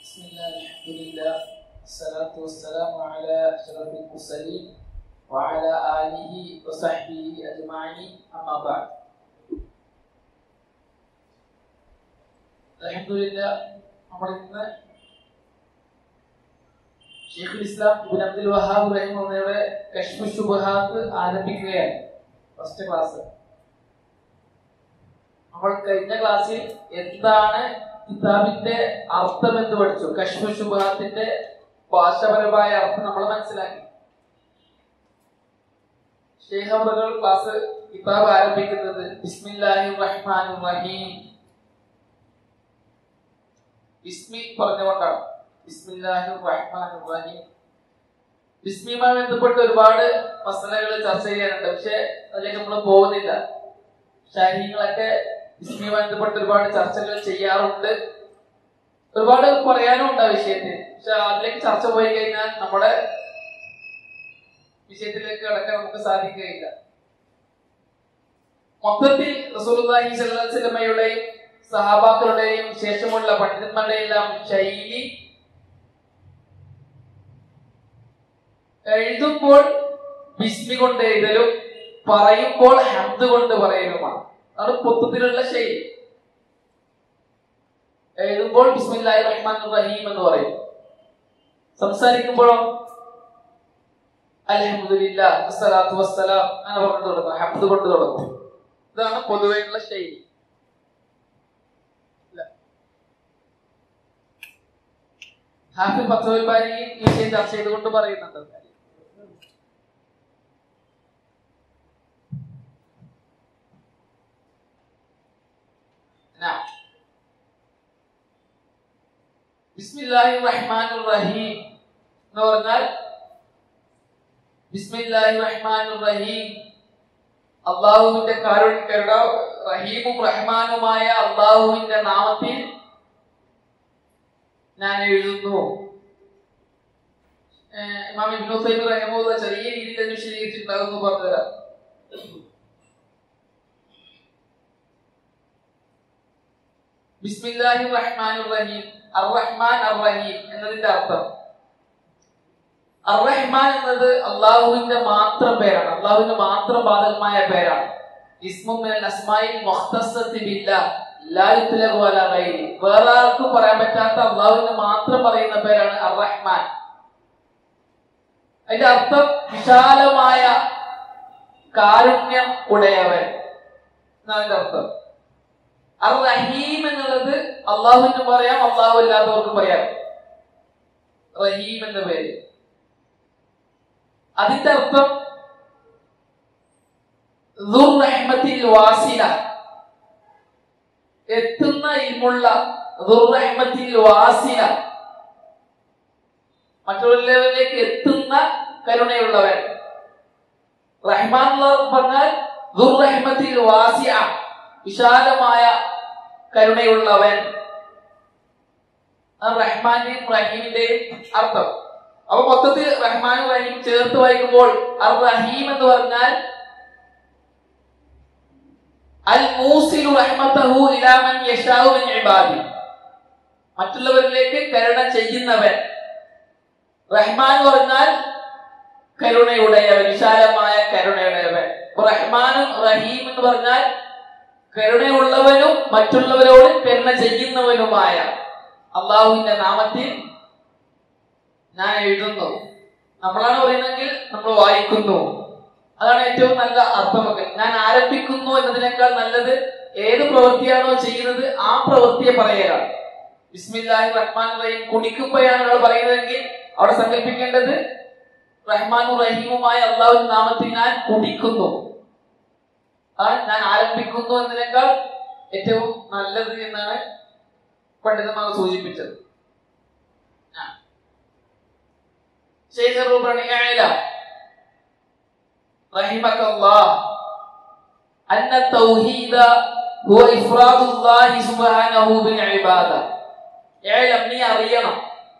بسم الله الحمد لله الصلاة والسلام على أشرف المرسلين وعلى آله وصحبه أجمعين أما بعد. الحمد لله നമ്മൾ ഇന്ന് ഷെയ്ഖുൽ ഇസ്ലാം ഇബ്നു അബ്ദുൽ വഹാബ് റഹിമഹുള്ളയുടെ കശ്ഫു ശുബ്ഹാത്ത് ആരംഭിക്കുകയാണ്. First class. നമ്മൾ കഴിഞ്ഞ ക്ലാസ്സിൽ എന്താണ് കിതാബിന്റെ അർത്ഥം എന്ന് പഠിച്ചു. കശ്ഫു ശുബ്ഹാത്തിന്റെ ഭാഷാപരമായ അർത്ഥം നമ്മൾ മനസ്സിലാക്കി. ഷെയ്ഖ് അവറുകൾ ക്ലാസ് കിതാബ് ആരംഭിക്കുന്നത് ബിസ്മില്ലാഹിർ റഹ്മാനിർ റഹീം, ബിസ്മി പറഞ്ഞുകൊണ്ടാണ്. ബിസ്മില്ലാഹിർ റഹ്മാനിർ റഹീം. ബിസ്മിയുമായി ബന്ധപ്പെട്ട് ഒരുപാട് മസലകൾ ചർച്ച ചെയ്യാനുണ്ട്, പക്ഷെ അതിലേക്ക് നമ്മൾ പോകുന്നില്ല. ശാരീരങ്ങളൊക്കെ ബിസ്മിയുമായി ബന്ധപ്പെട്ട് ഒരുപാട് ചർച്ചകൾ ചെയ്യാറുണ്ട്, ഒരുപാട് പറയാനും ഉണ്ട് ആ വിഷയത്തിൽ. പക്ഷെ അതിലേക്ക് ചർച്ച പോയി കഴിഞ്ഞാൽ നമ്മുടെ വിഷയത്തിലേക്ക് കടക്കാൻ നമുക്ക് സാധിക്കുകയില്ല. മൊത്തത്തിൽ റസൂലുള്ളാഹി സ്വല്ലല്ലാഹു അലൈഹി വസല്ലമയുടെയും സഹാബാക്കളുടെയും ശേഷമുള്ള പണ്ഡിതന്മാരുടെയും എല്ലാം ശൈലി എഴുതുമ്പോൾ ബിസ്മി കൊണ്ട് എഴുതലും പറയുമ്പോൾ ഹംദ് കൊണ്ട് പറയലുമാണ്. അതാണ് പൊത്തത്തിലുള്ള ശൈലി. എഴുതുമ്പോൾ ബിസ്മില്ലാഹിർ റഹ്മാനിർ റഹീം എന്ന് പറയും, സംസാരിക്കുമ്പോഴോ അൽഹംദുലില്ലാഹ് വസ്സലാത്തു വസ്സലാം അങ്ങനെ പറഞ്ഞു തുടങ്ങും, ഹംദ് കൊണ്ട് തുടങ്ങും. ഇതാണ് പൊതുവെയുള്ള ശൈലി. ഹാഫിദ് ഫത്ഹുൽ ബാരി ഈ വിഷയം ചർച്ച ചെയ്തുകൊണ്ട് പറയുന്നുണ്ട്. ബിസ്മില്ലാഹിർ റഹ്മാനിർ റഹീം എന്ന് പറഞ്ഞാൽ ബിസ്മില്ലാഹിർ റഹ്മാനിർ റഹീം, അള്ളാഹുവിന്റെ കാരുണ്യകരുടെ റഹീമും റഹ്മാനുമായ അള്ളാഹുവിന്റെ നാമത്തിൽ ഞാൻ എഴുതുന്നു. ഇമാം ഇബ്നു തൈമിയ്യ റഹിമഹുല്ലാഹ് ചെറിയ രീതിയിൽ വിശദീകരിച്ചിട്ടുണ്ടാകുന്നു പറഞ്ഞുതരാം. ബിസ്മില്ലാഹിർ റഹ്മാനിർ റഹീം, അർ-റഹ്മാൻ അർ-റഹീം എന്നതിന്റെ അർത്ഥം, അർ-റഹ്മാൻ എന്നത് അള്ളാഹുവിന്റെ മാത്രം പേരാണ്, അള്ളാഹുവിന്റെ മാത്രം ബാധകമായ പേരാണ്. ഇസ്മുൻ മിനൽ അസ്മാഇൽ മുഖ്തസ്സത്തി ബില്ലാഹ് ലാ യുത്ലഖു അലാ ഗൈരി, വേറെ ആർക്കും പറയാൻ പറ്റാത്ത അള്ളാഹുവിന് മാത്രം പറയുന്ന പേരാണ് അർ-റഹ്മാൻ. അതിന്റെ അർത്ഥം വിശാലമായ കാരുണ്യം ഉടയവൻ എന്നതിന്റെ അർത്ഥം. അർ-റഹീം എന്നുള്ളത് അള്ളാഹുവിന് പറയാം, അള്ളാഹു അല്ലാത്തവർക്കും പറയാം, റഹീം എന്ന പേര്. അതിന്റെ അർത്ഥം ദുർ റഹ്മത്തിൽ വാസില, എത്തുന്ന ഇൽമുള്ള, ദുർ റഹ്മത്തിൽ വാസില, മറ്റുള്ളവരിലേക്ക് എത്തുന്ന കരുണയുള്ളവൻ. റഹ്മാൻ പറഞ്ഞാൽ ദുർ റഹ്മത്തിൽ വാസിഅ, വിശാലമായ കരുണയുള്ളവൻ. റഹ്മാന്റെയും റഹീമിന്റെയും അർത്ഥം. അപ്പൊ മൊത്തത്തിൽ റഹ്മാനും റഹീം ചേർത്ത് വായിക്കുമ്പോൾ അർ റഹീം എന്ന് പറഞ്ഞാൽ അൽ മൂസിലു റഹ്മതഹു ഇലാ മൻ യശാഉ മിൻ ഇബാദി, മറ്റുള്ളവരിലേക്ക് കരുണ ചെയ്യുന്നവൻ. റഹ്മാൻ എന്ന് പറഞ്ഞാൽ കരുണയുടയവൻ, വിശാലമായ കരുണയുടയവൻ. റഹ്മാനും റഹീം എന്ന് പറഞ്ഞാൽ കരുണയുള്ളവനും മറ്റുള്ളവരോട് കരുണ ചെയ്യുന്നവനുമായ അള്ളാഹുവിന്റെ നാമത്തിൽ ഞാൻ എഴുതുന്നു. നമ്മളാണ് പറയുന്നതെങ്കിൽ നമ്മൾ വായിക്കുന്നു, അതാണ് ഏറ്റവും നല്ല അർത്ഥമൊക്കെ. ഞാൻ ആരംഭിക്കുന്നു എന്നതിനേക്കാൾ നല്ലത് ഏത് പ്രവൃത്തിയാണോ ചെയ്യുന്നത് ആ പ്രവൃത്തിയെ പറയുകയാണ്. ബിസ്മില്ലാഹിർ റഹ്മാനിർ റഹീം കുടിക്കുമ്പോഴാണ് ഒരാൾ പറയുന്നതെങ്കിൽ അവിടെ സങ്കല്പിക്കേണ്ടത് റഹ്മാനും റഹീമുമായ അള്ളാഹുവിന്റെ നാമത്തിൽ ഞാൻ കുടിക്കുന്നു, ഞാൻ ആരംഭിക്കുന്നു എന്നതിനേക്കാൾ ഏറ്റവും നല്ലത് എന്നാണ് പണ്ഡിതന്മാർ സൂചിപ്പിച്ചത്. ശൈഖ് റൂബണിയല റഹിമകല്ലാഹ് അന്ന തൗഹീദ ഹുവ ഇഫ്റാദുല്ലാഹി സുബ്ഹാനഹു ബിൽ ഇബാദ. നീ അറിയണം,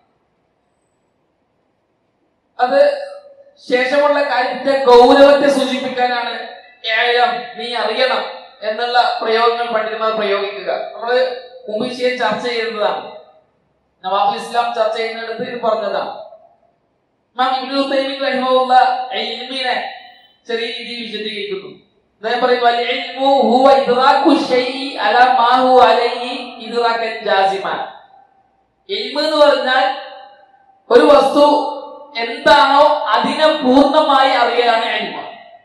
അത് ശേഷമുള്ള കാര്യത്തിന്റെ ഗൗരവത്തെ സൂചിപ്പിക്കാനാണ് നീ അറിയണം എന്നുള്ള പ്രയോഗങ്ങൾ പണ്ഡിതന്മാർ പ്രയോഗിക്കുക. നമ്മള് മുമ്പ് വിഷയം ചർച്ച ചെയ്യുന്നതാണ്. നവാബുൽ ഇസ്ലാം ചർച്ച ചെയ്യുന്നിടത്ത് ഇത് പറഞ്ഞതാണ്. ഇമാം ഇബ്നുൽ ഖയ്യിം റഹിമഹുല്ലാഹ് ഇൽമിനെ ചെറിയ രീതിയിൽ വിശദീകരിക്കുന്നു. അദ്ദേഹം പറയും വൽ ഇൽമു ഹുവ ഇദ്റാകു ശൈഇ അലാ മാ ഹുവ അലൈഹി ഇദ്റാകൻ ജാസിമാൻ. ഇൽമ് എന്ന് പറഞ്ഞാൽ ഒരു വസ്തു എന്താണോ അതിനെ പൂർണ്ണമായി അറിയലാണ് ഇൽമ്.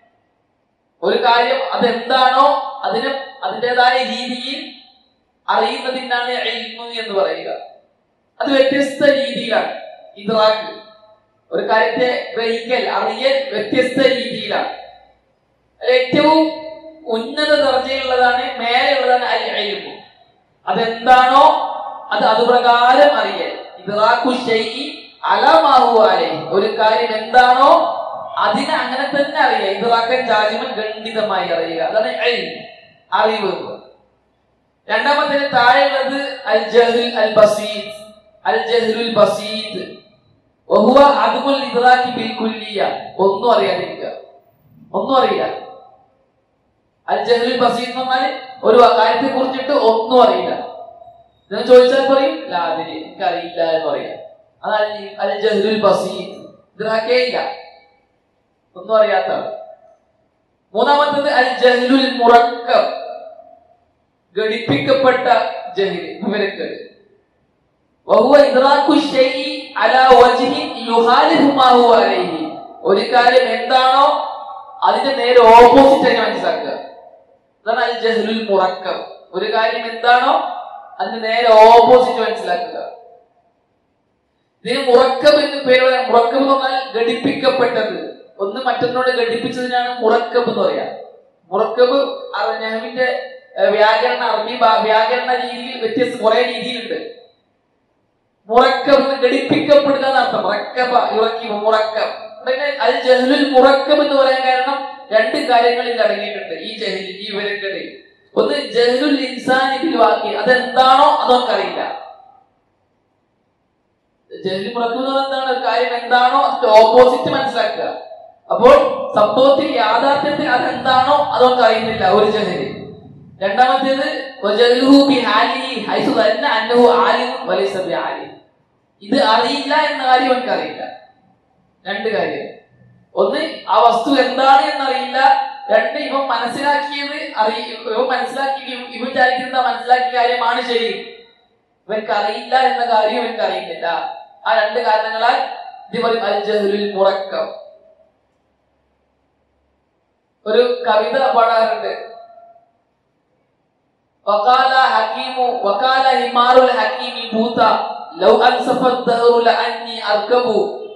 ഒരു കാര്യം അതെന്താണോ അതിൻ്റെതായ രീതിയിൽ അറിയുന്നതിനാണ് ഇൽമ് എന്ന് പറയുക. അത് വ്യത്യസ്ത രീതിയിലാണ്. ഇദ്റാഖ് ഒരു കാര്യത്തെ ഗ്രഹിക്കൽ, അറിയൽ വ്യത്യസ്ത രീതിയിലാണ്. ഏറ്റവും ഉന്നത ദർജയുള്ളതാണ്, മേലെയുള്ളതാണ് അൽ ഇൽമു. അതെന്താണോ അതുപ്രകാരം അറിയൽ. ഇദ്റാഖു ശൈഇ അലാ മാ ഹുവ അലൈഹി, ഒരു കാര്യം എന്താണോ അതിനെ അങ്ങനെ തന്നെ അറിയുക. ഇദ്റാഖൻ ജാസിമൻ, ഖണ്ഡിതമായി അറിയുക. അതാണ് ഇൽമ്, അറിവ്. രണ്ടാമത്തേന് താഴെയുള്ളത് അൽ ജഹ്ൽ അൽ ബസീത്. അൽ ജഹ്ലുൽ ബസീത് വഹുവ അദ്മുൽ ഇദ്റാഖി ബിൽ കുല്ലിയ, ഒന്നും അറിയാതിരിക്കുക, ഒന്നും അറിയില്ല. അൽ ജഹ്ലുൽ ബസീത് എന്ന് പറഞ്ഞാൽ ഒരു കാര്യത്തെ കുറിച്ചിട്ട് ഒന്നും അറിയില്ല. നിങ്ങൾ ചോദിച്ചാൽ പറയും ലാതിരി, എനിക്കറിയില്ല എന്ന് പറയാം. അതാണ് അൽ ജഹ്ലുൽ ബസീത്. ഇദ്റാഖേ ഇല്ല, ഒന്നും അറിയാത്ത. മൂന്നാമത്തത് അൽ ജഹ്ലുൽ മുറക്കബ്, ഘടിപ്പിക്കപ്പെട്ട ജഹ്ൽ, വിവരക്കേട്. വഹുവ ഇദ്റാഖു ശൈഇ അലാ വജ്ഹി യുഖാലിഫു മാ ഹുവ അലൈഹി, ഒരു കാര്യം എന്താണോ അതിന്റെ നേരെ ഓപ്പോസിറ്റ് ആയി മനസ്സിലാക്കുക. അതാണ് അൽ ജഹ്ലുൽ മുറക്കബ്. ഒരു കാര്യം എന്താണോ അതിന്റെ നേരെ ഓപ്പോസിറ്റ് മനസ്സിലാക്കുക. ഇതിന് മുറക്കബ് എന്ന് പേര് പറയാം. മുറക്കബ് എന്ന് പറഞ്ഞാൽ ഘടിപ്പിക്കപ്പെട്ടത്, ഒന്ന് മറ്റൊന്നിനോട് ഘടിപ്പിച്ചതിനാണ് മുറക്കബ് എന്ന് പറയാം. മുറക്കബ് നഹ്വിന്റെ വ്യാകരണ, അറബി വ്യാകരണ രീതിയിൽ വ്യത്യസ്ത കുറെ രീതിയിലുണ്ട്. മുറക്കബ് ഘടിപ്പിക്കപ്പെടുക എന്നർത്ഥം. മുറക്കബ യുറക്കിബ, മുറക്കബ്. അൽ ജഹ്ലുൽ മുറക്കബ് എന്ന് പറയാൻ കാരണം രണ്ട് കാര്യങ്ങളിൽ അടങ്ങിയിട്ടുണ്ട് ഈ ജഹ്ൽ, ഈ വിവരക്കേട്. ഒന്ന് ജഹ്ലുൽ ഇൻസാനി ബിൽ വാഖി, അതെന്താണോ അതൊക്കറിയില്ല. ജഹ്ലുൽ മുറക്കബ് എന്ന് പറഞ്ഞാൽ എന്താണ്? ഒരു കാര്യം എന്താണോ അതിന്റെ ഓപ്പോസിറ്റ് മനസ്സിലാക്കുക. അപ്പോൾ സംഭവത്തിൽ യാഥാർത്ഥ്യത്തിൽ അതെന്താണോ അതൊക്കെ അറിയുന്നില്ല, ഒരു ജഹ്ല്. രണ്ടാമത്തേത് ഇത് അറിയില്ല എന്ന കാര്യം എനിക്ക് അറിയില്ല. രണ്ട് കാര്യം. ഒന്ന്, ആ വസ്തു എന്താണ് എന്നറിയില്ല. രണ്ട്, ഇവൻ മനസ്സിലാക്കിയത് ഇവൻ വിചാരിക്കുന്ന മനസ്സിലാക്കിയ കാര്യമാണ് ശരി, ഇവർക്ക് അറിയില്ല എന്ന കാര്യം എനിക്ക് അറിയുന്നില്ല. ആ രണ്ട് കാരണങ്ങളാൽ ഇത് പറയും അൽ ജഹ്ലുൽ മുറക്കബ്. ഒരു കവിത പാടാറുണ്ട്. وقال حمار الحكيم بوتا لو أنصف الدهر لأني أركب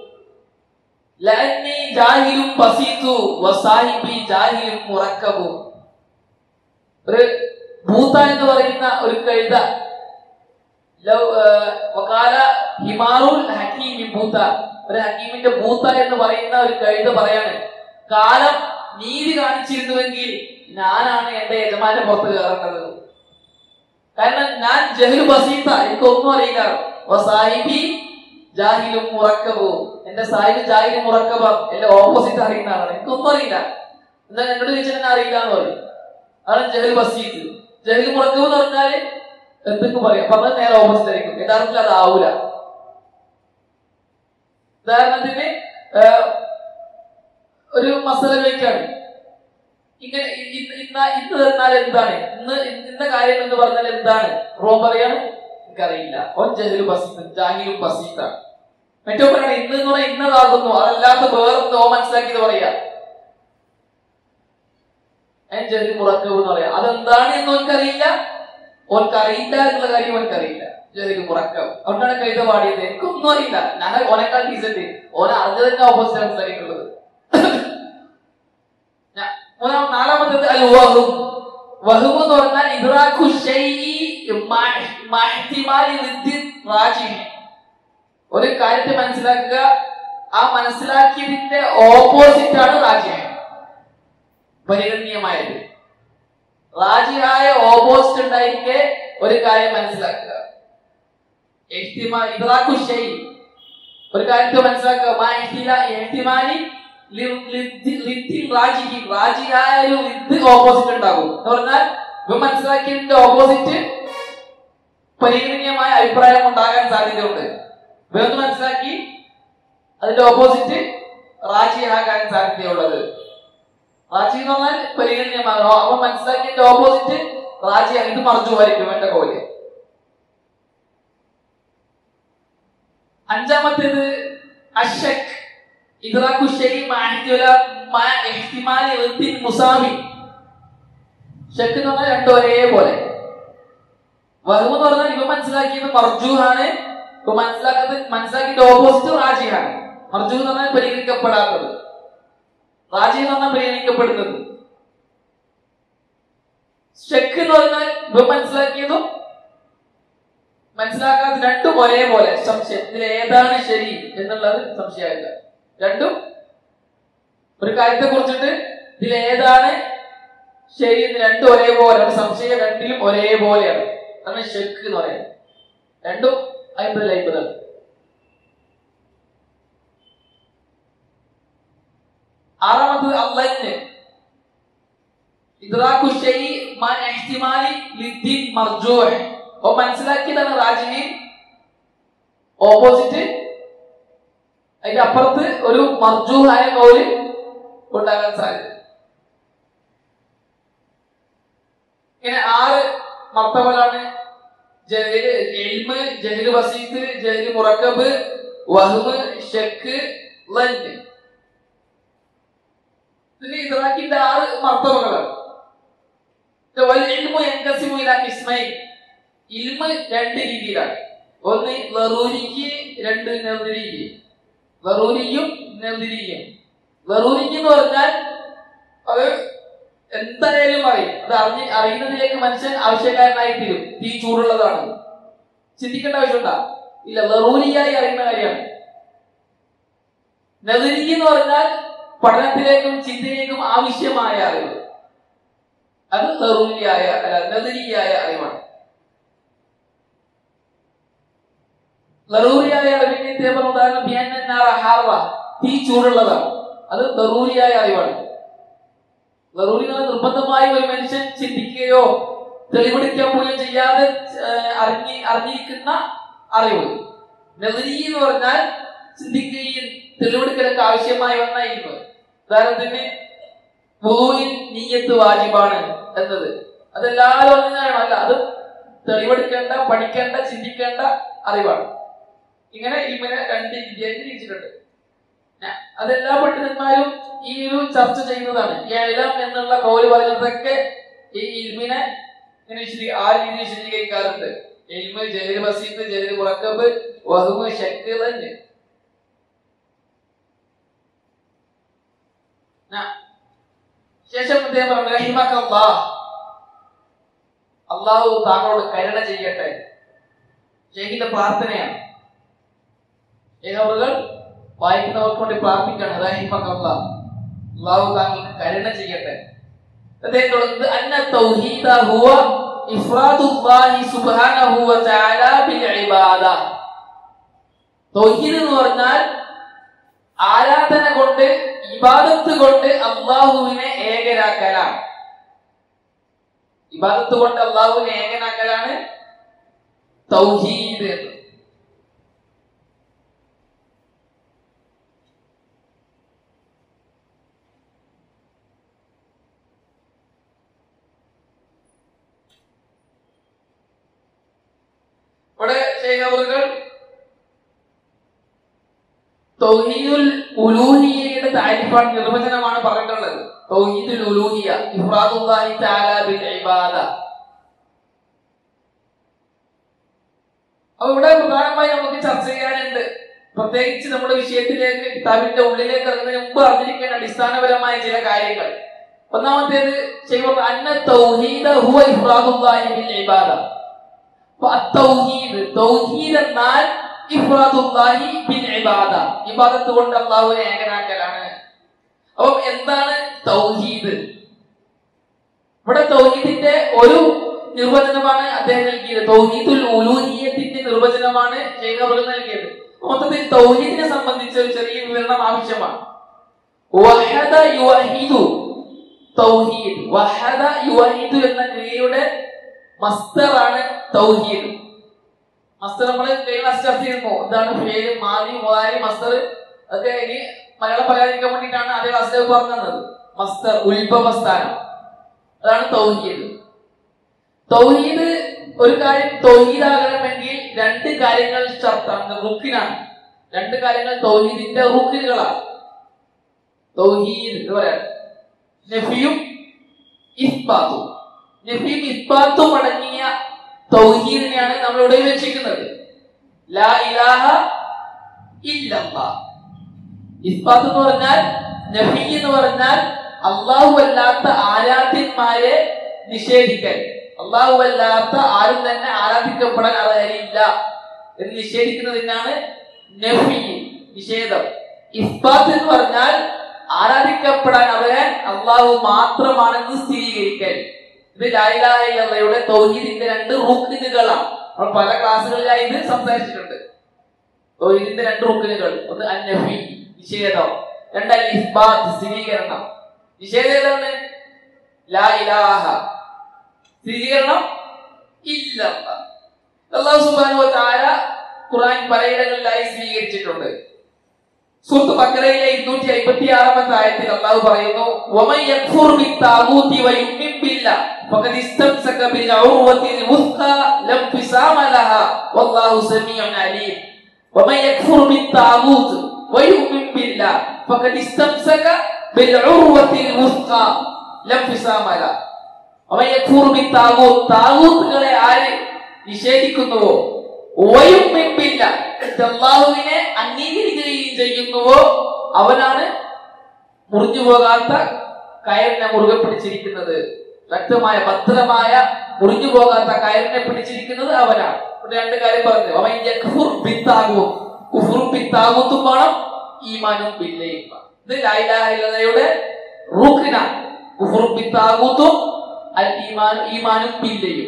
لأني جاهل بسيط وصاحبي جاهل مركب. ഒരു ബൂത്ത എന്ന് പറയുന്ന ഒരു കഴുത, വകാല ഹിമാറുൽ ഹക്കീമി ബൂത്ത, ഒരു ഹക്കീമിന്റെ ബൂത്ത എന്ന് പറയുന്ന ഒരു കഴുത പറയാണ്, കാലം നീതി കാണിച്ചിരുന്നുവെങ്കിൽ ഞാനാണ് എന്റെ യജമാനെ പുറത്ത് കയറേണ്ടത്. കാരണം ഞാൻ ജഹ്ലു ബസീത, എനിക്കൊന്നും അറിയില്ല. സാഹിബി ജാഹിലും മുറക്കബു, എന്റെ സാഹിബ് ജാഹിലും മുറക്കബ, എന്റെ ഓപ്പോസിറ്റ് അറിയുന്ന ആളാണ്, എനിക്കൊന്നും അറിയില്ല. എന്നാൽ എന്നോട് ചോദിച്ചാൽ എന്നെ അറിയില്ല എന്ന് പറയും. അതാണ് ജഹ്ലു ബസീത്. ജഹ്ലു മുറക്കബ് എന്ന് പറഞ്ഞാല് എന്തൊക്കെ പറയാം, പറഞ്ഞാൽ നേരെ ഓപ്പോസിറ്റ് ആയിരിക്കും. യഥാർത്ഥത്തിൽ അതാവൂല. ഉദാഹരണത്തിന് ഒരു മസാല ചോദിക്കാണ്, ഇങ്ങനെ ഇന്ന് തന്നാൽ എന്താണ്, ഇന്ന കാര്യം എന്ന് പറഞ്ഞാൽ എന്താണ്? റോം പറയാണ് എനിക്കറിയില്ല. ഓൻ ജഹ്ലു ബസീത്ത്, ജാഹിലും ബസീത്താണ്. മറ്റോ പറയണം ഇന്ന് എന്ന് പറഞ്ഞാൽ ഇന്നതാകുന്നു, അതല്ലാത്ത വേറെന്തോ മനസ്സിലാക്കിയത് പറയാ, ജഹ്ലു മുറക്കബ് എന്ന് പറയാം. അതെന്താണ് എന്ന് ഓൻക്കറിയില്ല, ഓൻക്കറിയില്ല എന്നുള്ള കാര്യം ഓൻക്കറിയില്ല. ജഹ്ലു മുറക്കബ്. അതുകൊണ്ടാണ് കവിത പാടിയത്. എനിക്കൊന്നും അറിയില്ല, ഞാൻ ഓനേക്കാൾ ഡീസന്റ്, ഓനെ അറിഞ്ഞ തന്നെ ഓപ്പോസിറ്റ് മനസ്സിലാക്കിയിട്ടുള്ളത്. നാലാമത്തേത് അൽ വഹ്ം. വഹ്ം എന്ന് പറഞ്ഞാൽ ഇദ്റാഖു ശൈഇ മഅ ഇഹ്തിമാലി ദിദ്ദി റാജിഹ്, ഒരു കാര്യത്തെ മനസ്സിലാക്കുക, ആ മനസ്സിലാക്കിയതിന്റെ ഓപ്പോസിറ്റ് ആണ് റാജിഹ്, പരിഗണനീയമായത്. റാജിഹായ ഓപ്പോസിറ്റ് ഉണ്ടായിരിക്കെ ഒരു കാര്യം മനസ്സിലാക്കുക. ഇദ്റാഖു ശൈഇ, ഒരു കാര്യത്തെ മനസ്സിലാക്കുക, മഅ ഇഹ്തിമാലി റാജിഹായ ഒരു ഓപ്പോസിറ്റ് ഉണ്ടാകും എന്ന് പറഞ്ഞാൽ ഇവ മനസ്സിലാക്കിയതിന്റെ ഓപ്പോസിറ്റ് പരിഗണനീയമായ അഭിപ്രായം ഉണ്ടാകാൻ സാധ്യതയുണ്ട്. വേറെ മനസ്സിലാക്കി അതിന്റെ ഓപ്പോസിറ്റ് റാജി ആകാൻ സാധ്യതയുള്ളത്. റാജി എന്ന് പറഞ്ഞാൽ പരിഗണനീയമാകണോ, അപ്പൊ മനസ്സിലാക്കിയതിന്റെ ഓപ്പോസിറ്റ് റാജി, ഇത് മർജുവായിരിക്കും എന്റെ കോല്. അഞ്ചാമത്തേത് അശക്, ഇദ്റാഖു ശൈഇ മഅ ഇഹ്തിമാലി ഇർതിൻ മുസാവി. ഷക്ക് എന്ന് പറഞ്ഞാൽ രണ്ടും ഒരേപോലെ. വഹ്മ് എന്ന് പറഞ്ഞാൽ ഇവ മനസ്സിലാക്കിയത് മർജൂഹാണ്, ഇപ്പൊ മനസ്സിലാക്കിയത് ഓപ്പോസിറ്റ് റാജിഹാണ്. മർജൂ എന്ന് പറഞ്ഞാൽ പരിഗണിക്കപ്പെടാത്തത്, റാജി എന്ന് പറഞ്ഞാൽ പരിഗണിക്കപ്പെടുന്നത്. ഷക്ക് എന്ന് പറഞ്ഞാൽ ഇവ മനസ്സിലാക്കിയതും മനസ്സിലാക്കാത്ത രണ്ടും ഒരേപോലെ. സംശയം, ഇതിൽ ഏതാണ് ശരി എന്നുള്ളത് സംശയമില്ല. രണ്ടും ഒരു കാര്യത്തെ കുറിച്ചിട്ട് ഇതിൽ ഏതാണ് ശരി എന്ന് രണ്ടും ഒരേപോലെ, സംശയം രണ്ടിലും ഒരേപോലെയാണ്. അതാണ് ഷക്ക് എന്ന് പറയുന്നത്. രണ്ടും 50-50. ആറാമത് അള്ളന്, ഇദ്റാഖു ശൈഇ മഅ ഇഹ്തിമാലി ലിദ്ദിൻ മർജൂഹ്. അപ്പൊ മനസ്സിലാക്കിയതാണ് റാജിഹ്, ഓപ്പോസിറ്റ് അതിന്റെ അപ്പുറത്ത് ഒരു മർജൂഹായ കൗല് ഉണ്ടാകാൻ സാധ്യത. ഇങ്ങനെ 6 മർത്തബകളാണ്. ഇൽമ്, ജഹ്ല് ബസീത്ത്, ജഹ്ല് മുറക്കബ്, വഹ്മ്, ശക്ക്, ലന്ന്. ഇതിന് ഇദ്റാഖിന്റെ 6 മർത്തബകളാണ്. ഇൽമു യൻഖസിമു ഇലാ ഖിസ്മൈൻ. ഇൽമ് 2 രീതിയിലാണ്. ഒന്ന് ലറൂരിക്ക്, 2 നദ്രിക്ക്. ലറൂരിയും നദ്രിയും. ലറൂരിക്ക് എന്ന് പറഞ്ഞാൽ അത് എന്തായാലും അറിയും, അത് അറിയുന്നതിലേക്ക് മനുഷ്യൻ ആവശ്യക്കാരനായി തീരും. തീ ചൂടുള്ളതാണ്, ചിന്തിക്കേണ്ട ആവശ്യമുണ്ടാ ഇല്ല, ലറൂരിയായി അറിയുന്ന കാര്യമാണ്. നദ്രി എന്ന് പറഞ്ഞാൽ പഠനത്തിലേക്കും ചിന്തയിലേക്കും ആവശ്യമായ അറിവ്, അത് ലറൂരിയായ നദ്രിയായ അറിവാണ്. ലറൂരിയായ അറിവിന്റെ ഉദാഹരണം തീ ചൂടുള്ളതാണ്, അത് ലറൂരിയായ അറിവാണ്. ലറൂരി എന്ന് പറഞ്ഞാൽ നിർബന്ധമായി ഒരു മനുഷ്യൻ ചിന്തിക്കുകയോ തെളിവെടുക്കാൻ പോലും ചെയ്യാതെ അറിഞ്ഞിരിക്കുന്ന അറിവ്. നദ്രി എന്ന് പറഞ്ഞാൽ ചിന്തിക്കുകയും തെളിവെടുക്കലൊക്കെ ആവശ്യമായി വന്നായിരുന്നു. ഉദാഹരണത്തിന് വുളൂഇൽ നിയ്യത്ത് വാജിബാണ് എന്നത്, അതെല്ലാവരും ഒന്നാണ്, അല്ല അത് തെളിവെടുക്കേണ്ട, പഠിക്കേണ്ട, ചിന്തിക്കേണ്ട അറിവാണ്. ഇങ്ങനെ ഇങ്ങനെ 2 രീതിയായി തിരിച്ചിട്ടുണ്ട്. അതെല്ലാ പണ്ഡിതന്മാരും ഈ ഒരു ചർച്ച ചെയ്യുന്നതാണ്. ഇൽം എന്നുള്ള കൗല് പറയുന്നതൊക്കെ ഈ ഇൽമിനെ ഇങ്ങനെ ആ രീതിയിൽ വിശദീകരിക്കാറുണ്ട്. ഇൽമ്, ജഹ്ല് ബസീത്ത്, ജഹ്ല് മുറക്കബ്, വഹ്മ്, ശക്ക്, ലന്ന്. ശേഷം അദ്ദേഹം പറഞ്ഞു റഹിമകല്ലാഹ്, അല്ലാഹു താങ്കളോട് കരുണ ചെയ്യട്ടെ. ഷെയ്ഖിന്റെ പ്രാർത്ഥനയാണ്. ഷെയ്ഖ് വായിക്കുന്നവർക്ക് വേണ്ടി പ്രാർത്ഥിക്കാണ്, റഹിമകല്ലാഹ്, അല്ലാഹു താങ്കൾക്ക് കരുണ ചെയ്യട്ടെ. അദ്ദേഹം തുടങ്ങുന്നത് അന്ന തൗഹീദ ഹുവ ഇഫ്റാദുല്ലാഹി സുബ്ഹാനഹു വ തആല ബിൽ ഇബാദ. തൗഹീദ് എന്ന് പറഞ്ഞാൽ ആരാധന കൊണ്ട്, ഇബാദത്ത് കൊണ്ട് അല്ലാഹുവിനെ ഏകനാക്കലാണ്. ഇബാദത്ത് കൊണ്ട് അല്ലാഹുവിനെ ഏകനാക്കലാണ് തൗഹീദ്. ഇവിടെ ശൈഖുകൾ തൗഹീദുൽ ഉലൂഹിയ്യയുടെ താരിഫാണ്, നിർവചനമാണ് പറഞ്ഞിട്ടുള്ളത്. തൗഹീദുൽ ഉലൂഹിയ്യ ഇഫ്റാദുല്ലാഹി തആല ബിൽ ഇബാദ. അപ്പോൾ ഇവിടെ പ്രധാനമായി നമുക്ക് ചർച്ച ചെയ്യാനുണ്ട്, പ്രത്യേകിച്ച് നമ്മുടെ വിഷയത്തിലേക്ക്, കിതാബിന്റെ ഉള്ളിലേക്ക് ഇറങ്ങുന്നതിന് മുമ്പ് അറിഞ്ഞിരിക്കേണ്ട അടിസ്ഥാനപരമായ ചില കാര്യങ്ങൾ. ഒന്നാമത്തേത് ശൈഖ് അന്ന തൗഹീദ ഹുവ ഇഫ്റാദുല്ലാഹി ബിൽ ഇബാദ. തൗഹീദ് എന്നാൽ ഇഫ്റാദുല്ലാഹി ബിൽ ഇബാദ, ഇബാദത്ത് കൊണ്ട് അല്ലാഹുവിനെ ഏകനാക്കലാണ്. അപ്പോൾ എന്താണ് തൗഹീദ്? ഇവിടെ തൗഹീദിന്റെ ഒരു നിർവചനമാണ് അദ്ദേഹം നൽകിയത്. തൗഹീദുൽ ഉലൂഹിയ്യത്തിന്റെ നിർവചനമാണ് ശൈഖ് അവർ നൽകിയത്. മൊത്തത്തിൽ തൗഹീദിനെ സംബന്ധിച്ച് ഒരു ചെറിയ വിവരണം ആവശ്യമാണ്. വഹദ യുവഹിദു, തൗഹീദ്, വഹദ യുവഹിദു എന്ന ക്രിയയുടെ മസ്ദറാണ് തൗഹീദ്. മസ്തർ നമ്മൾ കഴിഞ്ഞ ക്ലാസ് ചർച്ച ചെയ്യുമ്പോൾ എന്താണ് ഫേല്, മാലി, മുതാരി, മസ്തർ അതൊക്കെ ഇനി മലയാളം പറയാതിരിക്കാൻ വേണ്ടിയിട്ടാണ് അതേ ക്ലാസ്സിൽ പറഞ്ഞു തന്നത്. മസ്തർ ഉത്ഭവസ്ഥാനം, അതാണ് തൗഹീദ്. തൗഹീദ് ഒരു കാര്യം തൗഹീദാകണമെങ്കിൽ രണ്ട് കാര്യങ്ങൾ റുക്കിനാണ്. രണ്ട് കാര്യങ്ങൾ തൗഹീദിന്റെ റുക്കിനുകളാണ്. തൗഹീദ് എന്ന് പറയാം നഫിയും ഇസ്ബാത്തും. നഫിയും ഇസ്ബാത്തും അടങ്ങിയ തൗഹീദിനെയാണ് നമ്മൾ ഇവിടെ വെച്ചിരിക്കുന്നത്. ലാ ഇലാഹ ഇല്ലല്ലാഹ്. ഇസ്ബാത്ത് എന്ന് പറഞ്ഞാൽ, നഫി എന്ന് പറഞ്ഞാൽ അല്ലാഹു അല്ലാത്ത ആരാധ്യന്മാരെ നിഷേധിക്കൽ. അല്ലാഹു അല്ലാത്ത ആരും തന്നെ ആരാധിക്കപ്പെടാൻ അർഹരില്ല എന്ന് നിഷേധിക്കുന്നതിനാണ് നഫി, നിഷേധം. ഇസ്ബാത്ത് എന്ന് പറഞ്ഞാൽ ആരാധിക്കപ്പെടാൻ അർഹൻ അല്ലാഹു മാത്രമാണെന്ന് സ്ഥിരീകരിക്കൽ. ഇത് ലാ ഇലാഹ ഇല്ലല്ലാഹയുടെ തൗഹീദിന്റെ രണ്ട് റുക്നുകളാണ്. നമ്മൾ പല ക്ലാസ്സുകളിലായി ഇത് സംസാരിച്ചിട്ടുണ്ട്. തൗഹീദിന്റെ രണ്ട് റുക്നുകൾ, ഒന്ന് അൻ-നഫി നിഷേധം, രണ്ട് അൽ-ഇസ്ബാത്ത് സ്ഥിരീകരണം. നിഷേധം ഏതാണ്? ലാ ഇലാഹ, സ്ഥിരീകരണം ഇല്ലല്ലാഹ്. അല്ലാഹു സുബ്ഹാനഹു വ തആല ഖുർആൻ പലയിടങ്ങളിലായി സ്വീകരിച്ചിട്ടുണ്ട്. സൂറത്ത് ബഖറയിലെ 256 ആയത്തിൽ അല്ലാഹു പറയുന്നു, വമൻ യക്ഫുർ ബിത്താഗൂതി വയുമിൻ ബില്ലാഹ് ഫഖദ് ഇസ്തംസക ബിൽ ഉർവത്തിൽ വുസ്ഖാ ലം ഫിസാമ ലഹാ വല്ലാഹു സമീഉൻ അലീം. വമൻ യക്ഫുർ ബിത്താഗൂതി വയുമിൻ ബില്ലാഹ് ഫഖദ് ഇസ്തംസക ബിൽ ഉർവത്തിൽ വുസ്ഖാ ലം ഫിസാമ ലഹാ. വമൻ യക്ഫുർ ബിത്താഗൂത്, താഗൂത്തുകളെ ആര് നിഷേധിക്കുന്നുവോ, വയുമിൻ ബില്ലാഹ് അല്ലാഹുവിനെ അംഗീകരിക്കുകയും ചെയ്യുന്നുവോ അവനാണ് മുറിഞ്ഞു പോകാത്ത കയറിനെ മുറുകെ പിടിച്ചിരിക്കുന്നത്. ശക്തമായ ഭദ്രമായ മുറിഞ്ഞു പോകാത്ത കയറിനെ പിടിച്ചിരിക്കുന്നത് അവനാണ്. ഇവിടെ രണ്ട് കാര്യം പറഞ്ഞു. അവൻ യക്ഫുർ ബിത്താഗൂത്ത്, കുഫ്റും ബിത്താഗൂത്തും വേണം, ഈമാനും ബില്ലയും വേണം. ഇത് ലാ ഇലാഹ ഇല്ലല്ലാഹയുടെ റുക്നാണ്. കുഫ്റും ബിത്താഗൂത്തും ഈമാനും ബില്ലയും.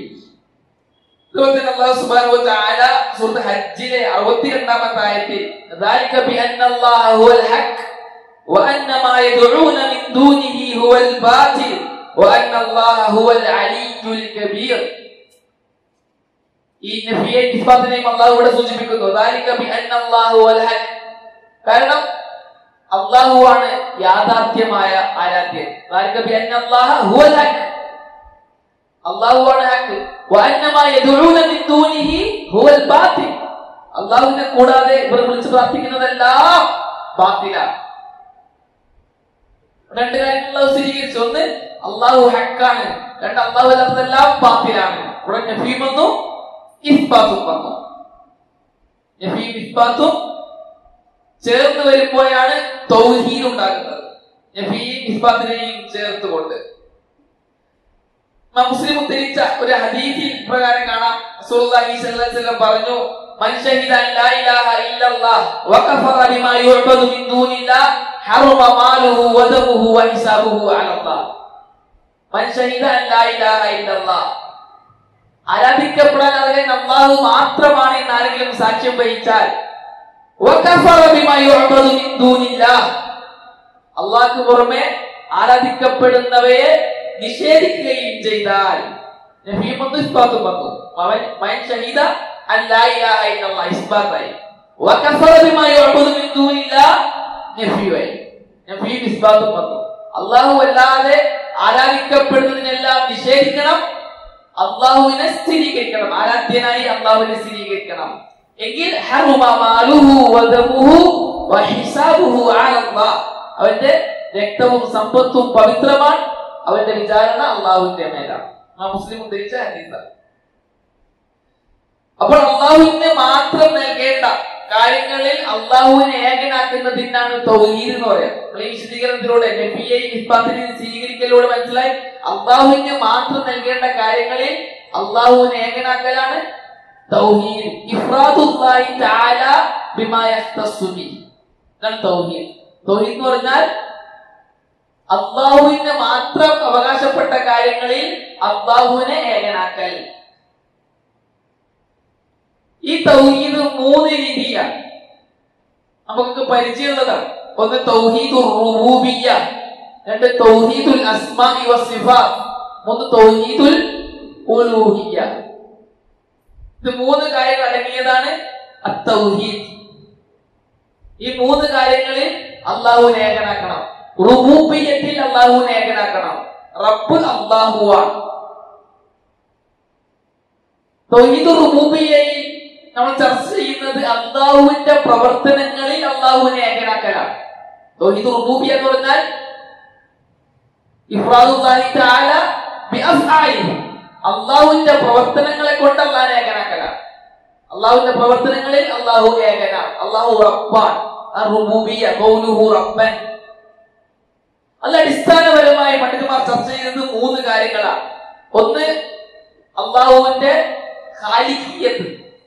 അല്ലാഹു സുബ്ഹാനഹു വ തആല സൂറത്ത് ഹജ്ജിലെ 62 ആയത്തിൽ ദാലിക ബിഅന്നല്ലാഹ ഹുവൽ ഹഖ് വഅന്ന മാ യദ്ഊന മിൻ ദൂനിഹി ഹുവൽ ബാതിൽ വഅന്നല്ലാഹ ഹുവൽ അലിയ്യുൽ കബീർ. ഈ നഫിയെ ഇസ്ബാത്തിനെയും അല്ലാഹു ഇവിടെ സൂചിപ്പിക്കുന്നു. ദാലിക ബിഅന്നല്ലാഹ ഹുവൽ ഹഖ്, കാരണം അല്ലാഹുവാണ് യാഥാർത്ഥ്യമായ ആരാധ്യൻ. ദാലിക ബിഅന്നല്ലാഹ ഹുവൽ ഹഖ്, അല്ലാഹുവാണ് ഹഖ്. വഅന്നമാ യദ്ഊന മിൻ ദൂനിഹി ഹുവൽ ബാതിൽ, അല്ലാഹുവിനെ കൂടാതെ ഇവർ വിളിച്ച് പ്രാർത്ഥിക്കുന്നതെല്ലാം ബാത്തിലാണ്. രണ്ട് കാര്യങ്ങൾ സ്ഥിരീകരിച്ചു. ഒന്ന്, അല്ലാഹു ഹഖാണ്. രണ്ട്, അല്ലാഹു അല്ലാത്തതെല്ലാം ബാത്തിലാണ്. ഇവിടെ നഫീം വന്നു, ഇസ്ബാത്തും വന്നു. നഫീം ഇസ്ബാത്തും ചേർന്ന് വരുമ്പോഴാണ് തൗഹീദ് ഉണ്ടാകുന്നത്. നഫീം ഇസ്ബാത്തിനെയും ചേർത്തുകൊണ്ട് മുസ്ലിം ഉദ്ധരിച്ച ഒരു ഹദീസിൽ പ്രകാരം കാണാം, റസൂലുള്ളാഹി സ്വല്ലല്ലാഹു അലൈഹി വസല്ലം പറഞ്ഞു, മൻ ശഹിദ ലാ ഇലാഹ ഇല്ലല്ലാഹ് വകഫറ ബിമാ യുഅബദു മിൻ ദൂനില്ലാഹ് ഹറമ മാലുഹു വദമുഹു വഹിസാബുഹു അലല്ലാഹ്. മൻ ശഹിദ ലാ ഇലാഹ ഇല്ലല്ലാഹ്, ആരാധിക്കപ്പെടാൻ അർഹൻ അല്ലാഹു മാത്രമാണ് എന്ന് ആരെങ്കിലും സാക്ഷ്യം വഹിച്ചാൽ, വകഫറ ബിമാ യുഅബദു മിൻ ദൂനില്ലാഹ്, അല്ലാഹുവിന് പുറമെ ആരാധിക്കപ്പെടുന്നവയെ നിഷേധിക്കുകയും ചെയ്താൽ, നഫീം വന്നു, ഇസ്ബാത്തും വന്നു. മൻ ശഹീദ അല്ലാ ഇലാഹ ഇല്ലല്ലാഹ് ഇസ്ബാത്തായി, വകഫറ ബിമാ യുഅബദു മിൻ ദൂനില്ലാഹ് നഫീയായി. നഫീം ഇസ്ബാത്തും വന്നു. അല്ലാഹു അല്ലാതെ ആരാധിക്കപ്പെടുന്നതിനെല്ലാം നിഷേധിക്കണം, അല്ലാഹുവിനെ സ്ഥിരീകരിക്കണം, ആരാധ്യനായി അല്ലാഹുവിനെ സ്ഥിരീകരിക്കണം. എങ്കിൽ ഹറമ മാലുഹു വദമുഹു വഹിസാബുഹു അലല്ലാഹ്, അവന്റെ രക്തവും സമ്പത്തും പവിത്രമാണ്, അവന്റെ വിചാരണ അള്ളാഹുവിന്റെ മേലാണ്. മുസ്ലിം ഉദ്ധരിച്ച ഹദീസാണ്. അപ്പോൾ അള്ളാഹുവിനെ മാത്രം നൽകേണ്ട കാര്യങ്ങളിൽ അള്ളാഹുവിനെ ഏകനാക്കുന്നതിനാണ് തൗഹീദ് എന്ന് പറയാം. ഈ വിശദീകരണത്തിലൂടെ നഫിയെ ഇസ്ബാത്തിനെ സ്വീകരിക്കലിലൂടെ മനസ്സിലായി, അള്ളാഹുവിനെ മാത്രം നൽകേണ്ട കാര്യങ്ങളിൽ അള്ളാഹുവിനെ ഏകനാക്കലാണ് തൗഹീദ്. ഇഫ്റാദുല്ലാഹി തആല ബിമാ യഖ്തസ്സു ബിഹി, ഇതാണ് തൗഹീദ്. തൗഹീദ് എന്ന് പറഞ്ഞാൽ അള്ളാഹുവിന് മാത്രം അവകാശപ്പെട്ട കാര്യങ്ങളിൽ അള്ളാഹുവിനെ ഏകനാക്കൽ. ഈ തൗഹീദ് 3 രീതിയാണ്, നമുക്ക് പരിചയമുള്ളതാണ്. ഒന്ന് തൗഹീദുർ റുബൂബിയ്യ, രണ്ട് തൗഹീദുൽ അസ്മാഇ വസ്സിഫാത്ത്, മൂന്ന് തൗഹീദുൽ ഉലൂഹിയ്യ. ഇത് 3 കാര്യങ്ങൾ അടങ്ങിയതാണ് അത്തൗഹീദ്. ഈ 3 കാര്യങ്ങളിൽ അള്ളാഹുവിനെ ഏകനാക്കണം. റുബൂബിയ്യത്തിൽ അള്ളാഹുവിനെ ഏകനാക്കണം. റബ്ബ് അള്ളാഹുവാണ്. തൗഹീദ് റുബൂബിയ്യയിൽ നമ്മൾ ചർച്ച ചെയ്യുന്നത് അള്ളാഹുവിന്റെ പ്രവർത്തനങ്ങളിൽ അള്ളാഹുവിനെ ഏകനാക്കലാണ്. തൗഹീദ് റുബൂബിയ്യ എന്ന് പറഞ്ഞാൽ ഇഫ്റാദുല്ലാഹി തആല ബിഅഫ്ആലിഹി, അള്ളാഹുവിന്റെ പ്രവർത്തനങ്ങളെ കൊണ്ട് അള്ളാഹുവിനെ ഏകനാക്കലാണ്. അള്ളാഹുവിന്റെ പ്രവർത്തനങ്ങളിൽ അള്ളാഹു ഏകനാണ്. അള്ളാഹു റബ്ബാൻ. റുബൂബിയ്യ ഖൗലുഹു റബ്ബൻ. അത് അടിസ്ഥാനപരമായി പണ്ഡിതന്മാർ ചർച്ച ചെയ്യുന്നത് 3 കാര്യങ്ങളാണ്. ഒന്ന് അള്ളാഹുവിന്റെ ഖാലിഖിയ്യത്ത്,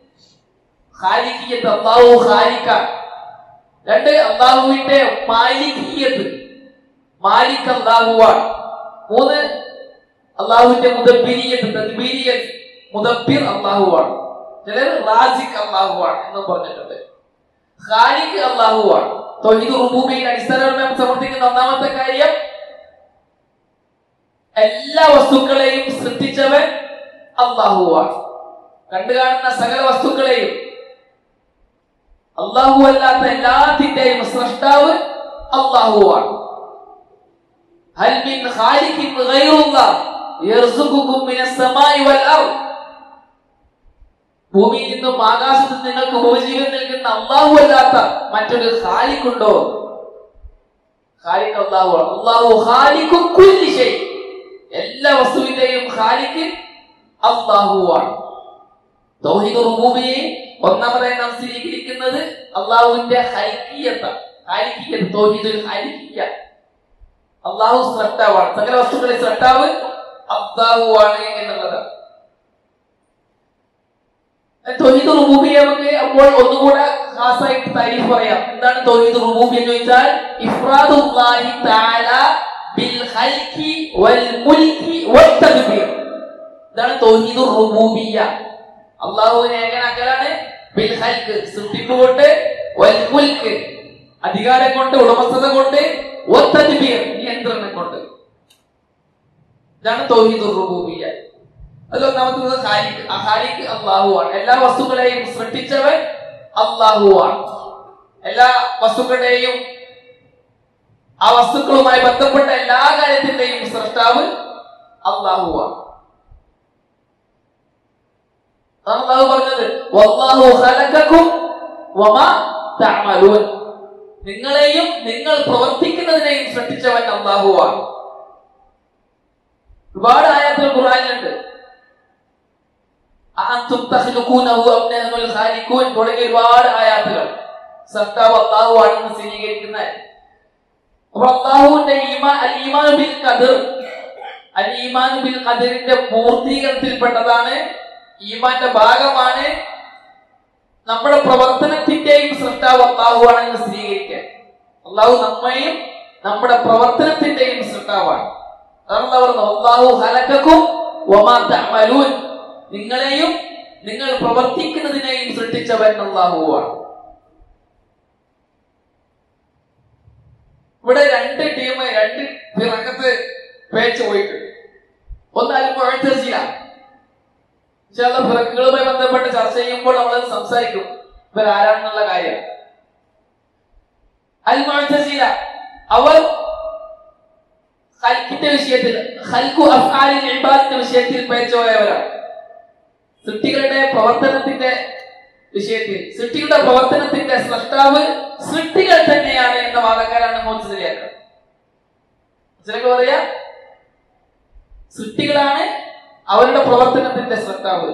അള്ളാഹു ഖാലിഖാണ്. 2 അള്ളാഹുവിന്റെ മാലിക്കിയ്യത്ത്, മാലിക് അള്ളാഹുവാണ്. 3 അള്ളാഹുവിന്റെ മുദബ്ബിരിയ്യത്ത്, തദ്ബീരിയ്യത്ത്, മുദബ്ബിർ അള്ളാഹുവാണ്. ചിലർ റാസിഖ് അള്ളാഹുവാണ് എന്ന് പറഞ്ഞിട്ടുണ്ട്. ഖാലിഖ് അള്ളാഹുവാണ്. തൗഹീദ് റുബൂബിയ്യയിൽ അടിസ്ഥാനപരമായി സമർത്ഥിക്കുന്ന ഒന്നാമത്തെ കാര്യം എല്ലാ വസ്തുക്കളെയും സൃഷ്ടിച്ചവൻ അള്ളാഹുവാണ്. കണ്ടു കാണുന്ന സകല വസ്തുക്കളെയും അള്ളാഹു അല്ലാത്ത എല്ലാത്തിന്റെയും സൃഷ്ടാവ് അള്ളാഹുവാണ്. ഹൽ മിൻ ഖാലിഖിൻ ഗൈറുല്ലാഹ് യർസുഖുകും മിനസ് സമാഇ വൽ അർദ്. ഭൂമിയിൽ നിന്നും ആകാശത്ത് നിങ്ങൾക്ക് ഉപജീവനം നൽകുന്ന അള്ളാഹു അല്ലാത്ത മറ്റൊരു ഖാലിഖ് ഉണ്ടോ? ഖാലിഖ് അള്ളാഹുവാണ്. അള്ളാഹു ഖാലിഖു കുല്ലി ഷൈ, എല്ലാ വസ്തുവിന്റെയും ഖാലിഖ് അള്ളാഹുവാണ്. തൗഹീദ് റുബൂബിയ്യയിൽ ഒന്നാമതായി നാം സ്ഥിരീകരിക്കുന്നത് അള്ളാഹുവിന്റെ ഖൽഖിയ്യത്താണ്. ഖാലിഖിയ്യത്ത്, തൗഹീദുൽ ഖാലിഖിയ്യ. അള്ളാഹു സൃഷ്ടാവാണ്. സകല വസ്തുക്കളെ സൃഷ്ടാവ് അള്ളാഹുവാണ് എന്നുള്ളതാണ്. തൗഹീദ് റുബൂബിയ്യ നമുക്ക് അപ്പോൾ ഒന്നുകൂടെ ഖാസായിട്ട് താരീഫ് പറയാം. എന്താണ് തൗഹീദ് റുബൂബിയ്യ എന്ന് ചോദിച്ചാൽ ഇഫ്റാദുല്ലാഹി തആല ബിൽ ഖൽഖി വൽ മുൽക്കി വത് തദ്ബീർ. ഇതാണ് തൗഹീദ് റുബൂബിയ്യ. അള്ളാഹുവിനെ ഏകനാക്കലാണ്. ബിൽ ഖൽഖ്, സൃഷ്ടിപ്പ് കൊണ്ട്, വൽ മുൽക്ക്, അധികാരം കൊണ്ട്, ഉടമസ്ഥത കൊണ്ട്, വത് തദ്ബീർ, നിയന്ത്രണം കൊണ്ട്. ഇതാണ് തൗഹീദ് റുബൂബിയ്യ. അതിലൊന്നാമത്തത് ഖാലിഖ്. ഖാലിഖ് അള്ളാഹുവാണ്. എല്ലാ വസ്തുക്കളെയും സൃഷ്ടിച്ചവൻ അള്ളാഹുവാണ്. എല്ലാ വസ്തുക്കളുടെയും ആ വസ്തുക്കളുമായി ബന്ധപ്പെട്ട എല്ലാ കാര്യത്തിന്റെയും സൃഷ്ടാവ് അള്ളാഹുവാണ്. അള്ളാഹു പറഞ്ഞത് വല്ലാഹു ഖലഖകും വമാ തഅമലൂൻ, നിങ്ങളെയും നിങ്ങൾ പ്രവർത്തിക്കുന്നതിനെയും സൃഷ്ടിച്ചവൻ അള്ളാഹുവാണ്. ഒരുപാട് ആയത്തുകൾ ഖുർആനിലുണ്ട്. അഅൻതും തഖ്ലുഖൂനഹു അം നഹ്നുൽ ഖാലിഖൂൻ തുടങ്ങിയ ഒരുപാട് ആയത്തുകൾ സൃഷ്ടാവ് അള്ളാഹുവാണെന്ന് സ്ഥിരീകരിക്കുന്ന. അപ്പോൾ അള്ളാഹുവിന്റെ ഈമാൻ ബിൽ ഖദർ, ഈമാൻ ബിൽ ഖദറിന്റെ പൂർത്തീകരണത്തിൽപ്പെട്ടതാണ്, ഈമാന്റെ ഭാഗമാണ് നമ്മുടെ പ്രവർത്തനത്തിന്റെയും സൃഷ്ടാവ് അള്ളാഹുവാണെന്ന് സ്ഥിരീകരിക്കാൻ. അള്ളാഹു നമ്മയും നമ്മുടെ പ്രവർത്തനത്തിന്റെയും സൃഷ്ടാവാണ്. അല്ലാഹു ഖലഖകും വമാ തഅമലൂൻ, നിങ്ങളെയും നിങ്ങൾ പ്രവർത്തിക്കുന്നതിനെയും സൃഷ്ടിച്ചവൻ അല്ലാഹുവാണ്. ഇവിടെ 2 ടീം, 2 ഫിറഖത്ത് പേച്ച് പോയിട്ടുണ്ട്. ഒന്ന് അൽ മുഅ്തസില. ചില ഫിറഖുകളുമായി ബന്ധപ്പെട്ട് ചർച്ച ചെയ്യുമ്പോൾ നമ്മൾ സംസാരിക്കും ഇവർ ആരാണെന്നുള്ള കാര്യം. അൽ മുഅ്തസില അവർ ഖൽഖിന്റെ വിഷയത്തിൽ, ഖൽഖു അഫ്ആലിൽ ഇബാദത്തിന്റെ വിഷയത്തിൽ പേച്ചുപോയവരാണ്. സൃഷ്ടികളുടെ പ്രവർത്തനത്തിന്റെ വിഷയത്തിൽ, സൃഷ്ടികളുടെ പ്രവർത്തനത്തിന്റെ സൃഷ്ടാവ് സൃഷ്ടികൾ തന്നെയാണ് എന്ന വാദക്കാരാണ് മുഅ്തസിലയാക്കൾ. ചിലക്ക് പറയാ സൃഷ്ടികളാണ് അവരുടെ പ്രവർത്തനത്തിന്റെ സൃഷ്ടാവ്.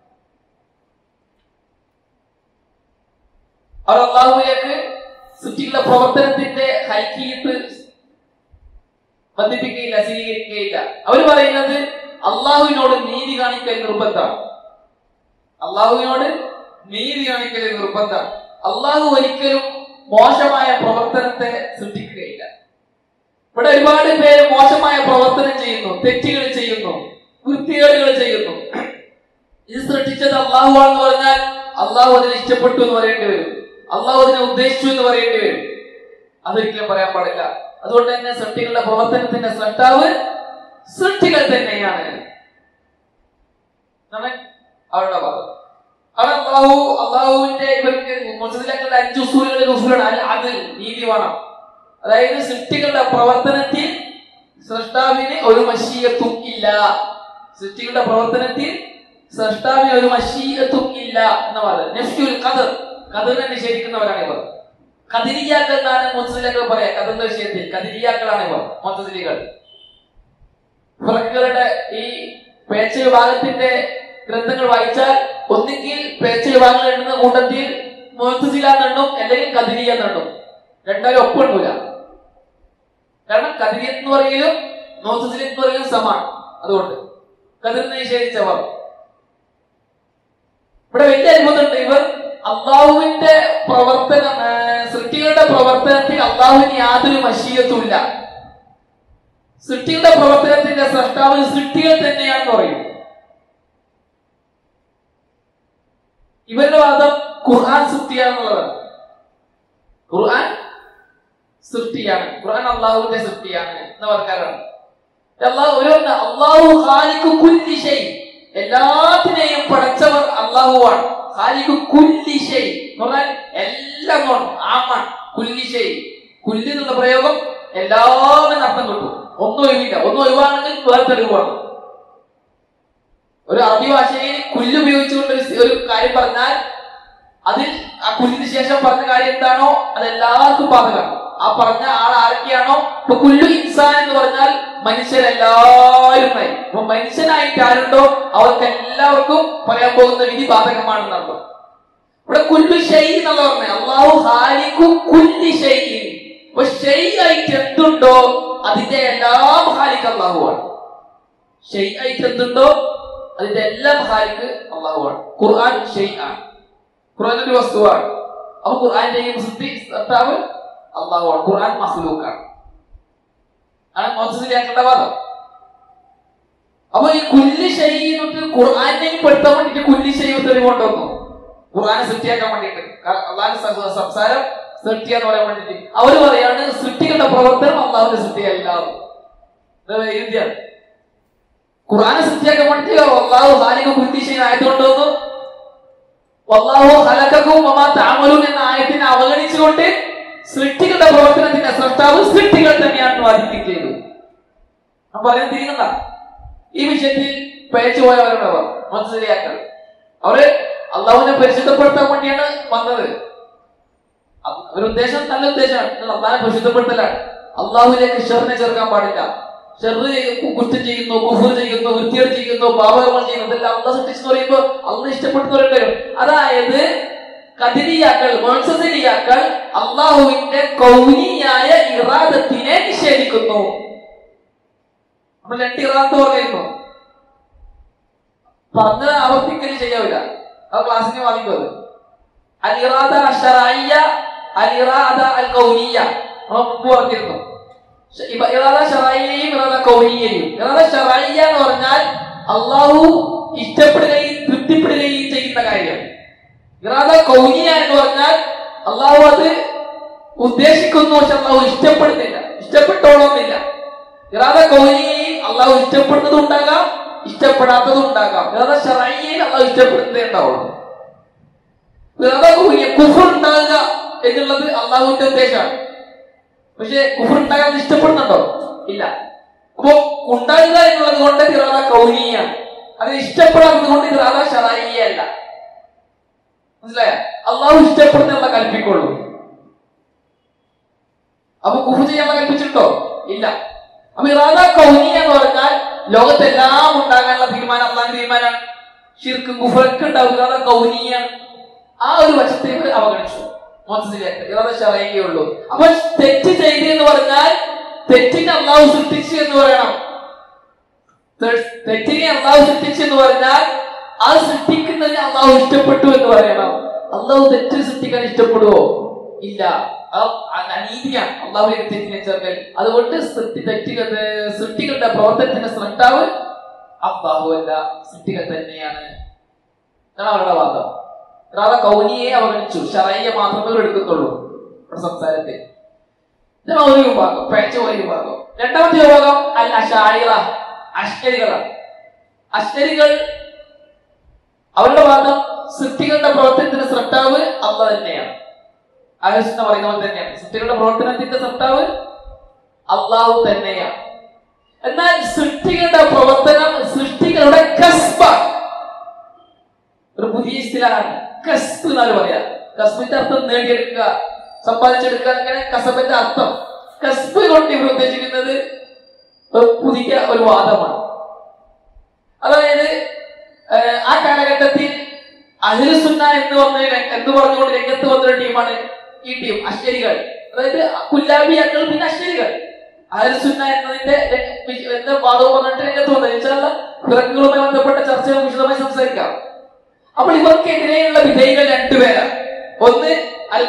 അവർ അല്ലാഹുവിലേക്ക് സൃഷ്ടികളുടെ പ്രവർത്തനത്തിന്റെ ഖൽഖിയ്യത്ത് ബന്ധിപ്പിക്കുകയില്ല, സ്വീകരിക്കുകയില്ല. അവർ പറയുന്നത് അള്ളാഹുവിനോട് നീതി കാണിക്കൽ നിർബന്ധമാണ്. അള്ളാഹുവിനോട് നീതി കാണിക്കൽ നിർബന്ധമാണ്. അള്ളാഹു ഒരിക്കലും മോശമായ പ്രവർത്തനത്തെ സൃഷ്ടിക്കുകയില്ല. ഇവിടെ ഒരുപാട് പേര് മോശമായ പ്രവർത്തനം ചെയ്യുന്നു, തെറ്റുകൾ ചെയ്യുന്നു, വൃത്തികേടുകൾ ചെയ്യുന്നു. ഇത് സൃഷ്ടിച്ചത് അള്ളാഹുവാണെന്ന് പറഞ്ഞാൽ അള്ളാഹു അതിനെ ഇഷ്ടപ്പെട്ടു എന്ന് പറയേണ്ടി വരും, അള്ളാഹു അതിനെ ഉദ്ദേശിച്ചു എന്ന് പറയേണ്ടി വരും. അതൊരിക്കലും പറയാൻ പാടില്ല. അതുകൊണ്ട് തന്നെ സൃഷ്ടികളുടെ പ്രവർത്തനത്തിന്റെ സൃഷ്ടാവ് സൃഷ്ടികൾ തന്നെയാണ് അവരുടെ വാദം. അള്ളാഹുവിന്റെ ഇവർക്ക് മുഅ്തസിലകളുടെ 5 ഉസൂലുകളാണ്. അൽ അദ്ൽ, നീതി വേണം. അതായത് സൃഷ്ടികളുടെ പ്രവർത്തനത്തിൽ സൃഷ്ടാവിന് ഒരു മശീയത്തും ഇല്ല. സൃഷ്ടികളുടെ പ്രവർത്തനത്തിൽ സൃഷ്ടാവിന് ഒരു മശീയത്തും ഇല്ല എന്ന വാദം. നഫ്യുൽ ഖദർ, ഖദറിനെ നിഷേധിക്കുന്നവരാണ് ഇവർ. ഖദരിയാക്കൾ എന്നാണ് മുഅ്തസിലകൾ പറയാ. ഖദറിന്റെ വിഷയത്തിൽ ഖദരിയാക്കളാണ് ഇവർ, മുഅ്തസിലികൾ. ഫിറഖുകളുടെ ഈ പേച്ച വിഭാഗത്തിന്റെ ഗ്രന്ഥങ്ങൾ വായിച്ചാൽ ഒന്നുകിൽ പേച്ച വിഭാഗങ്ങൾ എണ്ണുന്ന കൂട്ടത്തിൽ മുഅ്തസില എന്നെണ്ണും, അല്ലെങ്കിൽ ഖദരിയ എന്നെണ്ണും. രണ്ടാലും ഒപ്പിടൂല. കാരണം ഖദരിയ എന്ന് പറയലും മുഅ്തസില എന്ന് പറയലും സമാണ്. അതുകൊണ്ട് ഖദറിനെ നിഷേധിച്ചവർ. ഇവിടെ വലിയ അത്ഭുതമുണ്ട്. ഇവർ അള്ളാഹുവിന്റെ പ്രവർത്തനം, സൃഷ്ടികളുടെ പ്രവർത്തനത്തിൽ അള്ളാഹുവിന് യാതൊരു മശീയത്തും ഇല്ല. സൃഷ്ടികളുടെ പ്രവർത്തനത്തിന്റെ സൃഷ്ടാവ് സൃഷ്ടികൾ തന്നെയാണെന്ന് പറയും. ഇവരുടെ വാദം ഖുർആൻ സൃഷ്ടിയാണെന്നുള്ളതാണ്. ഖുർആൻ സൃഷ്ടിയാണ്, ഖുർആൻ അള്ളാഹുവിന്റെ സൃഷ്ടിയാണ് എന്ന വർക്കാരാണ്. അള്ളാഹു ഖാലിഖു കുല്ലി ഷൈ, എല്ലാത്തിനെയും പടച്ചവർ അള്ളാഹുവാണ്. ഖാലിഖു കുല്ലി ഷൈ എന്ന് പറഞ്ഞാൽ എല്ലാം ആമാണ്. കുല്ലി ഷൈ, കുല്ലി എന്നുള്ള പ്രയോഗം എല്ലാവരും അർത്ഥം കിട്ടും. ഒന്നും ഒഴിവില്ല. ഒന്നും ഒഴിവാണെങ്കിൽ വേറെ തെളിവാണ്. ഒരു അറബി ഭാഷയിൽ കുല്ല് ഉപയോഗിച്ചുകൊണ്ട് ഒരു കാര്യം പറഞ്ഞാൽ അതിൽ ആ കുല്ലിന് ശേഷം പറഞ്ഞ കാര്യം എന്താണോ അത് എല്ലാവർക്കും ബാധകമാണ്. ആ പറഞ്ഞ ആൾ ആരൊക്കെയാണോ, ഇപ്പൊ കുല്ലു ഇൻസാൻ എന്ന് പറഞ്ഞാൽ മനുഷ്യരെല്ലാവരും ആയി. അപ്പൊ മനുഷ്യനായിട്ട് ആരുണ്ടോ അവർക്ക് എല്ലാവർക്കും പറയാൻ പോകുന്ന വിധി ബാധകമാണെന്ന് അർത്ഥം. ഇവിടെ കുല്ലു ഷൈ എന്നുള്ള പറഞ്ഞ അല്ലാഹു ഖാലിഖു കുല്ലി ഷൈഇൻ. അപ്പൊ ഷൈ ആയിട്ട് എന്തുണ്ടോ അതിന്റെ എല്ലാം ഖാലിഖ് അല്ലാഹുവാണ്. ഷൈ ആയിട്ട് എന്തുണ്ടോ അതിന്റെ എല്ലാം ഖാലിഖ് അല്ലാഹുവാണ്. ഖുർആൻ ഷൈ ആണ്, ഖുർആൻ ഒരു വസ്തുവാണ്. അപ്പൊ ഖുർആന്റെയും സൃഷ്ടാവ് അല്ലാഹുവാണ്. ഖുർആൻ മഖ്ലൂഖാണ്. ആണ് മുഅ്തസിലിയാക്കളുടെ വാദം. അപ്പൊ ഈ കുല്ലി ഷൈ ഖുർആനെയും പെടുത്താൻ വേണ്ടിട്ട് കുല്ലി ഷൈ തെളിവുകൊണ്ടുവന്നു. ഖുർആനെ സൃഷ്ടിയാക്കാൻ വേണ്ടിട്ട്, അള്ളാഹുവിന്റെ സംസാരം സൃഷ്ടിയാന്ന് പറയാൻ വേണ്ടിട്ട് അവര് പറയാണ് സൃഷ്ടികളുടെ പ്രവർത്തനം അള്ളാഹുവിന്റെ സൃഷ്ടിയല്ല. എഴുതിയാണ് ഖുർആനെ സൃഷ്ടിയാക്കാൻ വേണ്ടിട്ട് അല്ലാഹു ഖാലിഖു കുല്ലി ഷൈ ആയത്ത് കൊണ്ടുവന്നു. വല്ലാഹു ഖലഖകും വമാ തഅമലൂൻ എന്ന ആയത്തിനെ അവഗണിച്ചുകൊണ്ട് സൃഷ്ടികളുടെ പ്രവർത്തനത്തിന്റെ സൃഷ്ടാവ് സൃഷ്ടികൾ തന്നെയാണെന്ന് വാദിക്കുകയും ചെയ്തു. ഞാൻ പറയുന്നത് തിരിയുന്നുണ്ട. ഈ വിഷയത്തിൽ പേച്ചു പോയവരുണ്ടവർ മുഅ്തസിലിയാക്കൾ. അവര് അള്ളാഹുവിനെ പരിശുദ്ധപ്പെടുത്താൻ വേണ്ടിയാണ് വന്നത്. ഒരു ഉദ്ദേശം നല്ല ഉദ്ദേശമാണ്, അള്ളാഹിനെ പരിശുദ്ധപ്പെടുത്തലാണ്. അള്ളാഹുവിലേക്ക് ഷർറിനെ ചേർക്കാൻ പാടില്ല. ഷർറ് കുറ്റം ചെയ്യുന്നു, കുഫ്ർ ചെയ്യുന്നു, വൃത്തികേട് ചെയ്യുന്നു, പാപകർമ്മം ചെയ്യുന്നു, ഇതെല്ലാം അള്ളാഹ് സൃഷ്ടിച്ചെന്ന് പറയുമ്പോൾ അള്ളാഹ് ഇഷ്ടപ്പെടുന്നവരുണ്ടായിരുന്നു. അതായത് ഖദരിയാക്കൾ, മുഅ്തസിലിയാക്കൾ അള്ളാഹുവിന്റെ കൗനിയായ ഇറാദത്തിനെ നിഷേധിക്കുന്നു. നമ്മൾ 2 ഇറാദത്ത് പറഞ്ഞിരുന്നു. പറഞ്ഞത് ആവർത്തിക്കല് ചെയ്യാവില്ല, അത് ക്ലാസ്സിന് വാദിക്കുന്നത്. അൽ ഇറാദ അശ്ശറഇയ്യ, അൽ ഇറാദ അൽ കൗനിയ്യ നമ്മൾ മുമ്പ് പറഞ്ഞിരുന്നു. ഇറാദ ശറഇയ്യയും ഇറാദ കൗനിയ്യയും. ഇറാദ ശറഇയ്യ എന്ന് പറഞ്ഞാൽ അള്ളാഹു ഇഷ്ടപ്പെടുകയും തൃപ്തിപ്പെടുകയും ചെയ്യുന്ന കാര്യം. ഇറാദ കൗനിയ എന്ന് പറഞ്ഞാൽ അള്ളാഹു അത് ഉദ്ദേശിക്കുന്നു, പക്ഷെ അള്ളാഹു ഇഷ്ടപ്പെടുന്നില്ല, ഇഷ്ടപ്പെട്ടോളന്നില്ല. ഇറാദ കൗനിയയിൽ അള്ളാഹു ഇഷ്ടപ്പെടുന്നതും ഉണ്ടാകാം, ഇഷ്ടപ്പെടാത്തതും ഉണ്ടാകാം. ഇറാദ ശറഇയ്യയിൽ അള്ളാഹു ഇഷ്ടപ്പെടുന്നതേ ഉണ്ടാവുള്ളൂ. ഇറാദ കൗനിയ കുഫ്ർ ഉണ്ടാകുക എന്നുള്ളത് അള്ളാഹുവിന്റെ ഉദ്ദേശമാണ്. പക്ഷെ കുഫ്ർ ഉണ്ടാകാൻ ഇഷ്ടപ്പെടുന്നുണ്ടോ? ഇല്ല. അപ്പോ ഉണ്ടാകുക എന്നുള്ളത് കൊണ്ട് ഇറാദ കൗനിയാണ്, അത് ഇഷ്ടപ്പെടാത്തത് കൊണ്ട് ഇറാദ ശറഇയ്യ അല്ല. മനസ്സിലായ? അള്ളാഹു ഇഷ്ടപ്പെടുന്നുള്ള കൽപ്പിക്കുള്ളൂ. അപ്പൊ കുഫ്ർ ചെയ്യാൻ കൽപ്പിച്ചിട്ടുണ്ടോ? ഇല്ല. അപ്പൊ ഇറാദ കൗനിയ എന്ന് പറഞ്ഞാൽ ലോകത്തെല്ലാം ഉണ്ടാകാനുള്ള തീരുമാനം അള്ളാഹിന്റെ തീരുമാനമാണ്. ശിർക്കും കുഫ്റൊക്കെ ഉണ്ടാവും. ഇറാദ കൗനിയാണ്. ആ ഒരു വശത്തേക്ക് അവഗണിച്ചു മുഅ്തസിലിയാക്കൾ. ഇറാദ ശറഇയ്യേ ഉള്ളൂ. അപ്പൊ തെറ്റ് ചെയ്തു എന്ന് പറഞ്ഞാൽ തെറ്റിനെ അള്ളാഹു സൃഷ്ടിച്ചു എന്ന് പറയണം. തെറ്റിനെ അള്ളാഹു സൃഷ്ടിച്ചു എന്ന് പറഞ്ഞാൽ ആ സൃഷ്ടിക്കുന്നതിന് അള്ളാഹു ഇഷ്ടപ്പെട്ടു എന്ന് പറയണം. അള്ളാഹു തെറ്റ് സൃഷ്ടിക്കാൻ ഇഷ്ടപ്പെടുവോ? ഇല്ല. അനീതിയാണ് അള്ളാഹുവിന്റെ തെറ്റിനെ ചേർക്കൽ. അതുകൊണ്ട് സൃഷ്ടികളുടെ പ്രവർത്തനത്തിന്റെ സൃഷ്ടാവ് അല്ലാഹു അല്ല, സൃഷ്ടികൾ തന്നെയാണ് എന്നാണ് അവരുടെ വാദം. ഇറാദ കൗനിയെ അവഗണിച്ചു, ശറഇയ്യ മാത്രമേ എടുക്കത്തുള്ളൂ സംസാരത്തിൽ. ഇത് ഒരു വിഭാഗം, പേച്ച ഒരു വിഭാഗം. രണ്ടാമത്തെ വിഭാഗം അൽ അശാഇറ, അശ്അരികളാണ്. അശ്അരികൾ അവരുടെ വാദം സൃഷ്ടികളുടെ പ്രവർത്തനത്തിന്റെ സൃഷ്ടാവ് അല്ലാഹ് തന്നെയാണ്. അഹ്ലുസുന്ന പറയുന്ന പോലെ തന്നെയാണ്. സൃഷ്ടികളുടെ പ്രവർത്തനത്തിന്റെ സൃഷ്ടാവ് അല്ലാഹു തന്നെയാണ്. എന്നാൽ സൃഷ്ടികളുടെ പ്രവർത്തനം സൃഷ്ടികളുടെ കസ്ബാണ്. ഒരു പുതിയ ഇസ്തിലാഹാണ് കസ്ബ് എന്നാണ് പറയാ. കസ്ബിന്റെ അർത്ഥം നേടിയെടുക്കുക, സമ്പാദിച്ചെടുക്കുക, അങ്ങനെ കസബിന്റെ അർത്ഥം. കസ്ബ് കൊണ്ട് ഇവർ ഉദ്ദേശിക്കുന്നത് പുതിയ ഒരു വാദമാണ്. അതായത് ആ കാലഘട്ടത്തിൽ അഹ്ലുസുന്ന എന്ന് പറഞ്ഞുകൊണ്ട് രംഗത്ത് വന്നൊരു ടീമാണ് ഈ ടീം, അശ്ശരികൾ. അതായത് കുല്ലാബിയാക്കൾ പിന്നെ അശ്ശരികൾ. അഹ്ലുസുന്ന എന്നതിന്റെ വാദവും പറഞ്ഞിട്ട് രംഗത്ത് വന്നത് ഫിറഖുകളുമായി ബന്ധപ്പെട്ട ചർച്ചകൾ വിശദമായി സംസാരിക്കാം. അപ്പോൾ ഇവർക്കെതിരെയുള്ള വിധേയികൾ രണ്ടുപേരാണ്. ഒന്ന് അൽ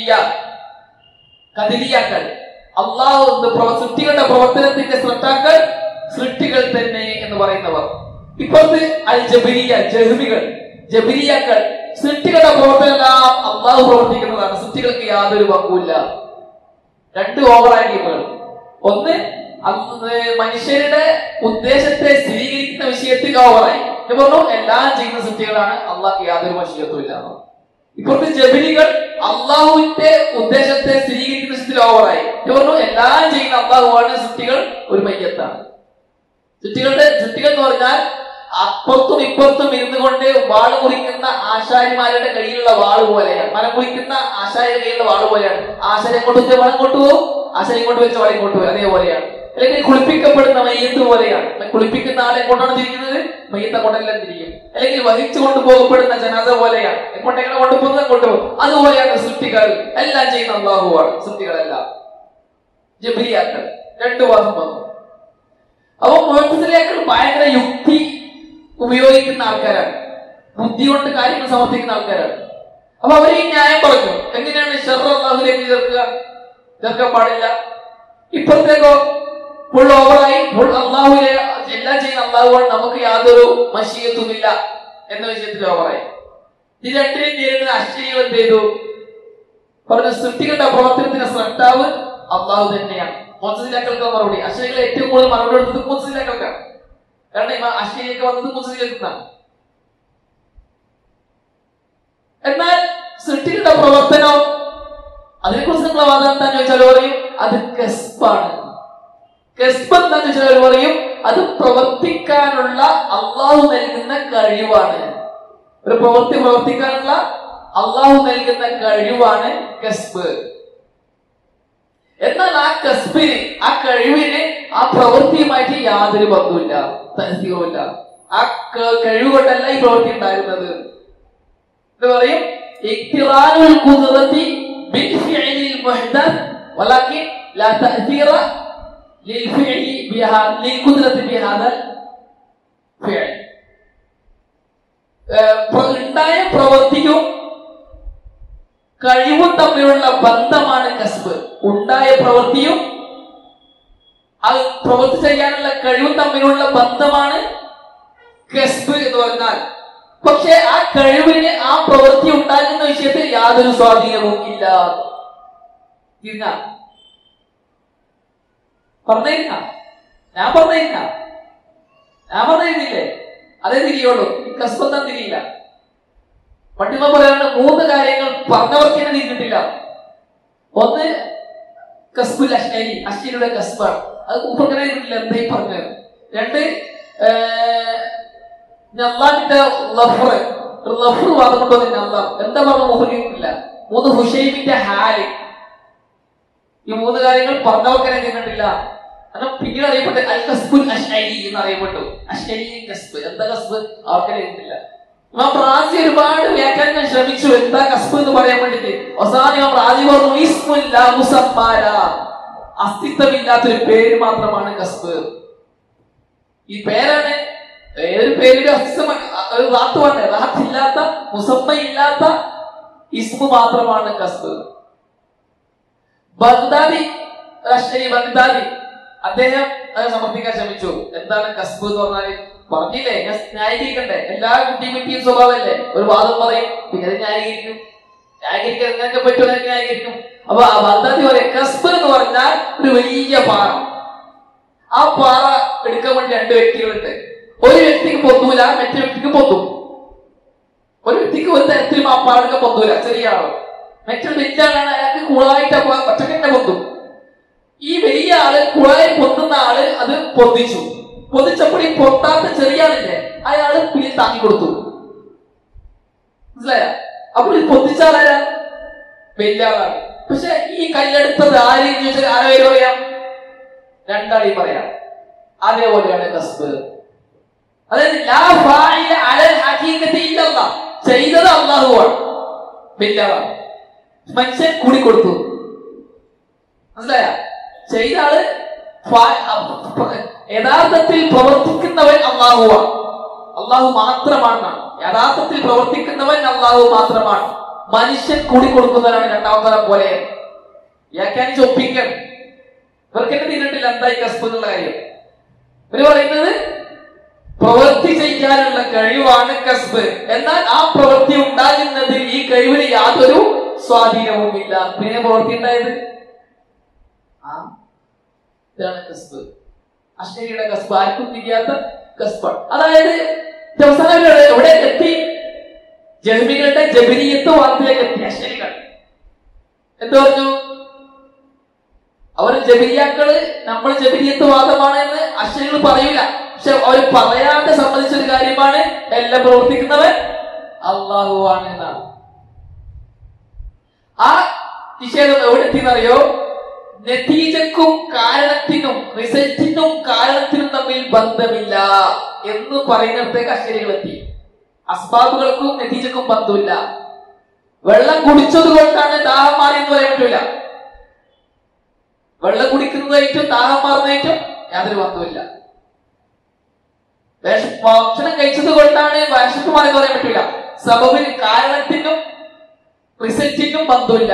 ഖദരിയാക്കൾ, അള്ളാഹു സൃഷ്ടികളുടെ പ്രവർത്തനത്തിന്റെ സൃഷ്ടാക്കൾ സൃഷ്ടികൾ തന്നെ എന്ന് പറയുന്നവർ. ഇപ്പുറത്ത് അൽ ജബരിയാക്കൾ, സൃഷ്ടികളുടെ പ്രവർത്തനം എല്ലാം അള്ളാഹു പ്രവർത്തിക്കുന്നതാണ്, സൃഷ്ടികൾക്ക് യാതൊരു പങ്കുമില്ല. രണ്ട് ഓവറായ ടീമുകൾ. ഒന്ന് മനുഷ്യരുടെ ഉദ്ദേശത്തെ സ്ഥിരീകരിക്കുന്ന വിഷയത്തിൽ ഓവറായി പറഞ്ഞു, എല്ലാം ചെയ്യുന്ന സൃഷ്ടികളാണ്, അള്ളാഹ് യാതൊരു വശീയത്വം ഇല്ല. ഇപ്പോഴത്തെ ജബരികൾ അള്ളാഹുവിന്റെ ഉദ്ദേശത്തെ സ്ഥിരീകരിക്കുന്ന വിഷയത്തിൽ ഓവറായി പറഞ്ഞു, എല്ലാം ചെയ്യുന്ന അള്ളാഹുവാണ്, സൃഷ്ടികൾ ഒരു മയ്യത്താണ്. സൃഷ്ടികൾ എന്ന് പറഞ്ഞാൽ അപ്പുറത്തും ഇപ്പുറത്തും ഇരുന്നു കൊണ്ട് വാള് മുറിക്കുന്ന ആശാരിമാരുടെ കയ്യിലുള്ള വാള് പോലെയാണ്. മരം മുറിക്കുന്ന ആശാരിയുടെ കയ്യിലുള്ള വാള് പോലെയാണ്. ആശാരി കൊണ്ട് വെച്ച വളം കൊണ്ടുപോകും, ആശാരി കൊണ്ട് വെച്ച വളം കൊണ്ടുപോകും, അതേപോലെയാണ്. അല്ലെങ്കിൽ കുളിപ്പിക്കപ്പെടുന്ന മയ്യത്ത് പോലെയാണ്. കുളിപ്പിക്കുന്ന ആളെ കൊണ്ടാണ് തിരിക്കുന്നത്, മയ്യത്തെ കൊണ്ടെല്ലാം തിരിക്കും. അല്ലെങ്കിൽ വഹിച്ചു കൊണ്ടുപോകപ്പെടുന്ന ജനാസ പോലെയാണ്. എങ്ങോട്ടെങ്ങനെ കൊണ്ടുപോകുന്നത് കൊണ്ടുപോകും. അതുപോലെയാണ് സൃഷ്ടികൾ. എല്ലാം ചെയ്യുന്ന അല്ലാഹുവാണ്, സൃഷ്ടികളെല്ലാം. ജബരിയാക്കൾ രണ്ടു വാദം വന്നു. അപ്പൊ മുഅ്തസിലിയാക്കൾ ഭയങ്കര യുക്തി ഉപയോഗിക്കുന്ന ആൾക്കാരാണ്, ബുദ്ധി കൊണ്ട് കാര്യങ്ങൾ സമർത്ഥിക്കുന്ന ആൾക്കാരാണ്. അപ്പൊ അവർ ഈ ന്യായം പറഞ്ഞു, എങ്ങനെയാണ് ശർറ അല്ലാഹുവിലേക്ക് ചേർക്കാൻ പാടില്ല. ഇപ്പോഴത്തേക്കോ ഫുൾ ഓവറായി, ഫുൾ അള്ളാഹുലെ എല്ലാം ചെയ്യുന്ന അള്ളാഹുവാണ്, നമുക്ക് യാതൊരു മശീയത്തുമില്ല എന്ന വിഷയത്തിൽ ഓവറായി. ഇത് രണ്ടിനെയും നേരിടുന്ന അശ്ശരികൾ എന്ത് ചെയ്തു? പറഞ്ഞു സൃഷ്ടികളുടെ പ്രവർത്തനത്തിന്റെ സൃഷ്ടാവ് അള്ളാഹു തന്നെയാണ്. മുഅ്തസിലിയാക്കൾക്ക് മറുപടി, അശ്ശരികൾ ഏറ്റവും കൂടുതൽ മറുപടി എടുത്തത് മുഅ്തസിലിയാക്കൾക്കാണ്. കാരണം അശ്ശരിയൊക്കെ വന്നത് മുഅ്തസിലിയാക്കൾക്കാണ്. എന്നാൽ സൃഷ്ടികളുടെ പ്രവർത്തനം അതിനെക്കുറിച്ച് നിങ്ങളെ വാദം എന്താന്ന് ചോദിച്ചാൽ പറയും അത് കസ്ബാണ്. കസ്ബ് എന്താന്ന് ചോദിച്ചാൽ പറയും അത് പ്രവർത്തിക്കാനുള്ള അള്ളാഹു നൽകുന്ന കഴിവാണ്. ഒരു പ്രവൃത്തി പ്രവർത്തിക്കാനുള്ള അള്ളാഹു നൽകുന്ന കഴിവാണ് കസ്ബ്. എന്നാൽ ആ കസ്ബിന്, ആ കഴിവിന്, ആ പ്രവൃത്തിയുമായിട്ട് യാതൊരു ബന്ധവുമില്ല, തഹ്സീറുമില്ല. ആ കഴിവ് കൊണ്ടല്ല ഈ പ്രവൃത്തി ഉണ്ടാകുന്നത്. ഇത് പറയും ഇഖ്തിറാനുൽ ഖുദ്റതി ബിൽ ഫിഅലിൽ മുഹ്ദസ് വലാകിൻ ലാ തഅ്സീറ ലിൽ ഫിഅലി ബിഹാ ലിൽ ഖുദ്റതി ബിഹാദൽ ഫിഅൽ. ഉണ്ടായ പ്രവൃത്തിയും കഴിവും തമ്മിലുള്ള ബന്ധമാണ് കസ്ബ്. ഉണ്ടായ പ്രവൃത്തിയും അത് പ്രവൃത്തി ചെയ്യാനുള്ള കഴിവും തമ്മിലുള്ള ബന്ധമാണ് കസ്ബ് എന്ന് പറഞ്ഞാൽ. പക്ഷെ ആ കഴിവിന്, ആ പ്രവൃത്തി ഉണ്ടാകുന്ന വിഷയത്തിൽ യാതൊരു സ്വാധീനവും ഇല്ല. ഞാൻ പറഞ്ഞില്ലേ അതേ തിരിയുള്ളൂ, കസ്ബെന്താ തിരിയില്ല. പട്ടിമ പറയാനുള്ള 3 കാര്യങ്ങൾ പറഞ്ഞവർക്ക് തന്നെ തിരിഞ്ഞിട്ടില്ല. ഒന്ന് കസ്ബുൽ അശ്ശരി, അശ്ശരിയുടെ കസ്ബാണ്, അത് ഉപകരണ എന്തായി പറഞ്ഞത്. 2 അള്ളാഹിന്റെ ലഫ്റ് വാദം കൊണ്ടുവന്നില്ല. അള്ളാഹ് എന്താ പറഞ്ഞ മുഹരിക്കില്ല. 3 ഹുശൈമിന്റെ ഹാല്. ഈ 3 കാര്യങ്ങൾ പറഞ്ഞവർക്ക് തന്നെ തിന്നിട്ടില്ല. കാരണം പിന്നീട് അറിയപ്പെട്ടു അൽ കസ്ബുൽ അശ്ശരി എന്ന് അറിയപ്പെട്ടു. അശ്ശരി കസ്ബ്, എന്താ കസ്ബ് അവർക്കന്നെ തിന്നില്ല. ഇമാം റാസി ഒരുപാട് വ്യാഖ്യാനം ശ്രമിച്ചു എന്താ കസ്ബ് എന്ന് പറയാൻ വേണ്ടിട്ട്. അവസാനം ഇമാം റാസി പറഞ്ഞു ഇസ്മുൻ ലാ മുസമ്മാ ലഹു, അസ്തിത്വമില്ലാത്തൊരു പേര് മാത്രമാണ് കസ്ബ്. ഈ പേരാണ് ഏതൊരു പേരിന്റെ ഒരു റാത്തുവാണ്, റാത്തില്ലാത്ത മുസമ്മയില്ലാത്ത ഇസ്മു മാത്രമാണ് കസ്ബ്. ബഗ്ദാദി അദ്ദേഹം അത് സമർപ്പിക്കാൻ ശ്രമിച്ചു. എന്താണ് കസ്ബ് എന്ന് പറഞ്ഞാല് പറഞ്ഞില്ലേ, ഞാൻ ന്യായീകരിക്കണ്ടേ, എല്ലാ കുട്ടിയും സ്വഭാവമല്ലേ. ഒരു വാദം പറയും, പിന്നെ അത് ന്യായീകരിക്കാൻ പറ്റുമോ, ന്യായീകരിക്കും. അപ്പൊ ആ ബഗ്ദാദി പറയും കസ്ബ് എന്ന് പറഞ്ഞാൽ ഒരു വലിയ പാറ. ആ പാറ എടുക്കാൻ വേണ്ടി 2 വ്യക്തികളുണ്ട്. ഒരു വ്യക്തിക്ക് പൊത്തൂല, മറ്റേ വ്യക്തിക്ക് പൊത്തും. ഒരു വ്യക്തിക്ക് ഒരു തരത്തിലും ആ പാടൊക്കെ പൊന്തൂല, ചെറിയ ആള്. മറ്റൊരു വലിയ ആളാണ്, അയാൾക്ക് കുളമായിട്ട് ഒറ്റക്കെന്നെ പൊന്തും. ഈ വലിയ ആള് കുളമായി പൊന്തുന്ന ആള് അത് പൊന്തിച്ചു. പൊന്തിച്ചപ്പോൾ ഈ പൊത്താത്ത ചെറിയ ആളില്ലേ അയാള് പിന്നിൽ താങ്ങി കൊടുത്തു. മനസ്സിലായ? അപ്പോൾ ഈ പൊന്തിച്ച ആളാരാ? വലിയ ആളാണ്. പക്ഷെ ഈ കല്ലെടുത്തത് ആരെയും ചോദിച്ചാൽ ആരോ പറയാം, രണ്ടാളി പറയാം. അതേപോലെയാണ് കസ്ബ്. അതായത് ചെയ്തത് അല്ലാഹുവാണ്, വലിയ ആളാണ്. മനുഷ്യൻ കൂടിക്കൊടുത്തു. മനസ്സിലായ? ചെയ്ത ആള് യഥാർത്ഥത്തിൽ പ്രവർത്തിക്കുന്നവൻ അല്ലാഹുവാണ്, അല്ലാഹു മാത്രമാണ്. യഥാർത്ഥത്തിൽ പ്രവർത്തിക്കുന്നവൻ അല്ലാഹു മാത്രമാണ്. മനുഷ്യൻ കൂടിക്കൊടുക്കുന്നവരാണ് രണ്ടാമത്തെ പോലെ. വ്യാഖ്യാനിച്ച് ഒപ്പിക്കണം. ഇവർക്ക് എന്നെ തിന്നിട്ടില്ല എന്തായി കസ്ബ് എന്നുള്ള കാര്യം. ഇവര് പറയുന്നത് പ്രവൃത്തി ചെയ്യാനുള്ള കഴിവാണ് കസ്ബ്. എന്നാൽ ആ പ്രവൃത്തി ഉണ്ടാകുന്നതിൽ ഈ കഴിവിന് യാതൊരു സ്വാധീനവുമില്ല. പിന്നെ പ്രവൃത്തി ഉണ്ടായത് ഇതാണ് കസ്ബ്. അശ്വരിയുടെ കസ്ബ്, ആർക്കും തിരിയാത്ത കസ്ബാണ്. അതായത് അവസാനം എവിടെ എത്തി? ജഹ്മികളുടെ ജബരിയത്ത് വാദത്തിലേക്ക് എത്തി. അശ്വരികൾ എന്ത് പറഞ്ഞു? അവർ ജബരിയാക്കള് നമ്മൾ ജബരിയത്ത് വാദമാണ് എന്ന് അശ്വരികൾ പറയൂല. പക്ഷെ അവർ പറയാതെ സംബന്ധിച്ചൊരു കാര്യമാണ് എല്ലാം പ്രവർത്തിക്കുന്നവൻ അല്ലാഹുവാണ് എന്നാണ്. ആ നിഷേധം എവിടെ എത്തിയെന്നറിയോ? നതീജക്കും കാരണത്തിനും, റിസൾട്ടിനും കാരണത്തിനും തമ്മിൽ ബന്ധമില്ല എന്ന് പറയുന്നിടത്തേക്ക് അശ്വരികൾ എത്തി. അസ്ബാബുകൾക്കും നതീജക്കും ബന്ധമില്ല. വെള്ളം കുടിച്ചത് കൊണ്ടാണ് ദാഹം മാറി എന്ന് പറയാൻ പറ്റില്ല. വെള്ളം കുടിക്കുന്നതായിട്ടും ദാഹം മാറുന്നതായിട്ടും യാതൊരു ബന്ധമില്ല. ഭക്ഷണം കഴിച്ചത് കൊണ്ടാണ് വിശപ്പ് മാറി എന്ന് പറയാൻ പറ്റില്ല. സബബിന്, കാരണത്തിനും റിസൾട്ടിനും ബന്ധമില്ല.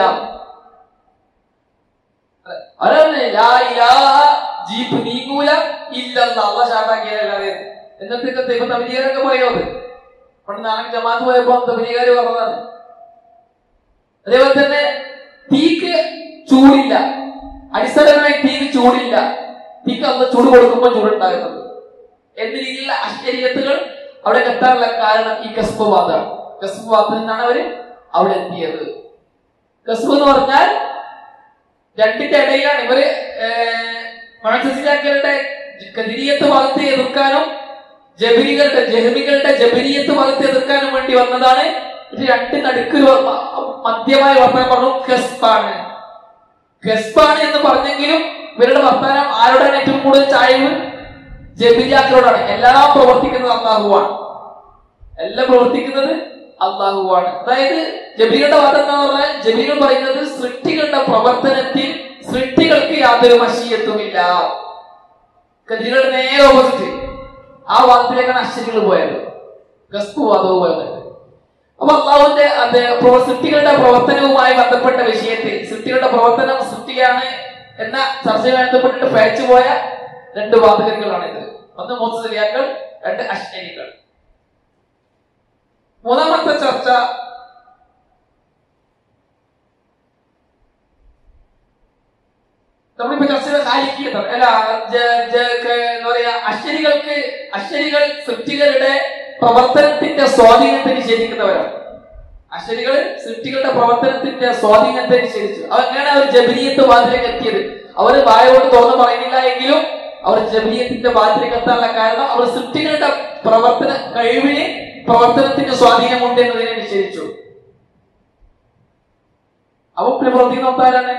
ജീപ്പ് നീങ്ങൂല ഇല്ലെന്ന് അള്ളാഹ് ഷാർട്ടാക്കിയതല്ലാതെ. എന്നിട്ട് തബലീഗൊക്കെ പറയുന്നത് പണ്ട് നാളെ ജമാഅത്ത് പോയപ്പോ തബലീഗുകാര് പറഞ്ഞതാണ്. അതേപോലെ തന്നെ തീക്ക് ചൂടില്ല, അടിസ്ഥാനപരമായി തീക്ക് ചൂടില്ല. തീക്ക് അന്ന് ചൂട് കൊടുക്കുമ്പോൾ ചൂടുണ്ടാകുന്നത് എന്ന രീതിയിലുള്ള അശ്ചര്യത്തുകൾ അവിടെ എത്താനുള്ള കാരണം ഈ കസ്ബ് വാദമാണ്. കസ്ബ് വാദത്തിൽ നിന്നാണ് അവര് അവിടെ എത്തിയത്. കസ്ബ് എന്ന് പറഞ്ഞാൽ രണ്ടിന്റെ ഇടയിലാണ്. ഇവര് മുഅ്തസിലികളുടെ ഖദരിയത്ത് വാദത്തെ എതിർക്കാനും ജഹ്മികളുടെ ജബരിയത്ത് വാദത്തെ എതിർക്കാനും വേണ്ടി വന്നതാണ്. ഇത് രണ്ട് നടുക്ക് മധ്യമായ വർത്തമാനം പറഞ്ഞു കസ്ബാണ്. കസ്ബാണ് എന്ന് പറഞ്ഞെങ്കിലും ഇവരുടെ വർത്തമാനം ആരോടാണ് ഏറ്റവും കൂടുതൽ ചായ്വ്? ജബരിയാക്കളോടാണ്. എല്ലാം പ്രവർത്തിക്കുന്നത് അല്ലാഹുവാണ്, എല്ലാം പ്രവർത്തിക്കുന്നത് അല്ലാഹുവാണ്. അതായത് ജബരികളുടെ വാദം എന്ന് പറഞ്ഞാൽ ജബരികൾ പറയുന്നത് സൃഷ്ടികളുടെ പ്രവർത്തനത്തിൽ സൃഷ്ടികൾക്ക് യാതൊരു മശീയത്തുമില്ല. ഖദരികളുടെ നേരെ ഓപ്പോസിറ്റ് ആ വാദത്തിലേക്കാണ് അശ്വരികൾ പോയത്, കസ്ബ് വാദവും പോയത്. അപ്പൊ അള്ളാഹുവിന്റെ സൃഷ്ടികളുടെ പ്രവർത്തനവുമായി ബന്ധപ്പെട്ട വിഷയത്തിൽ സൃഷ്ടികളുടെ പ്രവർത്തനം സൃഷ്ടിയാണ് എന്ന ചർച്ചയുമായി ബന്ധപ്പെട്ടിട്ട് പേച്ചു പോയ രണ്ട് വാദഗതികളാണ് ഇത്. ഒന്ന് മുഅ്തസിലികൾ, രണ്ട് അശ്വരികൾ. മൂന്നാമത്തെ ചർച്ച നമ്മളിപ്പോ ചർച്ച ചെയ്ത ഖാലിഖിയത്താണ്. അല്ല, എന്താ പറയാ, അശ്വരികൾ സൃഷ്ടികളുടെ പ്രവർത്തനത്തിന്റെ സ്വാധീനത്തെ നിഷേധിക്കുന്നവരാണ്. അശ്വരികൾ സൃഷ്ടികളുടെ പ്രവർത്തനത്തിന്റെ സ്വാധീനത്തെ നിഷേധിച്ചു. അവരെങ്ങനെയാണ് അവർ ജബരിയത്ത് വാതിലേക്ക് എത്തിയത്? അവർ വായോട് തുറന്നു പറയുന്നില്ല എങ്കിലും അവർ ജബരിയത്തിന്റെ വാതിലേക്ക് എത്താനുള്ള കാരണം അവർ സൃഷ്ടികളുടെ പ്രവർത്തന കഴിവിന് പ്രവർത്തനത്തിന്റെ സ്വാധീനമുണ്ട് എന്നതിനെ നിഷേധിച്ചു. അവ പ്രവർത്തിക്കുന്ന ഒത്താരാണ്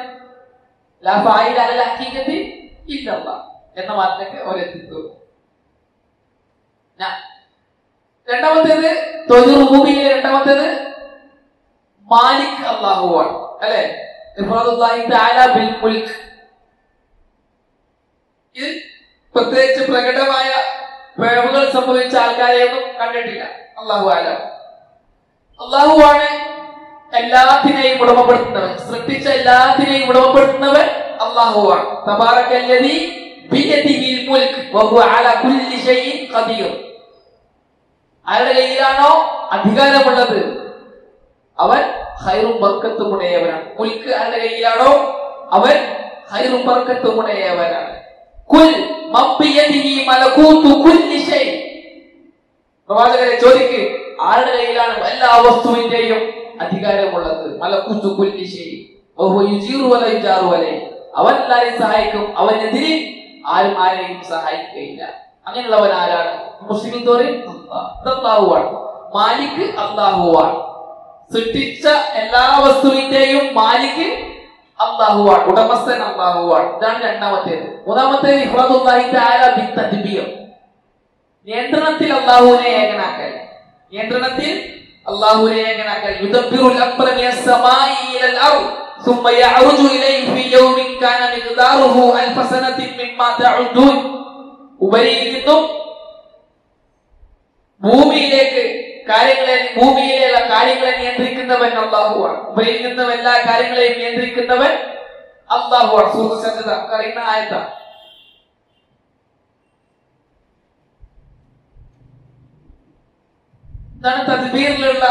എന്ന വാക്കിലേക്ക് അവരെത്തിത്തു. രണ്ടാമത്തേത് രണ്ടാമത്തേത് മാലിക് അല്ലാഹുവാണ്, അല്ലെ? ഇത് പ്രത്യേകിച്ച് പ്രകടമായ പിഴവുകൾ സംഭവിച്ച ആൾക്കാരെയൊന്നും കണ്ടിട്ടില്ല. അല്ലാഹുവാണ് എല്ലാത്തിനെയും ഉടമപ്പെടുത്തുന്നവൻ, സൃഷ്ടിച്ച എല്ലാത്തിനെയും ഉടമപ്പെടുത്തുന്നവൻ അല്ലാഹുവാണ്. തബാറക്കല്ലദീ ബിയദിഹിൽ മുൽക്ക് വഹുവ അലാ കുല്ലി ഷൈഇൻ ഖദീർ. ആരുടെ കയ്യിലാണോ അധികാരമുള്ളത് അവൻ ഖൈറും ബർക്കത്തും ഉടയവനാണ്. മുൽക്ക് ആരുടെ കയ്യിലാണോ അവൻ ഖൈറും ബർക്കത്തും ഉടയവനാണ്. കുൽ മൻ ബിയദിഹി മലകൂതു കുല്ലി ഷൈ. പ്രവാചകരെ ചോദിക്ക്, ആരുടെ കയ്യിലാണ് എല്ലാ വസ്തുവിന്റെയും അധികാരമുള്ളത്. മലക്കുതു കുല്ലി ശൈഇ വഹുവ യുജീറു വലാ യുജാറു അലൈഹി. അവൻ എല്ലാവരെയും സഹായിക്കും, അവനെതിരെ ആരും ആരെയും സഹായിക്കുകയില്ല. അങ്ങനെയുള്ളവൻ ആരാണ്? മുസ്ലിം തോറിൻ അല്ലാഹുവാണ്. മാലിക് അല്ലാഹുവാണ്. സൃഷ്ടിച്ച എല്ലാ വസ്തുവിന്റെയും മാലിക് അല്ലാഹുവാണ്, ഉടമസ്ഥൻ അല്ലാഹുവാണ്. ഇതാണ് രണ്ടാമത്തേത്. മൂന്നാമത്തേത് ഇഫ്റാദുല്ലാഹി തആല ബിത്തദ്ബീർ, നിയന്ത്രണത്തിൽ അല്ലാഹുവിനെ ഏകനാക്കൽ. നിയന്ത്രണത്തിൽ അല്ലാഹുവിനെ ഏകനാക്കൽ. യുദബ്ബിറുൽ അംറ മിനസ് സമാഇ ഇലൽ അർദ് ثم يعرج إليه في يوم كان مقداره ألف سنة مما تعدون. ഉപരിയിരിക്കുന്നു ഭൂമിയിലേക്ക് ഭൂമിയിലുള്ള കാര്യങ്ങളെ നിയന്ത്രിക്കുന്നവൻ അല്ലാഹുവാണ്. ഉപരിയിരിക്കുന്ന എല്ലാ കാര്യങ്ങളെയും നിയന്ത്രിക്കുന്നവൻ അല്ലാഹുവാണ്. സൂറത്ത് സജ്ദ അറിയുന്ന ആയത്താണ്. ഇതാണ് തദ്ബീറിലുള്ള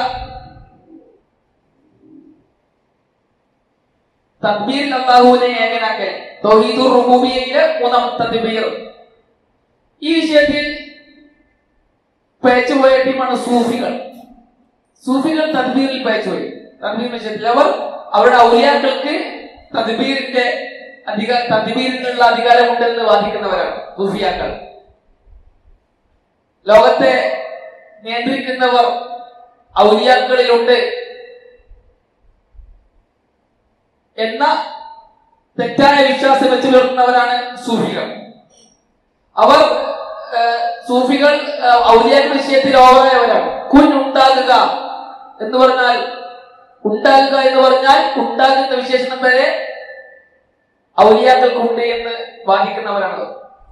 തദ്ബീറിൽ അല്ലാഹുവിനെ ഏകനാക്കൽ. തൗഹീദുർ റുബൂബിയ്യയിലെ മൂന്നാമത്തെ തദ്ബീർ. ഈ വിഷയത്തിൽ പേച്ചുപോയ ടീമാണ് സൂഫികൾ. സൂഫികൾ തദ്ബീറിൽ പേച്ചുപോയി. തദ്ബീർ വിഷയത്തിൽ അവർ അവരുടെ ഔലിയാക്കൾക്ക് തദ്ബീറിനുള്ള അധികാരമുണ്ടെന്ന് വാദിക്കുന്നവരാണ് സൂഫിയാക്കൾ. ലോകത്തെ നിയന്ത്രിക്കുന്നവർ ഔലിയാക്കളിലുണ്ട് എന്ന തെറ്റായ വിശ്വാസം വെച്ചു പുലർത്തുന്നവരാണ് സൂഫികൾ. സൂഫികൾ ഔലിയാക്ക വിഷയത്തിൽ ഓവറായവരാണ്. ഉണ്ടാകുക എന്ന് പറഞ്ഞാൽ ഉണ്ടാകുന്ന വിശേഷണം വരെ ഔലിയാക്കൾക്കുണ്ട് എന്ന് വാദിക്കുന്നവരാണ്.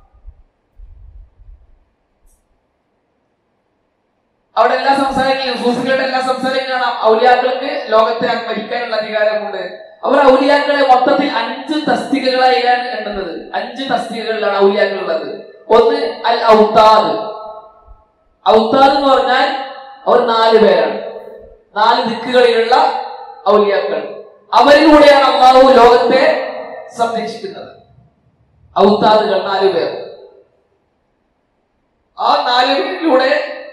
അവിടെ എല്ലാ സംസാരങ്ങളിലും സൂഫികളുടെ എല്ലാ സംസാരങ്ങളും കാണാം ഔലിയാക്കൾക്ക് ലോകത്തെ ഭരിക്കാനുള്ള അധികാരമുണ്ട്. അവർ ഔലിയാക്കളെ മൊത്തത്തിൽ 5 തസ്തികകളായാണ് എണ്ണുന്നത്. 5 തസ്തികകളിലാണ് ഔലിയാക്കൾ ഉള്ളത്. ഒന്ന് അൽ ഔതാദ്. ഔതാദ് എന്ന് പറഞ്ഞാൽ അവർ 4 പേരാണ്. 4 ദിക്കുകളിലുള്ള ഔലിയാക്കൾ. അവരിലൂടെയാണ് അല്ലാഹു ലോകത്തെ സംരക്ഷിക്കുന്നത്. ഔതാദുകൾ 4 പേർ. ആ 4 പേരിലൂടെ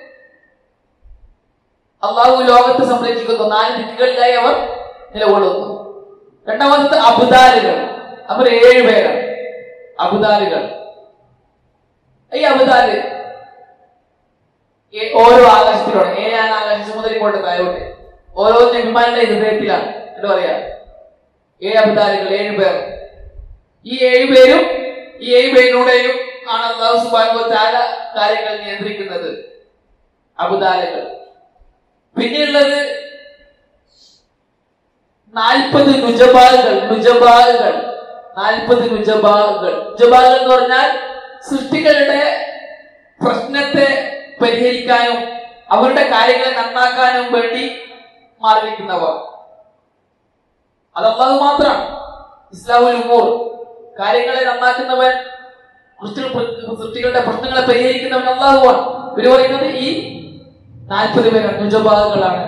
അല്ലാഹു ലോകത്തെ സംരക്ഷിക്കുന്നു. 4 ദിക്കുകളിലായി അവർ നിലകൊള്ളുന്നു. രണ്ടാമത്തെ അബ്ദാലുകൾ. അവർ 7 പേരാണ്. അബ്ദാലുകൾ. ഈ അബ്ദാല് ഓരോ ആകാശത്തിലാണ്. 7 ആകാശം മുതൽ ഇങ്ങോട്ട് താഴോട്ട് ഓരോ നബിമാരുടെ ഹൃദയത്തിലാണ്. എന്താ പറയാ? 7 അബ്ദാലുകൾ, 7 പേർ. ഈ 7 പേരും ഈ 7 പേരിലൂടെയും ആണ് അല്ലാഹു സുബ്ഹാനഹു വ തആല കാര്യങ്ങൾ നിയന്ത്രിക്കുന്നത്. അബ്ദാലുകൾ. പിന്നെയുള്ളത് 40 നുജബാലുകൾ. 40 നുജബാലുകൾ എന്ന് പറഞ്ഞാൽ സൃഷ്ടികളുടെ പ്രശ്നത്തെ പരിഹരിക്കാനും അവരുടെ കാര്യങ്ങളെ നന്നാക്കാനും വേണ്ടി മാറി വയ്ക്കുന്നവർ. അത് അല്ലാഹു മാത്രമാണ്. ഇസ്ലാമുൽ ഉമൂർ, കാര്യങ്ങളെ നന്നാക്കുന്നവൻ, സൃഷ്ടികളുടെ പ്രശ്നങ്ങളെ പരിഹരിക്കുന്നവൻ അല്ലാഹുവാണ്. ഇവര് പറയുന്നത് ഈ 40 പേരാണ്, നുജബാലുകളാണ്.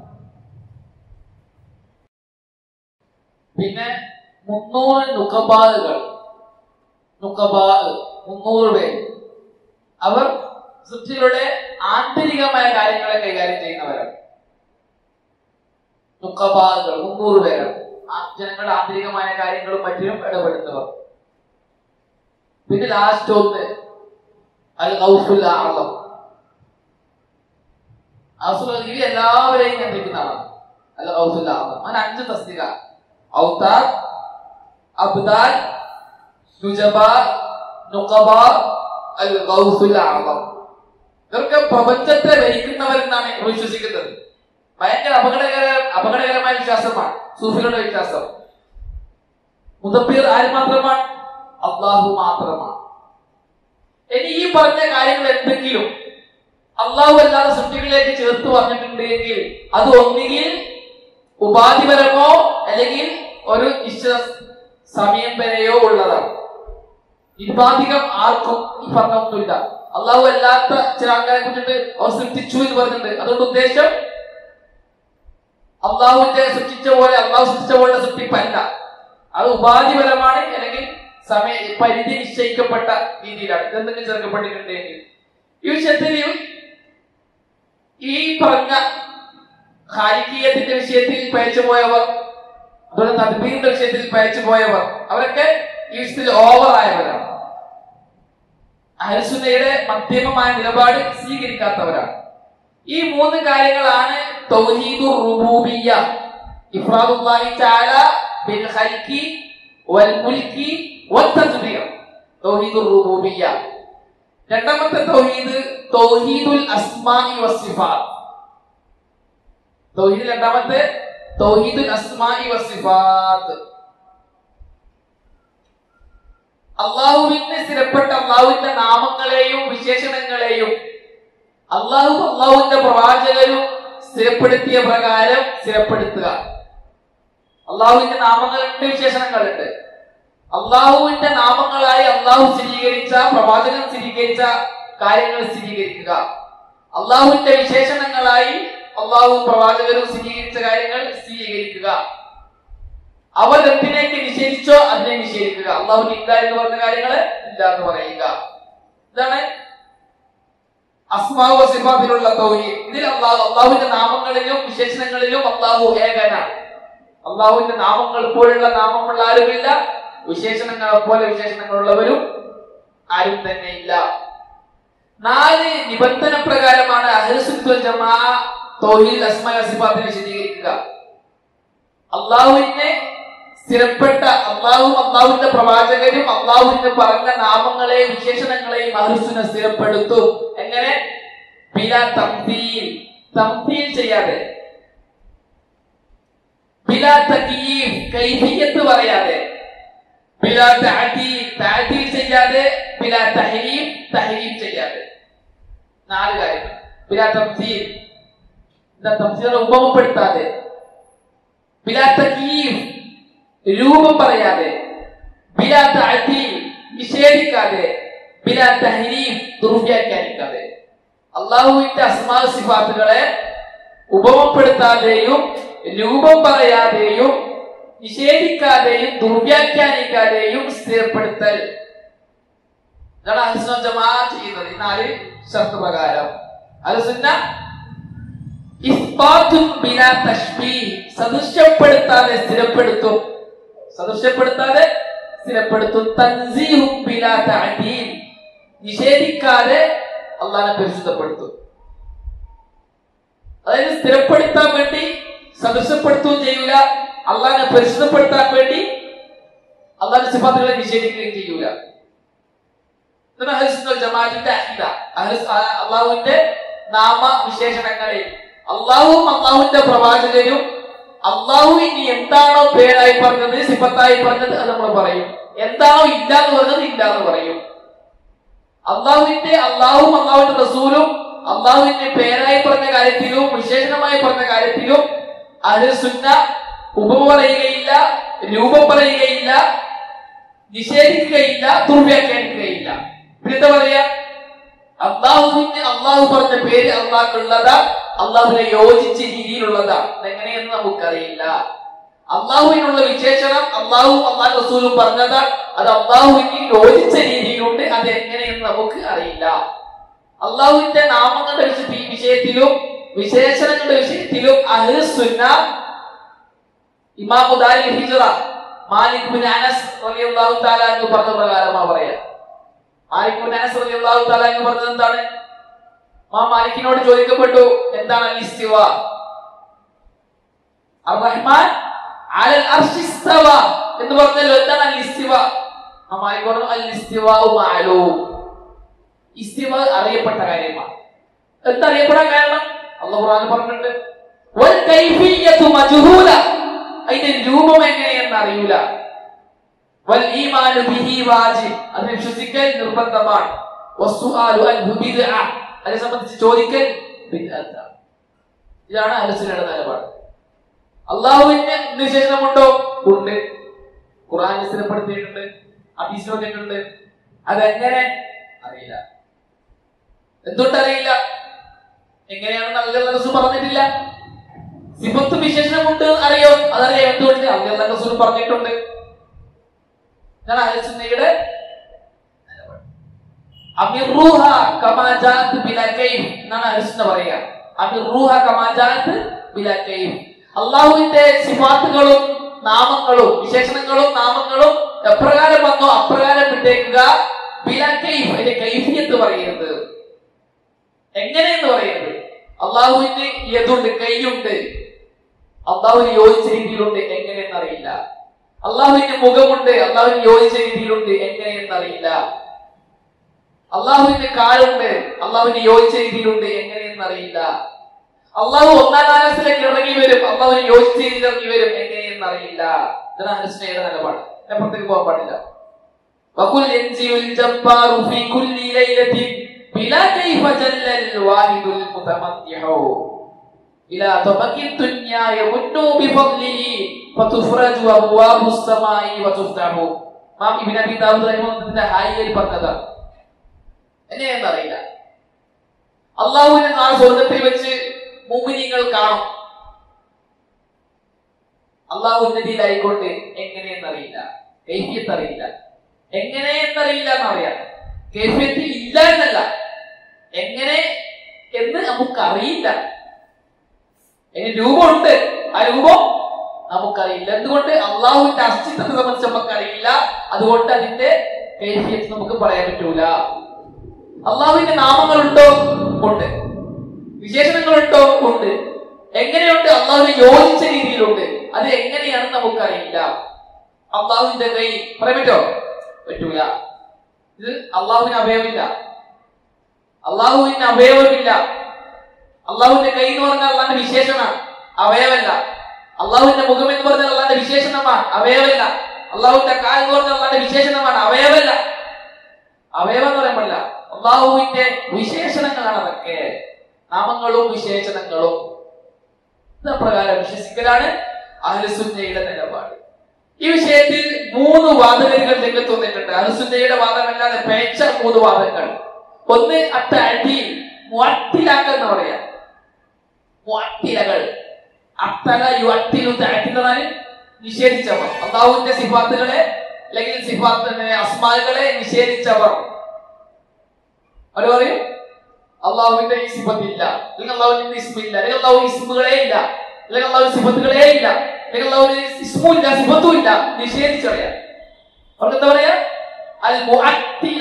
പിന്നെ 300 നുഖബാലുകൾ. 300 പേര്. അവർ സൃഷ്ടികളുടെ ആന്തരികമായ കാര്യങ്ങളെ കൈകാര്യം ചെയ്യുന്നവരാണ്. നുഖബാലുകൾ 300 പേരാണ്. ജനങ്ങളുടെ ആന്തരികമായ കാര്യങ്ങളും മറ്റിലും ഇടപെടുന്നവർ. പിന്നെ ലാസ്റ്റ് ഒന്ന് അൽ ഗൗസുൽ അഅ്ളം. ഇവ എല്ലാവരെയും നിയന്ത്രിക്കുന്ന ആളാണ് അൽ ഗൗസുൽ അഅ്ളം. അങ്ങനെ 5 തസ്തിക: ഔതാദ്, അബ്ദാൽ, നുജബാ, നുഖബാ, അൽ ഗൗസുൽ അഅ്ളം. ഇവർക്ക് പ്രപഞ്ചത്തെ ഭരിക്കുന്നവരെന്നാണ് വിശ്വസിക്കുന്നത്. ഭയങ്കര അപകടകരമായ വിശ്വാസമാണ് സൂഫികളുടെ വിശ്വാസം. മുദബ്ബിർ ആര് മാത്രമാണ്? അല്ലാഹു മാത്രമാണ്. ഇനി ഈ പറഞ്ഞ കാര്യങ്ങൾ എന്തെങ്കിലും അല്ലാഹു അല്ലാതെ സൃഷ്ടികളിലേക്ക് ചേർത്ത് പറഞ്ഞിട്ടുണ്ടെങ്കിൽ അത് ഒന്നുകിൽ ഉപാധിപരമോ അല്ലെങ്കിൽ ഒരു നിശ്ചിത സമയം വരെയോ ഉള്ളതാണ്. നിരുപാധികം ആർക്കും ഈ പറഞ്ഞൊന്നുമില്ല. അല്ലാഹു അല്ലാത്ത ചില ആൾക്കാരെ കുറിച്ചിട്ട് അവർ സൃഷ്ടിച്ചു എന്ന് പറഞ്ഞിട്ടുണ്ട്. അതുകൊണ്ട് ഉദ്ദേശം അള്ളാഹുവിന്റെ സൃഷ്ടിച്ച പോലെ അള്ളാഹു സൃഷ്ടിച്ച പോലെ സൃഷ്ടിപ്പല്ല. അത് ഉപാധിപരമാണ്, അല്ലെങ്കിൽ പരിധി നിശ്ചയിക്കപ്പെട്ട രീതിയിലാണ്. എന്തെങ്കിലും ചേർക്കപ്പെട്ടിട്ടുണ്ടെങ്കിൽ ഈ വിഷയത്തിൽ ഈ പറഞ്ഞ ഖാലിഖിയത്തിന്റെ വിഷയത്തിൽ പയച്ചുപോയവർ, അതുപോലെ തദ്ബീറിന്റെ വിഷയത്തിൽ പയച്ചുപോയവർ, അവരൊക്കെ ഈ വിഷയത്തിൽ ഓവറായവരാണ്. അഹ്ലുസുന്നയുടെ മധ്യമമായ നിലപാട് സ്വീകരിക്കാത്തവരാണ്. ഈ മൂന്ന് കാര്യങ്ങളാണ് തൗഹീദുർ റുബൂബിയ്യ, ഇഫ്റാദുല്ലാഹി തആല ബിൽ ഖൽഖി വൽ മുൽക്കി വത്തദ്ബീർ, തൗഹീദുർ റുബൂബിയ്യ. രണ്ടാമത്തെ തൗഹീദ് തൗഹീദുൽ അസ്മാഇ വസ്സിഫാത്ത്. തൗഹീദ് രണ്ടാമത്തെ തൗഹീദുൽ അസ്മാഇ വസ്സിഫാത്ത്. അള്ളാഹുവിന് സ്ഥിരപ്പെട്ട അള്ളാഹുവിന്റെ നാമങ്ങളെയും വിശേഷണങ്ങളെയും അള്ളാഹുവിന്റെ പ്രവാചകരും സ്ഥിരപ്പെടുത്തിയ പ്രകാരം സ്ഥിരപ്പെടുത്തുക. അള്ളാഹുവിന്റെ നാമങ്ങളുണ്ട്, വിശേഷണങ്ങളുണ്ട്. അള്ളാഹുവിന്റെ നാമങ്ങളായി അള്ളാഹു സ്ഥിരീകരിച്ച, പ്രവാചകൻ സ്ഥിരീകരിച്ച കാര്യങ്ങൾ സ്ഥിരീകരിക്കുക. അള്ളാഹുവിന്റെ വിശേഷണങ്ങളായി അള്ളാഹു പ്രവാചകരും സ്ഥിരീകരിച്ച കാര്യങ്ങൾ സ്ഥിരീകരിക്കുക. അവർ എന്തിനേക്ക് നിഷേധിച്ചോ അതിനെ നിഷേധിക്കുക. അള്ളാഹുവിന് ഇല്ല എന്ന് പറഞ്ഞ കാര്യങ്ങള് ഇല്ല എന്ന് പറയുക. ഇതാണ് അസ്മാഉ വസിഫാത്തിലുള്ള തൗഹീദ്. ഇതിൽ അള്ളാഹുവിന്റെ നാമങ്ങളിലും വിശേഷണങ്ങളിലും അള്ളാഹു ഏകനാണ്. അള്ളാഹുവിന്റെ നാമങ്ങൾ പോലുള്ള നാമമുള്ള ആരുമില്ല, വിശേഷണങ്ങളെ പോലെ വിശേഷണങ്ങളുള്ളവരും ആരും തന്നെ ഇല്ല. 4 നിബന്ധന പ്രകാരമാണ് അഹ്ലുസുന്നത്ത് വൽ ജമാഅ തൗഹീദ് അസ്മാഉ വസിഫാത്തിനെ വിശദീകരിക്കുക. അള്ളാഹുവിനെ സ്ഥിരപ്പെട്ട അള്ളാഹുവും അള്ളാഹുവിന്റെ പ്രവാചകരും അള്ളാഹുവിന് പറഞ്ഞ നാമങ്ങളെയും വിശേഷണങ്ങളെയും അഹ്ലുസുന്ന സ്ഥിരപ്പെടുത്തും. എങ്ങനെ? ബിലാ തംതീൽ, തംതീൽ ചെയ്യാതെ, ബിലാ തകീഫ്, കൈഫിയത്ത് പറയാതെ, ബിലാ തഅദീൽ, തഅദീൽ ചെയ്യാതെ, ബിലാ തഹരീഫ്, തഹരീഫ് ചെയ്യാതെ. 4 കാര്യങ്ങൾ. ബിലാ തംതീൽ, തംതീൽ ഉപമപ്പെടുത്താതെ, ബിലാ തകീഫ്, രൂപം പറയാതെ, ബിലാ തഅദീൽ, നിഷേധിക്കാതെ, ബിലാ തഹരീഫ്, ദുർവ്യാഖ്യാനിക്കാതെ. അള്ളാഹുവിന്റെ അസ്മാഉ സിഫാത്തുകളെ ഉപമപ്പെടുത്താതെയും രൂപം പറയാതെയും നിഷേധിക്കാതെയും ദുർവ്യാഖ്യാനിക്കാതെയും സ്ഥിരപ്പെടുത്തൽ. ഇതാണ് അഹ്ലുസുന്ന ജമാഅ ചെയ്യുന്നത്. ഈ 4 ഷർത്ത് പ്രകാരം അഹ്ലുസുന്ന ഇസ്ബാത്തുൻ ബിലാ തശ്ബീഹ്, സദൃശ്യപ്പെടുത്താതെ സ്ഥിരപ്പെടുത്തും, സദൃശ്യപ്പെടുത്താതെ സ്ഥിരപ്പെടുത്തും. തൻസീഹും ബിലാ തഅദീൽ, നിഷേധിക്കാതെ അല്ലാഹുവിനെ പരിശുദ്ധപ്പെടുത്തും. അതായത് സ്ഥിരപ്പെടുത്താൻ വേണ്ടി സദൃശ്യപ്പെടുത്തുകയും ചെയ്യൂല, അള്ളാഹിനെ പരിശുദ്ധപ്പെടുത്താൻ വേണ്ടി അള്ളാഹിന്റെ സിഫാത്തുകളെ നിഷേധിക്കുകയും ചെയ്യൂല. ഇതാണ് അഹ്ലുസുന്നത്ത് വൽ ജമാഅത്തിന്റെ അഖീദ. അള്ളാഹുവിന്റെ നാമവിശേഷണങ്ങളെ അള്ളാഹുവും അള്ളാഹുവിന്റെ പ്രവാചകരും അള്ളാഹു ഇനി എന്താണോ പേരായി പറഞ്ഞത്, സിഫത്തായി പറഞ്ഞത്, അത് നമ്മൾ പറയും. എന്താണോ ഇല്ല എന്ന് പറഞ്ഞത് ഇല്ല എന്ന് പറയും. അള്ളാഹുവും അള്ളാഹുവിന്റെ റസൂലും അള്ളാഹുവിന്റെ പേരായി പറഞ്ഞ കാര്യത്തിലും വിശേഷണമായി പറഞ്ഞ കാര്യത്തിലും അഹ്ലുസുന്ന ഉപമ പറയുകയില്ല, രൂപം പറയുകയില്ല, നിഷേധിക്കുകയില്ല, ദുർവ്യാഖ്യാനിക്കുകയില്ല. പിന്നെന്താ പറയാ? അള്ളാഹുവിന് അള്ളാഹു പറഞ്ഞ പേര് അള്ളാഹ്ക്കുള്ളതാ, അള്ളാഹുവിനെ യോജിച്ച രീതിയിലുള്ളതാ. എങ്ങനെയെന്ന് നമുക്കറിയില്ല. അള്ളാഹുവിനുള്ള വിശേഷണം അള്ളാഹുവും അള്ളാഹു റസൂലും പറഞ്ഞതാ, അത് അള്ളാഹുവിന് യോജിച്ച രീതിയിലുണ്ട്. അത് എങ്ങനെയെന്ന് നമുക്ക് അറിയില്ല. അള്ളാഹുവിന്റെ നാമങ്ങളുടെ വിഷയത്തിലും വിശേഷണങ്ങളുടെ വിഷയത്തിലും അഹ്ലുസുന്ന ഇമാം ദാരിൽ ഹിജ്റ മാലിക് ബിൻ അനസ് റളിയല്ലാഹു തആല അൻഹു പറഞ്ഞ പ്രകാരമാണ് പറയാ. മാലിക് ബിൻ അനസ് റളിയല്ലാഹു തആല അൻഹു പറഞ്ഞത് എന്താണ്? മാലിക്കിനോട് ചോദിക്കപ്പെട്ടു, എന്താണ് അൽ ഇസ്തിവ? അർ-റഹ്മാൻ അലൽ അർശി ഇസ്തവ എന്ന് പറഞ്ഞല്ലോ. എന്താണ് അൽ ഇസ്തിവ? മാലിക് പറഞ്ഞു, അൽ ഇസ്തിവാഉ മഅലൂം, ഇസ്തിവ അറിയപ്പെട്ട കാര്യമാണ്. എന്താ അറിയപ്പെടാൻ കാരണം? അല്ലാഹു ഖുർആനിൽ പറഞ്ഞിട്ടുണ്ട്, വൽ കൈഫിയ്യതു മജ്ഹൂല, അതിന്റെ രൂപം എങ്ങനെയെന്ന് അറിയൂല. വൽ ഈമാനു ബിഹി വാജിബ്, അതിനെ വിശ്വസിക്കൽ നിർബന്ധമാണ്. വസ്സുആലു അൻഹു ബിദ്അ, അതിനെ സംബന്ധിച്ച് ചോദിക്കൽ ബിദ്അത്താണ്. ഇതാണ് അഹ്ലുസുന്നയുടെ നിലപാട്. അള്ളാഹുവിന് വിശേഷണമുണ്ടോ? ഉണ്ട്. ഖുർആനിൽ സ്ഥിരപ്പെടുത്തിയിട്ടുണ്ട്, ഹദീസിൽ വന്നിട്ടുണ്ട്. അതെങ്ങനെ? അറിയില്ല. എന്തുകൊണ്ടറിയില്ല? എങ്ങനെയാണെന്ന് അല്ലാഹു റസൂൽ പറഞ്ഞിട്ടില്ല. സിഫത്ത് വിശേഷണമുണ്ട് അറിയോ? അതറിയാം. എന്തുകൊണ്ട്? അല്ലാഹു റസൂൽ പറഞ്ഞിട്ടുണ്ട്. ഇതാണ് അഹ്ലുസുന്നയുടെ നിലപാട്. അമിറുഹ കമാ ജാഅത് ബിലാ കൈഫ് എന്നാണ് അഹ്ലുസുന്ന പറയുക. അള്ളാഹുവിന്റെ സിഫാത്തുകളും നാമങ്ങളും വിശേഷണങ്ങളും നാമങ്ങളും എപ്രകാരം വന്നോ അപ്രകാരം വിട്ടേക്കുക. ബിലാ കൈഫ്, അതിന്റെ കൈഫിയത്ത് പറയരുത്, എങ്ങനെയെന്ന് പറയരുത്. അള്ളാഹുവിന് യദുണ്ട്, കൈയുണ്ട്, അള്ളാഹുവിന് യോജിച്ച രീതിയിലുണ്ട്, എങ്ങനെയെന്നറിയില്ല. അള്ളാഹുവിന്റെ മുഖമുണ്ട്, അള്ളാഹുവിന് യോജിച്ച രീതിയിലുണ്ട്, എങ്ങനെയെന്നറിയില്ല. അള്ളാഹുവിന്റെ കാലുണ്ട്, അള്ളാഹുവിന് യോജിച്ച രീതിയിലുണ്ട്, എങ്ങനെയെന്നറിയില്ല. അള്ളാഹു ഒന്നാം ആകാശത്തിലേക്ക് ഇറങ്ങി വരും, അള്ളാഹുവിന് യോജിച്ച രീതിയിൽ ഇറങ്ങി വരും, എങ്ങനെയെന്നറിയില്ല. ഇതാണ് അഹ്ലുസുന്നയുടെ നിലപാട്. പുറത്തേക്ക് പോകാൻ പാടില്ല. വഖുൽ യൻസിഉൽ ജബ്ബാറു ഫീ കുല്ലി ലൈലത്തിൻ ബിലാ കൈഫ ജല്ലൽ വാഹിദുൽ മുതമദ്ദിഹു ഇലാ തബഖി ദുനിയാ യമുന്നു ബിഫദ്ലിഹി ഫതുഫ്റജു അബ്വാബുസ് സമാഇ വതുഫ്തഹു. ഇമാം ഇബ്നു അബീ ദാവൂദ് റഹിമഹുല്ലാഹുവിന്റെ ഹായിയിൽ പറഞ്ഞതാണ്. എങ്ങനെയെന്നറിയില്ല. അള്ളാഹുവിനെ നാളെ സ്വർഗത്തിൽ വെച്ച് മുഅ്മിനീങ്ങൾ കാണും. അള്ളാഹു ഉന്നതിയിലായിക്കൊണ്ട് എങ്ങനെയെന്നറിയില്ല, കൈഫിയത്ത് അറിയില്ല. എങ്ങനെയെന്നറിയില്ല എന്നറിയാം. കൈഫിയത്ത് ഇല്ല എന്നല്ല, എങ്ങനെ എന്ന് നമുക്കറിയില്ല. അതിന് രൂപമുണ്ട്, ആ രൂപം നമുക്കറിയില്ല. എന്തുകൊണ്ട്? അള്ളാഹുവിന്റെ അസ്തിത്വത്തെ സംബന്ധിച്ച് നമുക്കറിയില്ല. അതുകൊണ്ട് അതിന്റെ കൈഫിയത്ത് നമുക്ക് പറയാൻ പറ്റൂല. അള്ളാഹുവിന്റെ നാമങ്ങളുണ്ടോ? ഉണ്ട്. വിശേഷണങ്ങളുണ്ടോ? ഉണ്ട്. എങ്ങനെയുണ്ട്? അള്ളാഹുവിന് യോജിച്ച രീതിയിലുണ്ട്. അത് എങ്ങനെയാണെന്ന് നമുക്കറിയില്ല. അള്ളാഹുവിന്റെ കൈ പറയാൻ പറ്റോ? പറ്റൂല. ഇത് അള്ളാഹുവിന് അവയവമില്ല, അള്ളാഹുവിന് അവയവമില്ല. അള്ളാഹുവിന്റെ കൈ എന്ന് പറഞ്ഞാൽ അള്ളാന്റെ വിശേഷണമാണ്, അവയവല്ല. അള്ളാഹുവിന്റെ മുഖം എന്ന് പറഞ്ഞാൽ അള്ളാന്റെ വിശേഷണമാണ്, അവയവല്ല. അള്ളാഹുവിന്റെ കാൽ എന്ന് പറഞ്ഞാൽ അള്ളാന്റെ വിശേഷണമാണ്, അവയവല്ല. അവയവം എന്ന് പറയാൻ പാടില്ല. അള്ളാഹുവിന്റെ വിശേഷണങ്ങളാണ് അതൊക്കെ, നാമങ്ങളും വിശേഷണങ്ങളും. പ്രകാരം വിശ്വസിക്കലാണ് അഹ്ലുസുന്നയുടെ നിലപാട്. ഈ വിഷയത്തിൽ 3 വാദഗതികൾ രംഗത്ത് വന്നിട്ടുണ്ട്. അഹ്ലുസുന്നയുടെ വാദമല്ലാതെ പേച്ച 3 വാദങ്ങൾ. ഒന്ന് അത്തഅദീൽ, മുഅത്തിലാക്കൽ എന്ന് പറയാം. മുഅത്തിലകൾ, അത്തല യുഅത്തിലു തഅത്തിലാണ് നിഷേധിച്ചവർ. അല്ലാഹുവിന്റെ സിഫാത്തുകളെ അല്ലെങ്കിൽ സിഫാത്തിന്റെ അസ്മാകളെ നിഷേധിച്ചവർ. അവർ പറയും അള്ളാഹുവിന്റെ ഈ സിഫത്തില്ല, അല്ലെങ്കിൽ അള്ളാഹുവിന്റെ ഇസ്മില്ല, അല്ലെങ്കിൽ അള്ളാഹു ഇസ്മുകളേ ഇല്ല, അല്ലെങ്കിൽ അള്ളാഹു സിഫത്തുകളേ ഇല്ല, അല്ലെങ്കിൽ അള്ളാഹുവിന് ഇസ്മുമില്ല, സിഫത്തും ഇല്ല, നിഷേധിച്ചറിയാം. അവർക്ക് എന്താ പറയാ? അൽ മുഅത്തില.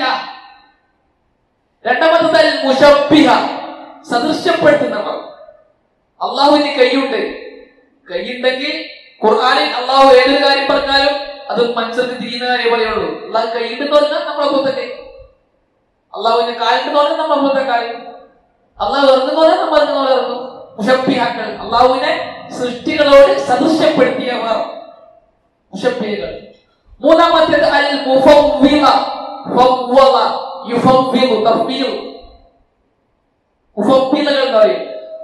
രണ്ടാമത്തത് അൽ മുശബ്ബിഹ, സദൃശ്യപ്പെടുത്തുന്നവർ. അള്ളാഹുവിന് കൈയുണ്ട്, കൈയുണ്ടെങ്കിൽ ഖുർആനിൽ അള്ളാഹു ഏതൊരു കാര്യം പറഞ്ഞാലും അത് മനുഷ്യർക്ക് തിരിയുന്ന കാര്യം പറയുള്ളൂ. അള്ളാഹു കൈയുണ്ടെന്ന് പറഞ്ഞാൽ നമ്മളെ പോലത്തെ കൈ, അള്ളാഹുവിന്റെ കാലുണ്ടെന്ന് പറഞ്ഞാൽ നമ്മളെ പോലത്തെ കാര്യം, അള്ളാഹു ഇറങ്ങുന്ന പറഞ്ഞാൽ നമ്മൾ ഇറങ്ങുന്ന പോലെ ഇറങ്ങും. മുശബ്ബിഹകൾ, അള്ളാഹുവിനെ സൃഷ്ടികളോട് സദൃശ്യപ്പെടുത്തിയവർ, മുശബ്ബിഹകൾ. മൂന്നാമത്തേത് അൽ മുഫവ്വിള, ഫവ്വള യുഫവ്വിളു തഫ്വീൽ. മുഫവ്വിളകൾ എന്ന് പറയും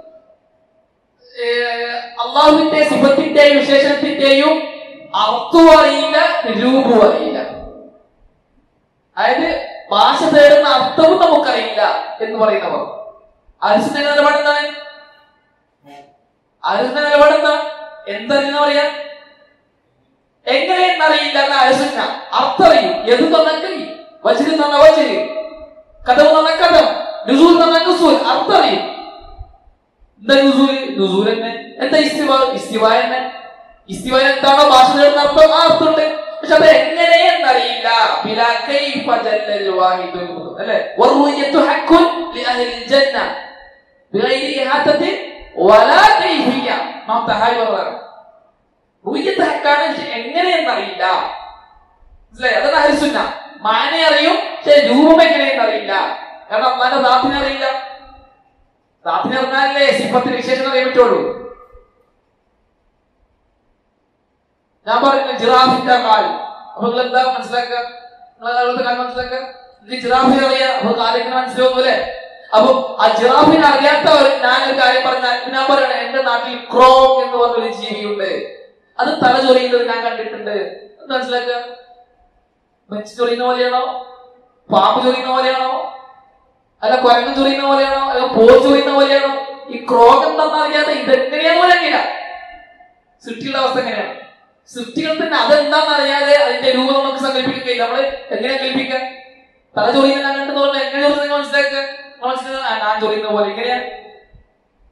അള്ളാഹുവിന്റെ സിഫത്തിന്റെയും വിശേഷണത്തിന്റെയും അർത്ഥവും അറിയില്ല, രൂപവും അറിയില്ല. അതായത് ഭാഷ തേടുന്ന അർത്ഥവും നമുക്കറിയില്ല എന്ന് പറയുന്നവർ. അഹ്ലുസുന്നയുടെ നിലപാട് എന്താണ്? അഹ്ലുസുന്നയുടെ നിലപാട് എന്താ? എന്തറിയുന്ന പറയാ? എങ്ങനെയെന്നറിയില്ല എന്ന അഹ്ലുസുന്ന. അർത്ഥം അറിയും. എത് തന്നാൽ കഴിയും, വജ്ര് തന്ന വജ്ര്, കഥം തന്ന കഥം, നുസൂൽ തന്ന നുസൂൽ, അർത്ഥം അറിയും. എന്താ നുസൂൽ? നുസൂൽ തന്നെ. എന്താ ഇസ്തിവാ? ഇസ്തിവാ തന്നെ. ഇസ്തിവാ എന്താണോ ഭാഷ തേടുന്ന അർത്ഥം, ആ അർത്ഥമുണ്ട്. പക്ഷെ അത് എങ്ങനെയെന്നറിയില്ല. ബിലാ കൈഫ ജല്ലൽ വാഹിദുൽ മുതമദ്ദിഹ്, അല്ലേ? വറുയത്തു ഹഖ്ഖുൻ ലിഅഹ്ലിൽ ജന്ന ബിഗൈരി ഇഹാതത്തിൻ വലാ കൈഫിയ. നാം തഹായി പറയാം, റുയത്ത് ഹഖാണ്, എങ്ങനെയെന്നറിയില്ല. മനസ്സിലായി? അതാണ് അഹ്ലുസുന്ന. മാനെ അറിയും, പക്ഷെ രൂപം എങ്ങനെയെന്നറിയില്ല. കാരണം അല്ലാഹുവിന്റെ ദാത്തിനെ അറിയില്ല. ദാത്തിനെ അറിഞ്ഞാലേ സിഫത്തിന് വിശേഷണം അറിയാൻ പറ്റുള്ളൂ. ഞാൻ പറയുന്നത് ജിറാഫിന്റെ കാൽ, അപ്പൊ നിങ്ങൾ എന്താ മനസ്സിലാക്കുക? നിങ്ങളെ കാൽ മനസ്സിലാക്കുക. ജിറാഫിനെ അറിയാം, അപ്പൊ കാലിങ്ങനെ മനസ്സിലാവുന്നു അല്ലേ? അപ്പൊ ആ ജിറാഫിനെ അറിയാത്തവർ ഞാനൊരു കാര്യം പറഞ്ഞാൽ ഞാൻ പറയണേ, എന്റെ നാട്ടിൽ ക്രോങ് എന്ന് പറഞ്ഞൊരു ജീവിയുണ്ട്, അത് തല ചൊറിയുന്നത് ഞാൻ കണ്ടിട്ടുണ്ട്. എന്താ മനസ്സിലാക്കുക? വെച്ച് ചൊറിയുന്ന പോലെയാണോ? പാമ്പ് ചൊറിയുന്ന പോലെയാണോ? അല്ല കുരങ്ങൻ ചൊറിയുന്ന പോലെയാണോ? അല്ല പോ ചൊറിയുന്ന പോലെയാണോ? ഈ ക്രോങ് എന്താണെന്ന് അറിയാതെ ഇതെങ്ങനെയാന്ന് പറയാനില്ല. സൃഷ്ടിയുടെ അവസ്ഥ എങ്ങനെയാണ്? സൃഷ്ടികൾ തന്നെ അതെന്താന്ന് അറിയാതെ അതിന്റെ രൂപം നമുക്ക് സങ്കല്പിക്കാൻ കഴിയില്ല. നമ്മള് എങ്ങനെ കൽപ്പിക്കാൻ? തല ചൊറിയുന്ന ഞാൻ കണ്ടെന്ന് പറഞ്ഞാൽ എങ്ങനെ ചൊറിയുന്ന മനസ്സിലാക്കുക? മനസ്സിലാക്കുക ഞാൻ ചൊറിയുന്ന പോലെ. എങ്ങനെയാ?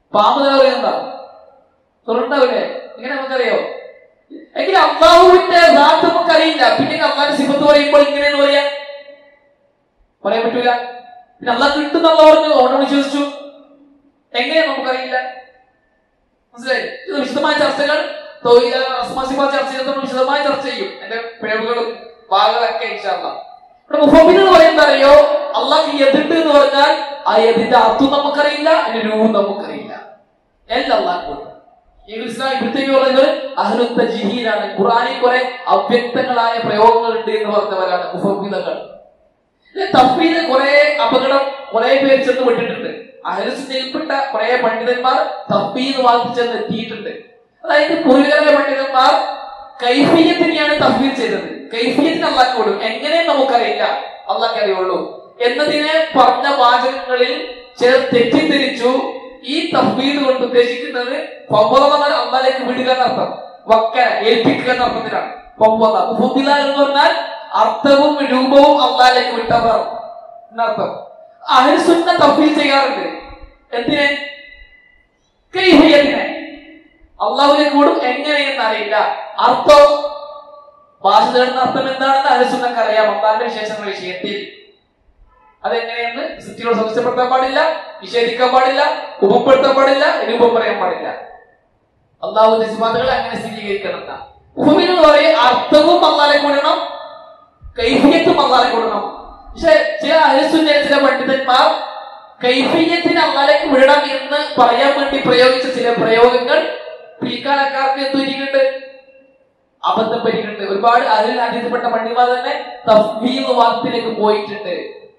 പാമ്പ് പറയുന്നതാ തുറണ്ടാവില്ലേ? എങ്ങനെ നമുക്കറിയോ? എങ്കിൽ അള്ളാഹുവിന്റെ ദാത്ത് നമുക്കറിയില്ല, പിന്നെ അള്ളാഹിന്റെ സിഫത്ത് പറയുമ്പോൾ ഇങ്ങനെയെന്ന് പറയാൻ പറ്റൂല. പിന്നെ അള്ളാഹ് കിട്ടുന്നുള്ള പറഞ്ഞു, ഓണം വിശ്വസിച്ചു, എങ്ങനെ നമുക്കറിയില്ല. മനസ്സിലായി? ഇത് വിശദമായ ചർച്ചകൾ ചർച്ച ചെയ്ത് നമ്മൾ വിശദമായി ചർച്ച ചെയ്യും, എന്റെ പിഴവുകളും ഭാഗങ്ങളൊക്കെ ഇൻഷാ അല്ലാഹ്. ഇവിടെ മുഫവ്വിദ് എന്ന് പറയുന്നത് അറിയോ? അള്ളാഹ് യദുണ്ട് എന്ന് പറഞ്ഞാൽ ആ യദിന്റെ അർത്ഥം നമുക്കറിയില്ല, അതിന്റെ രൂപം നമുക്കറിയില്ല, എല്ലാം അള്ളാഹ്. ഇസ്ലാം ഇബ്നു പറയുന്നത് അഹ്ലു തജ്ഹീലാണ്. ഖുർആനിൽ കുറെ അവ്യക്തങ്ങളായ പ്രയോഗങ്ങൾ ഉണ്ട് എന്ന് പറഞ്ഞവരാണ് മുഫവ്വിദുകൾ. തഫ്വീദ് കുറെ അപകടം കുറെ പേര് ചെന്ന് വിട്ടിട്ടുണ്ട്. അഹ്ലു സുന്നയിൽപ്പെട്ട കുറെ പണ്ഡിതന്മാർ തഫ്വീദ് വാദിച്ചു ചെന്ന് എത്തിയിട്ടുണ്ട്. അതായത് പൂർവികരായ പണ്ഡിതന്മാർ കൈഫിയത്തിനെയാണ് തഫ്വീദ് ചെയ്തത്. കൈഫിയത്തിന് അള്ളാഹ് കൊടുക്കും, എങ്ങനെ നമുക്കറിയില്ല, അള്ളാഹ് അറിയുള്ളൂ എന്നതിനെ പറഞ്ഞ വാചകങ്ങളിൽ ചിലർ തെറ്റിദ്ധരിച്ചു. ഈ തഫ്വീദ് കൊണ്ട് ഉദ്ദേശിക്കുന്നത് അള്ളാഹിലേക്ക് വിടുക എന്നർത്ഥം, വക്കല ഏൽപ്പിക്കുക എന്നർത്ഥത്തിലാണ്. എന്ന് പറഞ്ഞാൽ അർത്ഥവും രൂപവും അള്ളാഹിലേക്ക് വിട്ടവർ എന്നർത്ഥം. അഹ്ലു സുന്ന തഫ്വീദ് ചെയ്യാറുണ്ട്. എന്തിനെ? കൈഫിയത്തിനെ. അള്ളാഹുവിലേക്ക് കൂടും, എങ്ങനെയെന്ന് അറിയില്ല. അർത്ഥം ഭാഷ തേടുന്ന അർത്ഥം എന്താണെന്ന് അഹ്ലു സുന്നക്ക് അറിയാം. അള്ളാഹിന്റെ വിശേഷങ്ങളുടെ വിഷയത്തിൽ അതെങ്ങനെയെന്ന് സൃഷ്ടിയോട് സംശയപ്പെടുത്താൻ പാടില്ല, നിഷേധിക്കാൻ പാടില്ല, ഉപപ്പെടുത്താൻ പാടില്ല, രൂപം പറയാൻ പാടില്ല. അള്ളാഹുവിന്റെ സിഫാത്തുകളെ അങ്ങനെ സ്ഥിരീകരിക്കണം. മുഫവ്വിദ് പറയും അർത്ഥവും അള്ളാഹിലേക്ക് വിടണം, കൈഫിയത്തും അള്ളാഹിലേക്ക് വിടണം. പക്ഷെ ചില അഹ്ലു സുന്നയിലെ ചില പണ്ഡിതന്മാർ കൈഫിയത്തിന് അള്ളാഹിലേക്ക് വിടണം എന്ന് പറയാൻ വേണ്ടി പ്രയോഗിച്ച ചില പ്രയോഗങ്ങൾ പിൽക്കാലക്കാർക്ക് എന്തുണ്ട്, അബദ്ധം പറ്റിയിട്ടുണ്ട്. ഒരുപാട് അഹ്ലുൽ ഹദീസിൽപ്പെട്ട പണ്ഡിതന്മാർ തന്നെ തഫ്വീദ് വാദത്തിലേക്ക് പോയിട്ടുണ്ട്.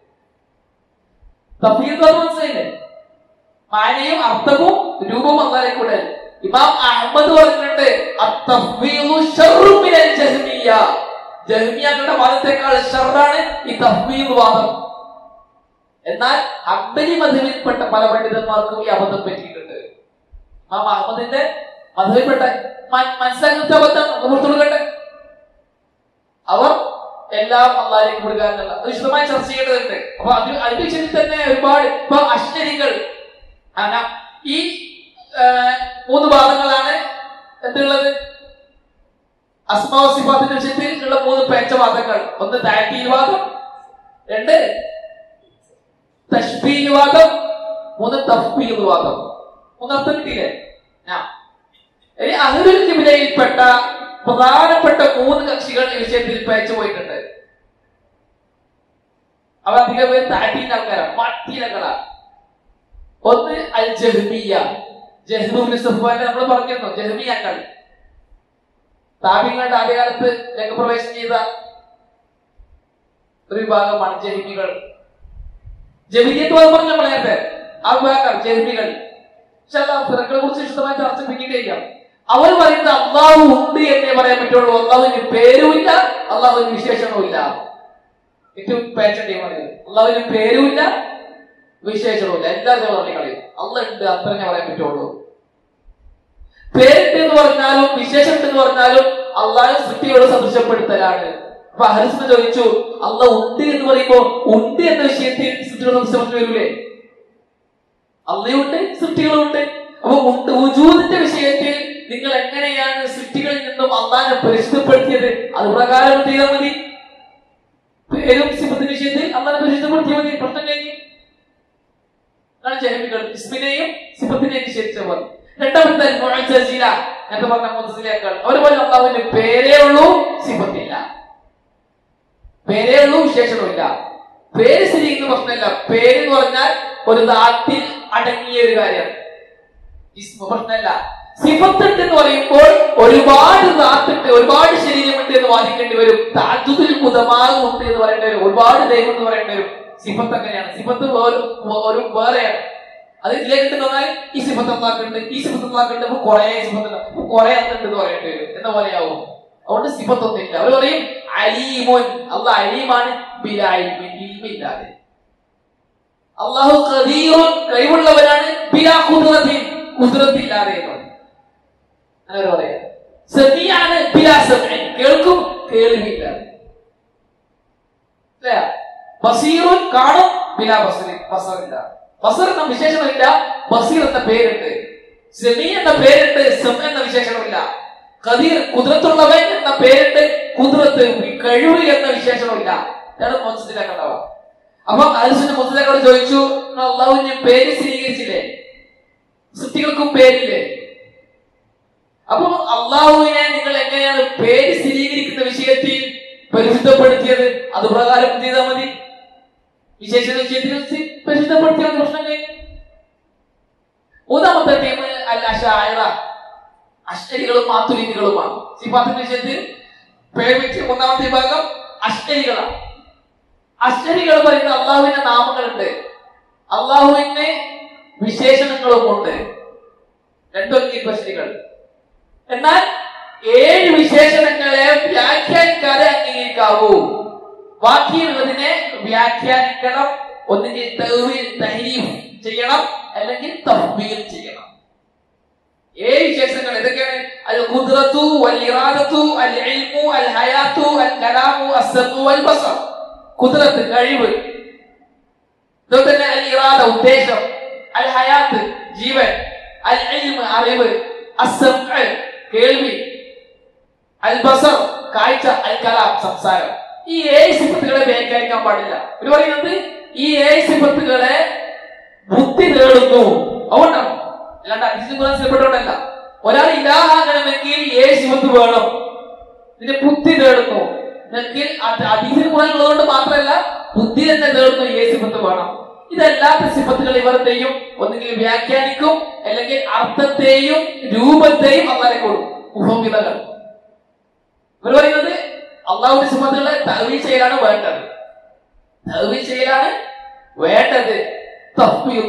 തഫ്വീദ് മനസ്സിലായില്ലേ? മാനയും അർത്ഥവും രൂപവും അള്ളാഹിലേക്ക് വിടൽ. ഇമാം അഹ്മദ് പറഞ്ഞിട്ടുണ്ട് അത്തഫ്വീദു ശർറുൻ മിനൽ ജഹ്മിയ്യ, ജഹ്മിയ്യകളുടെ വാദത്തെക്കാൾ ഷർറാണ് ഈ തഫ്വീദ് വാദം. എന്നാൽ ഹംബലി മദ്ഹബിൽപ്പെട്ട പല പണ്ഡിതന്മാർക്കും ഈ അബദ്ധം പറ്റിയിട്ടുണ്ട്. ഇമാം അഹ്മദിന്റെ മദ്ഹബിൽപ്പെട്ട മനസ്സിലാക്കുന്ന അബദ്ധം കൊടുക്കട്ടെ. അവർ എല്ലാം അള്ളാഹിലേക്ക് വിടുക എന്നുള്ള വിശദമായി ചർച്ച ചെയ്യേണ്ടതുണ്ട്. അപ്പൊ അതിന്റെ വിഷയത്തിൽ തന്നെ ഒരുപാട് ഇപ്പൊ അശ്വരികൾ ഈ 3 വാദങ്ങളാണ് എന്തുള്ളത്? അസ്മാ സിഫാത്തിന്റെ വിഷയത്തിൽ ഉള്ള 3 പേച്ച വാദങ്ങൾ. ഒന്ന് തഅ്തീൽ വാദം, 2 തശ്ബീഹ് വാദം, 3 തഫ്വീദ് വാദം. 3 അർത്ഥം കിട്ടിയില്ലേ? ഇനി അഹ്ലുൽ ഖിബ്ലയിൽപ്പെട്ട പ്രധാനപ്പെട്ട 3 കക്ഷികൾ ഈ വിഷയത്തിൽ പേച്ചു പോയിട്ടുണ്ട്. അവ അധികം പേര് തഅ്തീൽ ആൾക്കാരാണ്, മട്ടിലകളാണ്. ഒന്ന് അൽ ജഹ്മിയ്യ, ജഹ്മുബ്നു സഫ്വാൻ നമ്മൾ പറഞ്ഞിരുന്നു. ജഹ്മിയ്യകൾ താബിഈങ്ങളുടെ ആദ്യകാലത്ത് രംഗപ്രവേശനം ചെയ്ത ഒരു വിഭാഗമാണ് ജഹ്മികൾ. ജഹ്മിയ്യത്ത് പറഞ്ഞു നമ്മൾ നേരത്തെ. ആ വിഭാഗം ജഹ്മികൾ ഫിറഖകളെ കുറിച്ച് വിശദമായി ചർച്ച പിന്നീട് ചെയ്യാം. അവർ പറയുന്നത് അള്ളാഹു ഉണ്ട് എന്നേ പറയാൻ പറ്റുള്ളൂ, അള്ളാഹുവിന് പേരുമില്ല, അള്ളാഹുവിന് വിശേഷണവുമില്ല. ഏറ്റവും പേച്ചണ്ടി പറയുന്നത് അള്ളാഹുവിന് പേരുമില്ല, വിശേഷണവുമില്ല. എല്ലാവരും പറഞ്ഞു കളയും. അള്ളാഹ് ഉണ്ട് അത്രേ പറയാൻ പറ്റുള്ളൂ. പേരുണ്ട് എന്ന് പറഞ്ഞാലും വിശേഷം എന്ന് പറഞ്ഞാലും അള്ളാഹു സൃഷ്ടിയോട് സദൃശപ്പെടുത്തലാണ്. അപ്പൊ അഹ്ലു സുന്ന ചോദിച്ചു, അള്ളാഹ് ഉണ്ട് എന്ന് പറയുമ്പോ ഉണ്ട് എന്ന വിഷയത്തിൽ സൃഷ്ടിയോട് സദൃശപ്പെടുത്തി വരൂലേ? അള്ളയുണ്ട്, സൃഷ്ടികളുണ്ട്. അപ്പൊ ഉണ്ട് വജൂദിന്റെ വിഷയത്തിൽ നിങ്ങൾ എങ്ങനെയാണ് സൃഷ്ടികളിൽ നിന്നും അള്ളാഹിനെ പരിശുദ്ധപ്പെടുത്തിയത്? അത് പ്രകാരം ചെയ്താൽ മതി. പേരും സിഫത്തിന്റെ വിഷയത്തിൽ അള്ളാഹിനെ പരിശുദ്ധപ്പെടുത്തിയാൽ മതി, പ്രശ്നം കഴിഞ്ഞു. ജഹ്മികൾ ഇസ്മിനെയും സിഫത്തിനെയും നിഷേധിച്ചവർ. രണ്ടാമത്തെ മുഅ്തസില എന്ന് പറഞ്ഞ മുഅ്തസിലകൾ, അവർ പറഞ്ഞു അള്ളാഹുവിന്റെ പേരേ ഉള്ളൂ, സിഫത്തില്ല. പേരേ ഉള്ളൂ, വിശേഷണമില്ല. പേര് ശരിക്കുന്ന പ്രശ്നമില്ല. പേര് എന്ന് പറഞ്ഞാൽ ഒരു ദാത്തിൽ അടങ്ങിയ ഒരു കാര്യം, പ്രശ്നമല്ല. സിഫത്തുണ്ട് എന്ന് പറയുമ്പോൾ ഒരുപാട് ദാത്തുണ്ട്, ഒരുപാട് ശരീരമുണ്ട് എന്ന് വാദിക്കേണ്ടി വരും. താജുദുൽ മുതമാകുണ്ട് എന്ന് പറയേണ്ടി വരും, ഒരുപാട് ദൈവം എന്ന് പറയേണ്ടി വരും. സിഫത്ത് അങ്ങനെയാണ്. സിഫത്ത് ഒരു വേറെയാണ്. അത് ഇതിലേക്ക് വന്നാൽ ഈ സിഫത്ത് ഒന്നാക്കുണ്ട്, ഈ സിഫത്ത് ഒന്നാക്കുണ്ട്, കുറെ സിഫത്തുണ്ട്, കുറെ അന്നുണ്ട് എന്ന് പറയേണ്ടി വരും എന്ന പോലെയാവും. അതുകൊണ്ട് സിഫത്ത് ഒന്നില്ല. അവർ പറയും അലീമുൻ, അള്ളാഹ് അലീമാണ്, ബിലാ ഇൽമിൻ, ഇൽമില്ലാതെ. അള്ളാഹു ഖദീറുൻ, കഴിവുള്ളവരാണ്, ബിലാ ഖുദ്റത്തിൻ, ഖുദ്റത്തില്ലാതെ. അങ്ങനെ പറയാം. സമീഅാണ്, ബിലാ സമഇൻ, കേൾക്കും, കേൾവിയില്ലാതെ. ബസീറുൻ, കാണും, ബിലാ ബസറിൻ, ബസറില്ല. ബസർ എന്ന വിശേഷണമില്ല, ബസീർ എന്ന പേരുണ്ട്. സമീ എന്ന പേരുണ്ട്, സം എന്ന വിശേഷണമില്ല. ഖദീർ കുദ്റത്തുള്ളവൻ എന്ന പേരുണ്ട്, കുദ്റത്ത് കഴിവ് എന്ന വിശേഷണമില്ല. ഇതാണ് മുഅ്തസിലകളുടെ. അപ്പൊ അഹ്ലുസുന്ന മുഅ്തസിലകളോട് ചോദിച്ചു, അള്ളാഹുവിന്റെ പേര് സ്ഥിരീകരിച്ചില്ലേ? സൃഷ്ടികൾക്കും പേരില്ലേ? അപ്പൊ അള്ളാഹുവിനെ നിങ്ങൾ എങ്ങനെയാണ് പേര് സ്ഥിരീകരിക്കുന്ന വിഷയത്തിൽ പരിശുദ്ധപ്പെടുത്തിയത്? അത് പ്രകാരം എന്ത് ചെയ്താൽ മതി? വിശേഷണ വിഷയത്തിൽ പരിശുദ്ധപ്പെടുത്തിയത് പ്രശ്നം കഴിഞ്ഞു. മൂന്നാമത്തെ ടീം അൽ അശാഇറ, അശ്അരികളും മാതുരിദികളുമാണ്. സിഫാത്തിന്റെ വിഷയത്തിൽ പ്രേമിച്ച് മൂന്നാമത്തെ വിഭാഗം അശ്അരികളാണ്. അശ്അരികൾ പറയുന്ന അള്ളാഹുവിന്റെ നാമങ്ങളുണ്ട്, അള്ളാഹുവിന്റെ വിശേഷണങ്ങളും ഉണ്ട്. അശ്അരികൾ. എന്നാൽ 7 വിശേഷണങ്ങളെ വ്യാഖ്യാനിക്കാതെ അംഗീകരിക്കാവൂ. ബാക്കിയുള്ളതിനെ വ്യാഖ്യാനിക്കണം, ഒന്നുകിൽ തഅ്വീൽ തഹ്രീഫ് ചെയ്യണം, അല്ലെങ്കിൽ തഫ്വീൽ ചെയ്യണം. 7 വിശേഷണങ്ങൾ ഏതൊക്കെയാണ്? അൽ ഖുദ്റത്തു വൽ ഇറാദത്തു അൽ ഇൽമു അൽ ഹയാത്തു അൽ കലാമു അസ്സമു വൽ ബസർ. ഖുദ്റത്ത് കഴിവ്, അതുപോലെ അൽ ഇറാദ ഉദ്ദേശം, അൽ ഹയാത്ത് ജീവൻ, അൽ ഇൽമു അറിവ്, അസ്സമു കേൾവി, അൽ ബസർ കാഴ്ച, അൽ കലാം സംസാരം. ഈ 7 സിഫത്തുകളെ വ്യാഖ്യാനിക്കാൻ പാടില്ല. ഒരു പറയുന്നത് ഈ 7 സിഫത്തുകളെ ബുദ്ധി നേടുന്നു, അതുകൊണ്ടാണ്. അല്ലാണ്ട് അതിഥിപ്പെട്ടോണ്ടല്ല. ഒരാൾ ഇലാഹാകണമെങ്കിൽ 7 സിഫത്ത് വേണം, ഇതിന്റെ ബുദ്ധി നേടുന്നു എങ്കിൽ അതിഥി ഉള്ളതുകൊണ്ട് മാത്രമല്ല, ബുദ്ധി തന്നെ നേടുന്നു 7 സിഫത്ത് വേണം. ഇതല്ലാത്ത സിഫത്തുകൾ ഇവർ ചെയ്യും, ഒന്നുകിൽ വ്യാഖ്യാനിക്കും, അല്ലെങ്കിൽ അർത്ഥത്തെയും രൂപത്തെയും അള്ളാഹ് കൊടുക്കും. മുഹമ്മിദകൾ ഇവർ പറയുന്നത് അള്ളാഹുവിന്റെ സിഫത്തുകളെ തഅ്വീൽ ചെയ്യലാണ് വേണ്ടത്, തഅ്വീൽ ചെയ്യലാണ് വേണ്ടത്. തഫ്വീൽ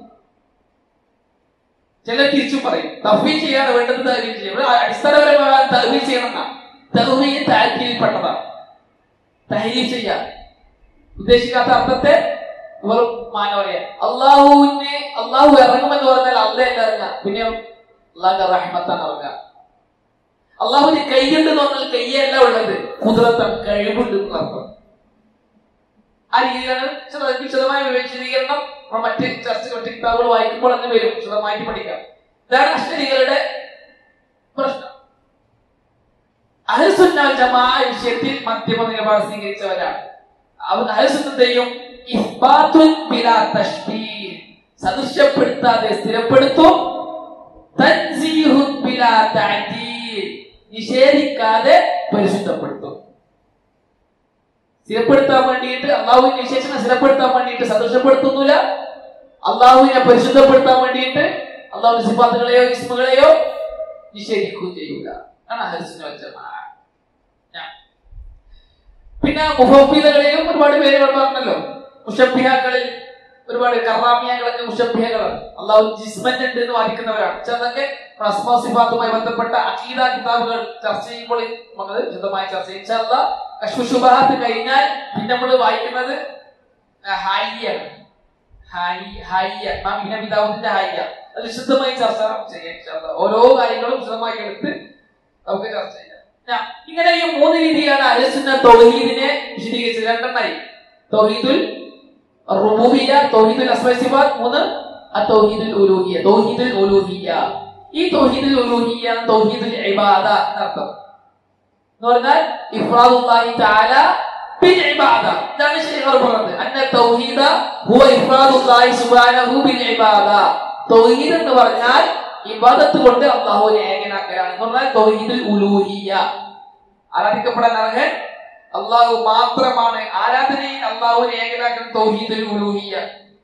ചിലർ തിരിച്ചു പറയും, തഫ്വീൽ ചെയ്യാണ് വേണ്ടത്, തഅ്വീൽ ചെയ്യും. അടിസ്ഥാനപരമായി തഅ്വീൽ ചെയ്യണമെന്നാണ്. തഅ്വീൽ താൽക്കീലിൽപ്പെട്ടതാണ്. തഹ്രീഫ് ചെയ്യാൻ ഉദ്ദേശിക്കാത്ത അർത്ഥത്തെ ഇവർ മാനം പറയാ. അള്ളാഹു ഇറങ്ങുമെന്ന് പറഞ്ഞാൽ അള്ളാഹ് അല്ല ഇറങ്ങുക, പിന്നെ അള്ളാഹുന്റെ റഹ്മത്താണ് ഇറങ്ങുക. അള്ളാഹുവിന് കൈയുണ്ടെന്ന് പറഞ്ഞാൽ കയ്യല്ല ഉള്ളത്, ഖുദ്റത്താണ്, കഴിവുണ്ട് അർത്ഥം. ആ രീതിയിലാണ് വിശദമായ വിശദീകരണം മറ്റ് ചർച്ചകൾ കിതാബുകൾ വായിക്കുമ്പോൾ തന്നെ വരും, വിശദമായിട്ട് പഠിക്കാം. ഇതാണ് അശ്അരികളുടെ പ്രശ്നം. അഹ്ലുസുന്ന വൽ ജമാഅ വിഷയത്തിൽ മധ്യമ നിലപാട് സ്വീകരിച്ചവരാണ്. അഹ്ലുസുന്നയും ഇസ്ബാത്തുൻ ബിലാ തശ്ബീഹ്, സദൃശ്യപ്പെടുത്താതെ സ്ഥിരപ്പെടുത്തും, തൻസീഹുൻ ബിലാ തഅദീൽ, നിഷേധിക്കാതെ പരിശുദ്ധപ്പെടുത്തും. സ്ഥിരപ്പെടുത്താൻ വേണ്ടിയിട്ട് അള്ളാഹുവിന്റെ വിശേഷണം സ്ഥിരപ്പെടുത്താൻ വേണ്ടിയിട്ട് സദൃശ്യപ്പെടുത്തുന്നില്ല, അള്ളാഹുവിനെ പരിശുദ്ധപ്പെടുത്താൻ വേണ്ടിയിട്ട് അള്ളാഹുവിന്റെ സിഫാത്തുകളെയോ ഇസ്മുകളെയോ നിഷേധിക്കുകയും ചെയ്യൂല. ആണ് അഹ്ലുസുന്ന വൽ ജമാഅ. പിന്നെ മുഫവ്വിദകളെയും ഒരുപാട് പേരുകൾ പറഞ്ഞല്ലോ. മുശബ്ബിഹകളിൽ ഒരുപാട് കറാമിയകളൊക്കെ മുശബ്ബിഹകളാണ്. അള്ളാഹു ജിസ്മൻ ഉണ്ട് എന്ന് വാദിക്കുന്നവരാണ്. അതൊക്കെ അസ്മാ സിഫാത്തുമായി ബന്ധപ്പെട്ട അഖീദ കിതാബുകൾ ചർച്ച ചെയ്യുമ്പോൾ നമുക്ക് വിശദമായി ചർച്ച ചെയ്യും. ഇൻഷാ കശ്ഫു ശുബഹാത്ത് കഴിഞ്ഞാൽ പിന്നെ നമ്മൾ വായിക്കുന്നത് ഹായിയാണ്. ഇമാം ഇബ്നു അബീ ദാവൂദിന്റെ ഹായിയ. അത് വിശദമായി ചർച്ച ചെയ്യാം ഇൻഷാ അല്ലാഹ്. ഓരോ കാര്യങ്ങളും വിശദമായി എടുത്ത് നമുക്ക് ചർച്ച ചെയ്യാം. ഇങ്ങനെ ഈ 3 രീതിയിലാണ് അഹ്ലുസുന്ന തൗഹീദിനെ വിശദീകരിച്ചത്. 2 എണ്ണമായി. തൗഹീദുൽ റുബൂബിയ്യ, തൗഹീദുൽ അസ്മാഇ സിഫാത്ത്, 3 അത്തൗഹീദുൽ ഉലൂഹിയ്യ. തൗഹീദുൽ ഉലൂഹിയ്യ, ഈ തൗഹീദുൽ ഉലൂഹിയ്യ തൗഹീദുൽ ഇബാദ എന്നർത്ഥം. എന്ന് പറഞ്ഞാൽ ഇഫ്റാദുല്ലാഹി തആല ബിൽ ഇബാദ. ഇതാണ് ശരിയായി പറഞ്ഞത്. അന്ന തൗഹീദ ഹുവ ഇഫ്റാദുല്ലാഹി സുബ്ഹാനഹു ബിൽ ഇബാദ. തൗഹീദ് എന്ന് പറഞ്ഞാൽ ഇബാദത്ത് കൊണ്ട് അല്ലാഹുവിനെ ഏകനാക്കലാണ്. എന്ന് പറഞ്ഞാൽ തൗഹീദുൽ ഉലൂഹിയ്യ, ആരാധിക്കപ്പെടാൻ അർഹൻ അല്ലാഹു മാത്രമാണ്. ആരാധനയിൽ അല്ലാഹുവിനെ ഏകനാക്കുന്ന തൗഹീദുൽ ഉലൂഹിയ്യ.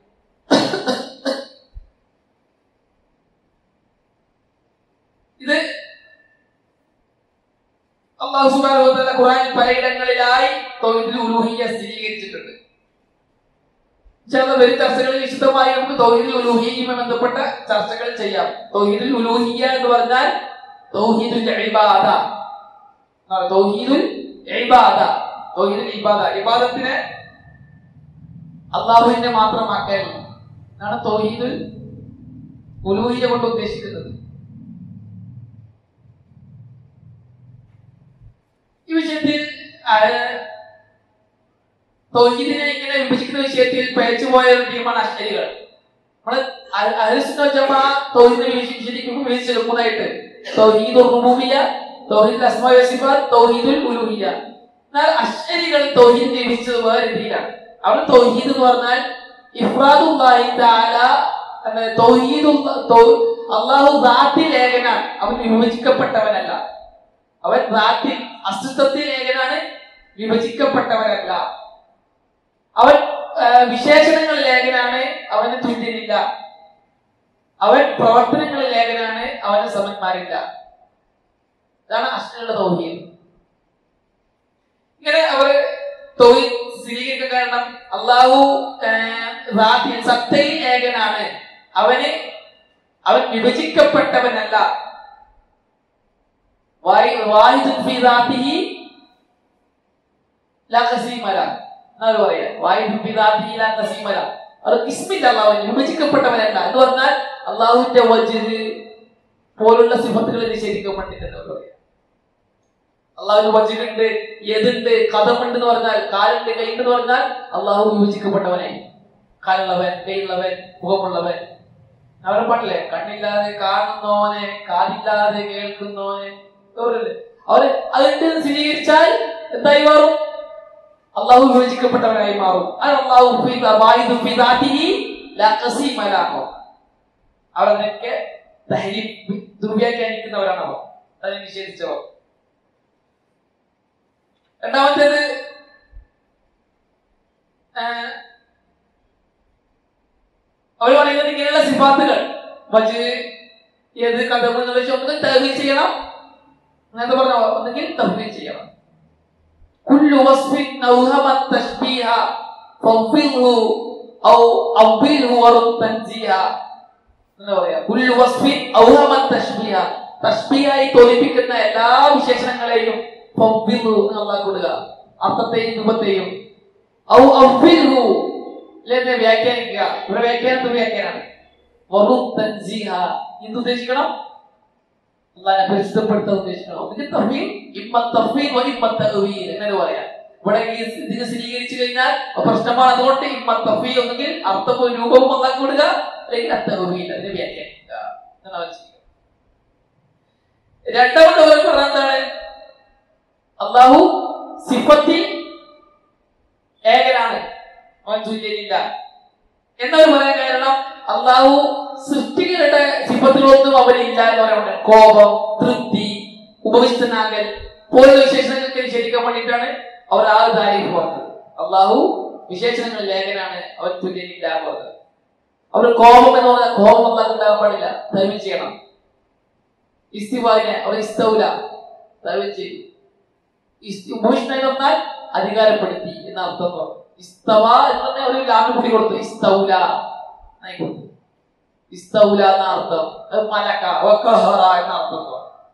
ഇത് അല്ലാഹു സുബ്ഹാനഹു വ തആല ഖുർആനിൽ പലയിടങ്ങളിലായി തൗഹീദുൽ ഉലൂഹിയ്യ സ്ഥിരീകരിച്ചിട്ടുണ്ട്. വരും ചർച്ചകളിൽ വിശദമായി നമുക്ക് തൗഹീദുൽ ഉലൂഹിയ്യയുമായി ബന്ധപ്പെട്ട ചർച്ചകൾ ചെയ്യാം. തൗഹീദുൽ ഉലൂഹിയ്യ എന്ന് പറഞ്ഞാൽ തൗഹീദുൽ ഇബാദ. തൗഹീദുൽ ഇബാദ, തൗഹീദുൽ ഇബാദ, ഇബാദത്തിനെ അല്ലാഹുവിനെ മാത്രമാക്കൽ ആണ് തൗഹീദുൽ ഉലൂഹിയ്യ കൊണ്ട് ഉദ്ദേശിക്കുന്നത്. ഈ വിഷയത്തിൽ തൗഹീദിനെ ഇങ്ങനെ വിഭജിക്കുന്ന വിഷയത്തിൽ പയച്ചുപോയ ഒരു ടീമാണ് അശ്അരികൾ. നമ്മള് അഹ്ലുസുന്ന വൽ ജമാഅ തൗഹീദിനെ ശരിക്കും വിഭജിച്ചെടുക്കുന്നതായിട്ട് തൗഹീദുർ റുബൂബിയ്യ, തൗഹീദുൽ അസ്മാഇ വസിഫാത്ത്, തൗഹീദുൽ ഉലൂഹിയ്യ. എന്നാൽ അശ്അരികൾ തൗഹീദ് വിഭജിച്ചത് വേറെ രീതിയിലാണ്. അവർ തൗഹീദ് എന്ന് പറഞ്ഞാൽ ഇഫ്റാദുല്ലാഹി തആല, അല്ലാഹു ദാത്തിൽ ഏകനാണ്, അവൻ വിഭജിക്കപ്പെട്ടവനല്ല. അവൻ ദാത്തിൽ അസ്തിത്വത്തിൽ ഏകനാണ്, വിഭജിക്കപ്പെട്ടവനല്ല. അവൻ വിശേഷണങ്ങളിൽ ഏകനാണ്, അവന് തുല്യനില്ല. അവൻ പ്രവർത്തനങ്ങളിൽ ഏകനാണ്, അവന് സമന്മാരില്ല. ഇതാണ് അശ്അരികളുടെ തൗഹീദ്. ഇങ്ങനെ അവർ തൗഹീദ് സ്ഥിരീകരിക്കാൻ കാരണം അല്ലാഹു സത്തയിൽ ഏകനാണ്, അവൻ വിഭജിക്കപ്പെട്ടവനല്ല. വാഹിദുൻ ഫീ ദാതിഹി ലാ ഖസീമ ലഹു എന്നാണ് പറയാ. വാഹിദുൻ ഫീ ദാതിഹി ലാ ഖസീമ ലഹു, അത് ഇസ്മില്ല, അല്ലാഹു വിഭജിക്കപ്പെട്ടവനല്ല എന്ന് പറഞ്ഞാൽ അല്ലാഹുവിന്റെ വജ്ഹ് പോലുള്ള സിഫത്തുകൾ നിഷേധിക്കപ്പെട്ടിട്ടുണ്ടെന്ന് പറയാം. അള്ളാഹുവിന് വജ്ഹുണ്ട്, യദുണ്ട്, ഖദമുണ്ട് എന്ന് പറഞ്ഞാൽ, കാലുണ്ട്, കൈയുണ്ട് എന്ന് പറഞ്ഞാൽ അള്ളാഹു വിഭജിക്കപ്പെട്ടവനായി. കാലുള്ളവൻ, കൈയുള്ളവൻ, മുഖമുള്ളവൻ. അവരെ പാടില്ലേ, കണ്ണില്ലാതെ കാണുന്നോനെ, കാതില്ലാതെ കേൾക്കുന്നോനെ. അവര് അതുണ്ട് സ്ഥിരീകരിച്ചാൽ എന്തായി മാറും? അള്ളാഹു വിഭജിക്കപ്പെട്ടവനായി മാറും. അവരൊക്കെ ദുർവ്യാഖ്യാനിക്കുന്നവരാണ്. അവർ അതിനെ നിഷേധിച്ചവർ. രണ്ടാമത്തേത് അവർ പറയുന്നത് ഇങ്ങനെയുള്ള സിഫാത്തുകൾ വജ്ഹ്, യദ്, ഖദം എന്നുള്ള ഒന്നുകിൽ തഹ്വീൽ ചെയ്യണം, അങ്ങനത്തെ പറഞ്ഞ ഒന്നുകിൽ തഹ്വീൽ ചെയ്യണം. കുല്ലു വസ്ഫിൻ നൗഹമ തശ്ബീഹ ഫൗഫിൽഹു ഔ അവ്വിൽഹു വറും തൻസീഹ എന്ന് പറയാ. കുല്ലു വസ്ഫിൻ ഔഹമ തശ്ബീഹ, തശ്ബീഹായി തോന്നിപ്പിക്കുന്ന എല്ലാ വിശേഷണങ്ങളെയും ഫൗഫിൽഹു അല്ലാഹു കൊടുക്കുക, അർത്ഥത്തെയും രൂപത്തെയും. ഔ അവ്വിൽഹു ലെ വ്യാഖ്യാനിക്കുക. ഇവിടെ വ്യാഖ്യാനത്തിൽ വ്യാഖ്യാനാണ്. വറും തൻസീഹ എന്ത് ഉദ്ദേശിക്കണം? അല്ലാഹുവിനെ പരിശുദ്ധപ്പെടുത്താൻ ഉദ്ദേശിക്കണം. ഇത് തഫ്വീൽ, ഇമ്മ തഫ്വീൽ വ ഇമ്മ തഅ്വീൽ എന്ന് പറയാം. ഇവിടെ ഇതിനെ സ്ഥിരീകരിച്ചു കഴിഞ്ഞാൽ പ്രശ്നമാണ്. അതുകൊണ്ട് ഇമ്മ തഫ്വീൽ ഒന്നുകിൽ അർത്ഥവും രൂപവും അല്ലാഹു കൊടുക്കുക, അല്ലെങ്കിൽ തഅ്വീൽ അതിനെ വ്യാഖ്യാനിക്കുക എന്നാണ് ചെയ്യുക. രണ്ടാമത്തെ ഒരു പറഞ്ഞ എന്താണ്? അല്ലാഹു സിഫത്തിൽ ഏകനാണ്, അവൻ തുല്യനില്ല എന്നവർ പറയാൻ കാരണം അല്ലാഹു സൃഷ്ടികളുടെ സിഫത്തുകളൊന്നും അവരില്ല എന്ന് പറയുന്നത്. കോപം, തൃപ്തി, ഉപവിഷ്ടനാകൽ പോലുള്ള വിശേഷണങ്ങൾക്ക് നിഷേധിക്കാൻ വേണ്ടിയിട്ടാണ് അവർ ആ താരീഫ് പറഞ്ഞത്. അല്ലാഹു വിശേഷണങ്ങളിൽ ഏകനാണ്, അവൻ തുല്യനില്ല പറഞ്ഞത്. അവർ കോപം എന്ന് പറഞ്ഞാൽ കോപം അല്ലാഹു ഉണ്ടാകാൻ പാടില്ല, തഅ്വീൽ ചെയ്യണം. ഇസ്തിവാനെ അവർ ഇസ്തൗല തഅ്വീൽ ചെയ്തു. ഉപവിഷ്ട എന്ന് പറഞ്ഞാൽ അധികാരപ്പെടുത്തി എന്ന അർത്ഥം. ഇസ്തവ എന്ന് പറഞ്ഞാൽ ഒരു ലാഭം കൂടി കൊടുത്തു, ഇസ്തൗല കൊടുത്തു. ഇസ്തൗല എന്ന അർത്ഥം, മലക വഖഹറ എന്ന അർത്ഥം.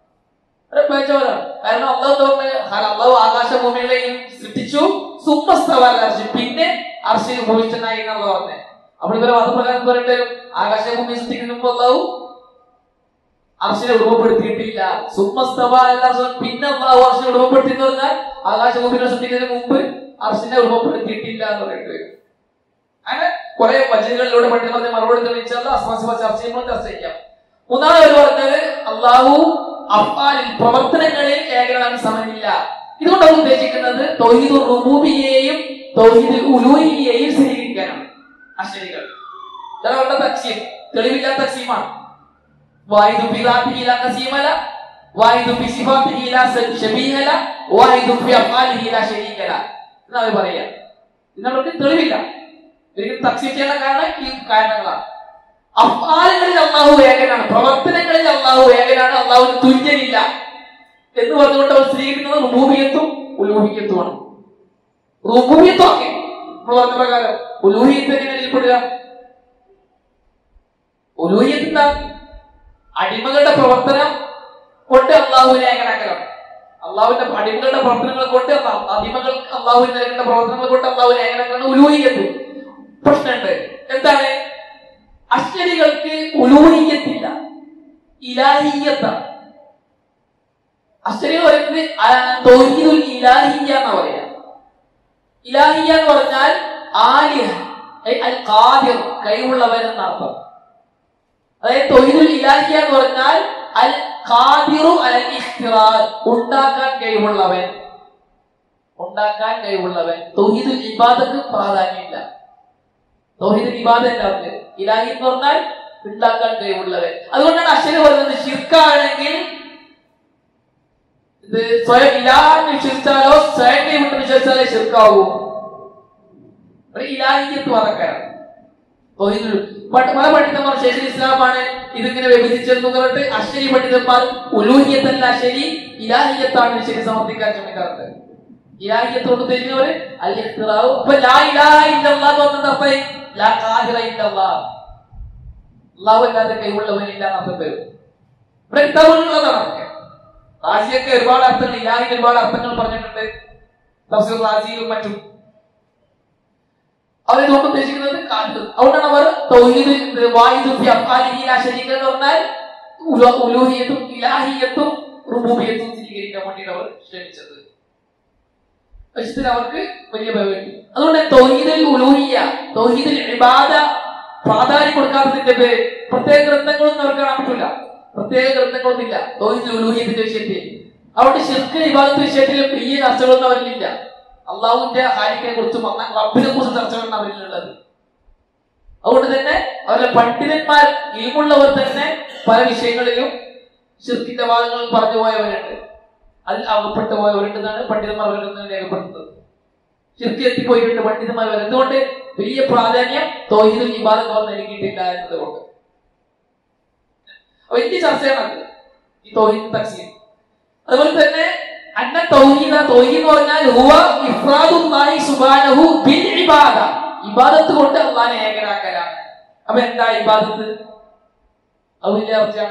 കാരണം അല്ലാഹു ആകാശഭൂമികളെയും സൃഷ്ടിച്ചു, പിന്നെ അർശിൽ ഭൂമിഷ്ഠനായി എന്നാണ് പറഞ്ഞത്. അപ്പോൾ ഇവരെ മതപ്രകാരം പറയേണ്ടി വരും, ആകാശഭൂമി സൃഷ്ടിക്കുമ്പോൾ അല്ലാഹു അർശിനെ ഉടമപ്പെടുത്തിയിട്ടില്ല. പിന്നെ അല്ലാഹു അർശിനെ ഉടമപ്പെടുത്തി എന്ന് പറഞ്ഞാൽ ആകാശഭൂമികളെ സൃഷ്ടിക്കുന്നതിന് മുമ്പ് അർശിനെ ഉടമപ്പെടുത്തിയിട്ടില്ല എന്ന് പറയേണ്ടി വരും. അങ്ങനെ കുറെ വചനങ്ങളിലൂടെ പണ്ഡിതന്മാർ മറുപടി തെളിയിച്ചാൽ ചർച്ച ചെയ്യുമ്പോൾ ചർച്ച ചെയ്യാം. മൂന്നാമത് പറഞ്ഞത് അല്ലാഹു അഫ്ആലിൽ പ്രവർത്തനങ്ങളിൽ ഏകനാണ്, സമനില്ല. ഇതുകൊണ്ട് അവർ ഉദ്ദേശിക്കുന്നത് തൗഹീദുർ റുബൂബിയ്യയെയും തൗഹീദുൽ ഉലൂഹിയ്യയെയും സ്ഥിരീകരിക്കാനാണ് അശ്അരികൾ. ഇതാണ് തഖ്സീം, തെളിവില്ലാത്ത തഖ്സീമാണ്. വാഹിദു ഫി ദാതിഹി ലാ ഖസീമ ല, വാഹിദു ഫി സിഫാതിഹി ലാ ശബീഹ ല, വാഹിദു ഫി അഫ്ആലിഹി ലാ ശരീക ല എന്നാണ് പറയാ. ഇതിനവർക്ക് തെളിവില്ല. ഒരിക്കലും തഖ്സീം ചെയ്യാൻ കാരണം ഈ കാരണങ്ങളാണ്. അഫ്ആലുകളിൽ അല്ലാഹു ഏകനാണ്, പ്രവർത്തനങ്ങളിൽ അല്ലാഹു ഏകനാണ്, അല്ലാഹുവിന് തുല്യനില്ല എന്ന് പറഞ്ഞുകൊണ്ട് അവർ സ്ഥിരീകരിക്കുന്നത് റുബൂബിയ്യത്തും ഉലൂഹിയ്യത്തുമാണ്. റുബൂബിയ്യത്ത് ഓക്കേ, നമ്മൾ പറഞ്ഞ പ്രകാരം. ഉലൂഹിയ്യത്ത് എങ്ങനെയാണ് ഇതിൽപ്പെടുക? ഉലൂഹിയ്യത്ത് എന്താ? അടിമകളുടെ പ്രവർത്തനം കൊണ്ട് അല്ലാഹുവിനെ ഏകനാക്കലാണ്. അള്ളാഹുവിന്റെ അടിമകളുടെ പ്രവർത്തനങ്ങൾ കൊണ്ട് അടിമകൾ അള്ളാഹുവിന് നൽകുന്ന പ്രവർത്തനങ്ങൾ കൊണ്ട് അള്ളാഹുവിനെ ഏകനാക്കലാണ് ഉലൂഹിയ്യത്ത്. പ്രശ്നമുണ്ട്. എന്താണ്? അശ്അരികൾക്ക് ഉലൂഹിയ്യത്തില്ല, ഇലാഹിയ്യത്താണ്. അശ്അരികൾ പറയുന്നത് തൗഹീദുൽ ഇലാഹിയ്യ എന്നാ പറയാ. ഇലാഹിയ്യ എന്ന് പറഞ്ഞാൽ ആലിഹ അൽ ഖാദിർ കഴിവുള്ളവൻ എന്നർത്ഥം. അതായത് തൗഹീദുൽ ഇലാഹിയ എന്ന് പറഞ്ഞാൽ അൽ ഖാദിറു അലൽ ഇഖ്തിറാർ, ഉണ്ടാക്കാൻ കഴിവുള്ളവൻ. തൗഹീദുൽ ഇബാദത്ത് പ്രാധാന്യമില്ല. തൗഹീദുൽ ഇബാദത്ത് അവർക്ക് ഇലാഹി എന്ന് പറഞ്ഞാൽ ഉണ്ടാക്കാൻ കഴിവുള്ളവൻ. അതുകൊണ്ടാണ് അശ്ശരി പറയുന്നത് ശിർക്കാണെങ്കിൽ ഇത് സ്വയം ഇലാഹിനെ വിശ്വസിച്ചാലോ സ്വയം കൈവിട്ട് വിശ്വസിച്ചാലോ ശിർക്കാവൂ. ഇലാഹിയത്ത് മറക്കാനാണ്. പല പണ്ഡിതന്മാർ ശൈഖുൽ ഇസ്ലാമാണ് ഇതിങ്ങനെ വിഭജിച്ചെന്ന് പറഞ്ഞിട്ട് അശ്ശരി പണ്ഡിതന്മാർ ഉലൂഹിയത്തല്ല ശരി ഇലാഹിയത്താണ് ശരി സമർത്ഥിക്കാൻ ശ്രമിക്കാറുണ്ട്. ഇലാഹിയത്ത് കൊണ്ട് ഉദ്ദേശിക്കുന്നവര് അൽ ഇഖ്തിറാഉ. ഇപ്പൊ ലാ ഇലാഹ ഇല്ലല്ലാഹ് എന്ന് പറഞ്ഞ അർത്ഥം ലാ ഖാദിറ ഇല്ലല്ലാഹ്, അല്ലാഹു അല്ലാതെ കഴിവുള്ളവനില്ല എന്നർത്ഥം വരും. ഇവിടെ കിതാബുകളുള്ളതാണ്. റാസിയൊക്കെ ഒരുപാട് അർത്ഥങ്ങൾ, ഇലാഹിന് ഒരുപാട് അർത്ഥങ്ങൾ പറഞ്ഞിട്ടുണ്ട് തഫ്സീർ റാസിയിലും മറ്റും. അവരിതുകൊണ്ട് ഉദ്ദേശിക്കുന്നത് ഖാദിർ. അതുകൊണ്ടാണ് അവർ തൗഹീദ് വാഹിദു ഫി അഫ്ആലിഹി ലാ ശരീക എന്ന് പറഞ്ഞാൽ ഉലൂഹിയത്തും ഇലാഹിയത്തും റുബൂബിയത്തും സ്ഥിരീകരിക്കാൻ വേണ്ടിയിട്ട് അവർ ശ്രമിച്ചത്. അവർക്ക് വലിയ ഭയമുണ്ട്. അതുകൊണ്ട് തൗഹീദുൽ ഉലൂഹിയ, തൗഹീദുൽ ഇബാദ പ്രാധാന്യം കൊടുക്കാത്തതിന്റെ പേര് പ്രത്യേക ഗ്രന്ഥങ്ങളൊന്നും അവർക്ക് കാണാൻ പറ്റില്ല. പ്രത്യേക ഗ്രന്ഥങ്ങളൊന്നും ഇല്ല തൗഹീദുൽ ഉലൂഹിയത്തിന്റെ വിഷയത്തിൽ. അവിടെ ശിർക്ക് ഇബാദത്ത് വിഷയത്തിൽ വലിയ ചർച്ചകളൊന്നും അവരിലില്ല. അള്ളാഹുവിന്റെ ഹാലിക്കിനെ കുറിച്ചും റബ്ബിനെ കുറിച്ചും ചർച്ചകളാണ് അവരിലുള്ളത്. അതുകൊണ്ട് തന്നെ അവരുടെ പണ്ഡിതന്മാർ ഇൽമുള്ളവർ തന്നെ പല വിഷയങ്ങളിലും ശിർക്കിന്റെ വാദങ്ങൾ പറഞ്ഞു പോയവരുണ്ട്, അതിൽ അകപ്പെട്ടു പോയവരുണ്ടെന്നാണ് പണ്ഡിതന്മാർ രേഖപ്പെടുത്തുന്നത്. ശിർക്ക് എത്തിപ്പോയിട്ടുണ്ട് പണ്ഡിതന്മാർ. എന്തുകൊണ്ട്? വലിയ പ്രാധാന്യം തൗഹീദുൽ ഇബാദത്ത് അവർ നൽകിയിട്ടില്ല എന്നതുകൊണ്ട്. വലിയ ചർച്ചയാണ് ഈ തൗഹീദ് തഖ്സീം. അതുപോലെ തന്നെ അന്ന തൗഹീദ് എന്ന് പറഞ്ഞാൽ ഹുവ ഇഫ്റാദുല്ലാഹി സുബ്ഹാനഹു ബിൽ ഇബാദ, ഇബാദത്ത് കൊണ്ട് അല്ലാഹുവിനെ ഏകനാക്കലാണ്. അപ്പൊ എന്താ ഇബാദത്ത്? അത് വലിയ ചർച്ചയാണ്.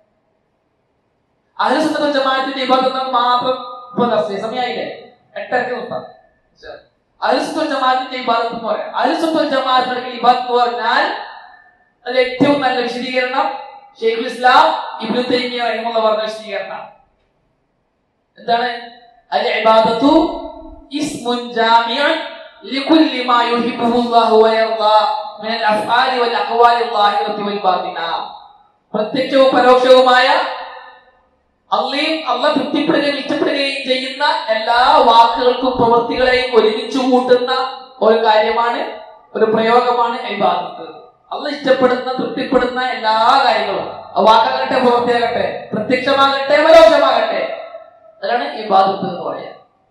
അഹ്ലു സുന്നത്ത് വൽ ജമാഅത്തിന്റെ ഇബാദത്ത് മാത്രം ഇപ്പൊ സമയമായില്ലേ, 8:30 നിർത്താം. അഹ്ലു സുന്നത്ത് വൽ ജമാഅത്തിന്റെ ഇബാദത്ത് എന്ന് പറയാം. അഹ്ലു സുന്നത്ത് വൽ ജമാഅത്തിന്റെ ഇബാദത്ത് എന്ന് പറഞ്ഞാൽ അതിൽ ഏറ്റവും നല്ല വിശദീകരണം ശൈഖുൽ ഇസ്ലാം ഇബ്നു തൈമിയ്യ റഹിമഹുല്ലാഹ് പറഞ്ഞ വിശദീകരണം എന്താണ്? അൽ ഇബാദത്തു ഇസ്മുൻ ജാമിഉൻ ലികുല്ലി മാ യുഹിബ്ബുഹുല്ലാഹു വയർദാ മിനൽ അഫ്ആലി വൽ അഖ്വാലി ളാഹിറത്തി വൽ ബാത്തിന. പ്രത്യക്ഷവും പരോക്ഷവുമായ അല്ലാഹ് തൃപ്തിപ്പെടുകയും ഇഷ്ടപ്പെടുകയും ചെയ്യുന്ന എല്ലാ വാക്കുകൾക്കും പ്രവൃത്തികളെയും ഒരുമിച്ച് കൂട്ടുന്ന ഒരു കാര്യമാണ്, ഒരു പ്രയോഗമാണ് ഇബാദത്ത്. അല്ലാഹ് ഇഷ്ടപ്പെടുന്ന തൃപ്തിപ്പെടുന്ന എല്ലാ കാര്യങ്ങളും, വാക്കാകട്ടെ പ്രവൃത്തിയാകട്ടെ, പ്രത്യക്ഷമാകട്ടെ പരോക്ഷമാകട്ടെ, അതാണ് ഇബാദത്ത് എന്ന് പറയാം.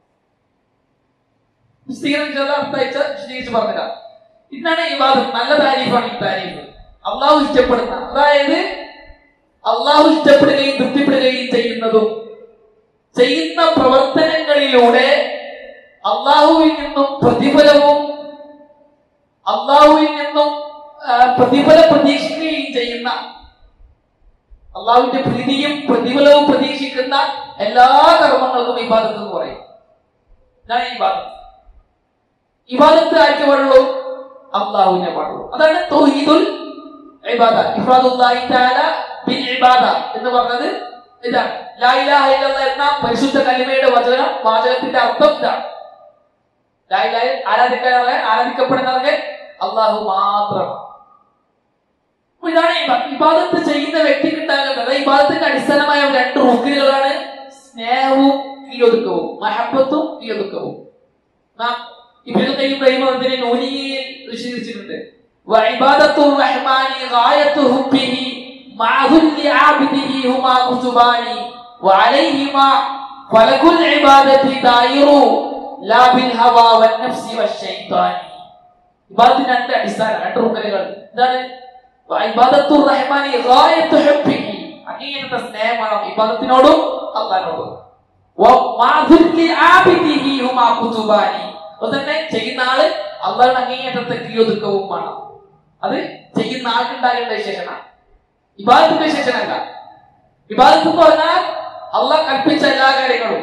വിശദീകരിച്ച് പറഞ്ഞില്ല. ഇതാണ് ഇബാദത്ത്. നല്ല താരീഫാണ് ഈ താരീഫ്. അള്ളാഹു ഇഷ്ടപ്പെടുന്ന, അതായത് അള്ളാഹു ഇഷ്ടപ്പെടുകയും തൃപ്തിപ്പെടുകയും ചെയ്യുന്നതും ചെയ്യുന്ന പ്രവർത്തനങ്ങളിലൂടെ അള്ളാഹുവിൽ നിന്നും പ്രതിഫലവും അള്ളാഹുവിൽ നിന്നും പ്രതിഫലം പ്രതീക്ഷിക്കുകയും ചെയ്യുന്ന, അള്ളാഹുവിന്റെ പ്രീതിയും പ്രതിഫലവും പ്രതീക്ഷിക്കുന്ന എല്ലാ കർമ്മങ്ങൾക്കും ഇബാദത്ത് എന്ന് പറയും. ഇതാണ് ഇബാദത്ത്. ഇബാദത്ത് ആർക്കേ പാടുള്ളൂ? അള്ളാഹുവിനെ പാടുള്ളൂ. അതാണ് തൗഹീദുൽ ഇബാദ. ഇഫ്റാദുല്ലാഹി തആല ബിൽ ഇബാദ എന്ന് പറഞ്ഞത് ഇതാണ്. ലാ ഇലാഹ ഇല്ലല്ലാഹ് എന്ന പരിശുദ്ധ കലിമയുടെ വാചകത്തിന്റെ അർത്ഥം ഇതാണ്. ലാ ഇലാഹ ആരാധിക്കപ്പെടുന്നവർക്ക് അള്ളാഹു മാത്രം. ഇതാണ് ഇബാദത്ത് ചെയ്യുന്ന വ്യക്തിക്ക് ഉണ്ടാകുന്നത്. ഇബാദത്തിന്റെ അടിസ്ഥാനമായ 2 റുക്നുകളാണ് സ്നേഹവും വിയോജിക്കവും, മഹബത്തും വിയോജിക്കവും. നാം ഇബ്നു ഖയ്യിം റഹിമഹുല്ലാഹ് നൂനിയിൽ വിശദീകരിച്ചിട്ടുണ്ട്. വഇബാദത്തുർ റഹ്മാനി ഗായത്തു ഹുബ്ബിഹി മഅദുൽ ആബിദിഹി ഹുമാ ഖുതുബാനി വഅലൈഹിമാ ഫലകുൽ ഇബാദത്തി ദായിറു ലാ ബിൽ ഹവാ വൻ നഫ്സി വശൈത്താനി. ഇബാദത്തിന്റെ 2 അടിസ്ഥാന 2 റുക്നുകൾ എന്താണ്? ഇബാദത്തുർ റഹ്മാനി ഗായത്തു ഹുബ്ബിഹി, അങ്ങേയറ്റത്തെ സ്നേഹമാണ് ഇബാദത്തിനോടും അല്ലാഹുവിനോടും. വമഅദുൽ ആബിദിഹി ഹുമാ ഖുതുബാനി, അതുതന്നെ ചെയ്യുന്ന ആള് അള്ളാഹുവിന്റെ അങ്ങേയറ്റത്തെ വിയോജിക്കവും വേണം. അത് ചെയ്യുന്ന ആൾക്കുണ്ടാകേണ്ട വിശേഷണമാണ്, ഇബാദത്തിന്റെ വിശേഷണമല്ല. ഇബാദത്ത് എന്ന് പറഞ്ഞാൽ അള്ളാഹ് കൽപ്പിച്ച എല്ലാ കാര്യങ്ങളും.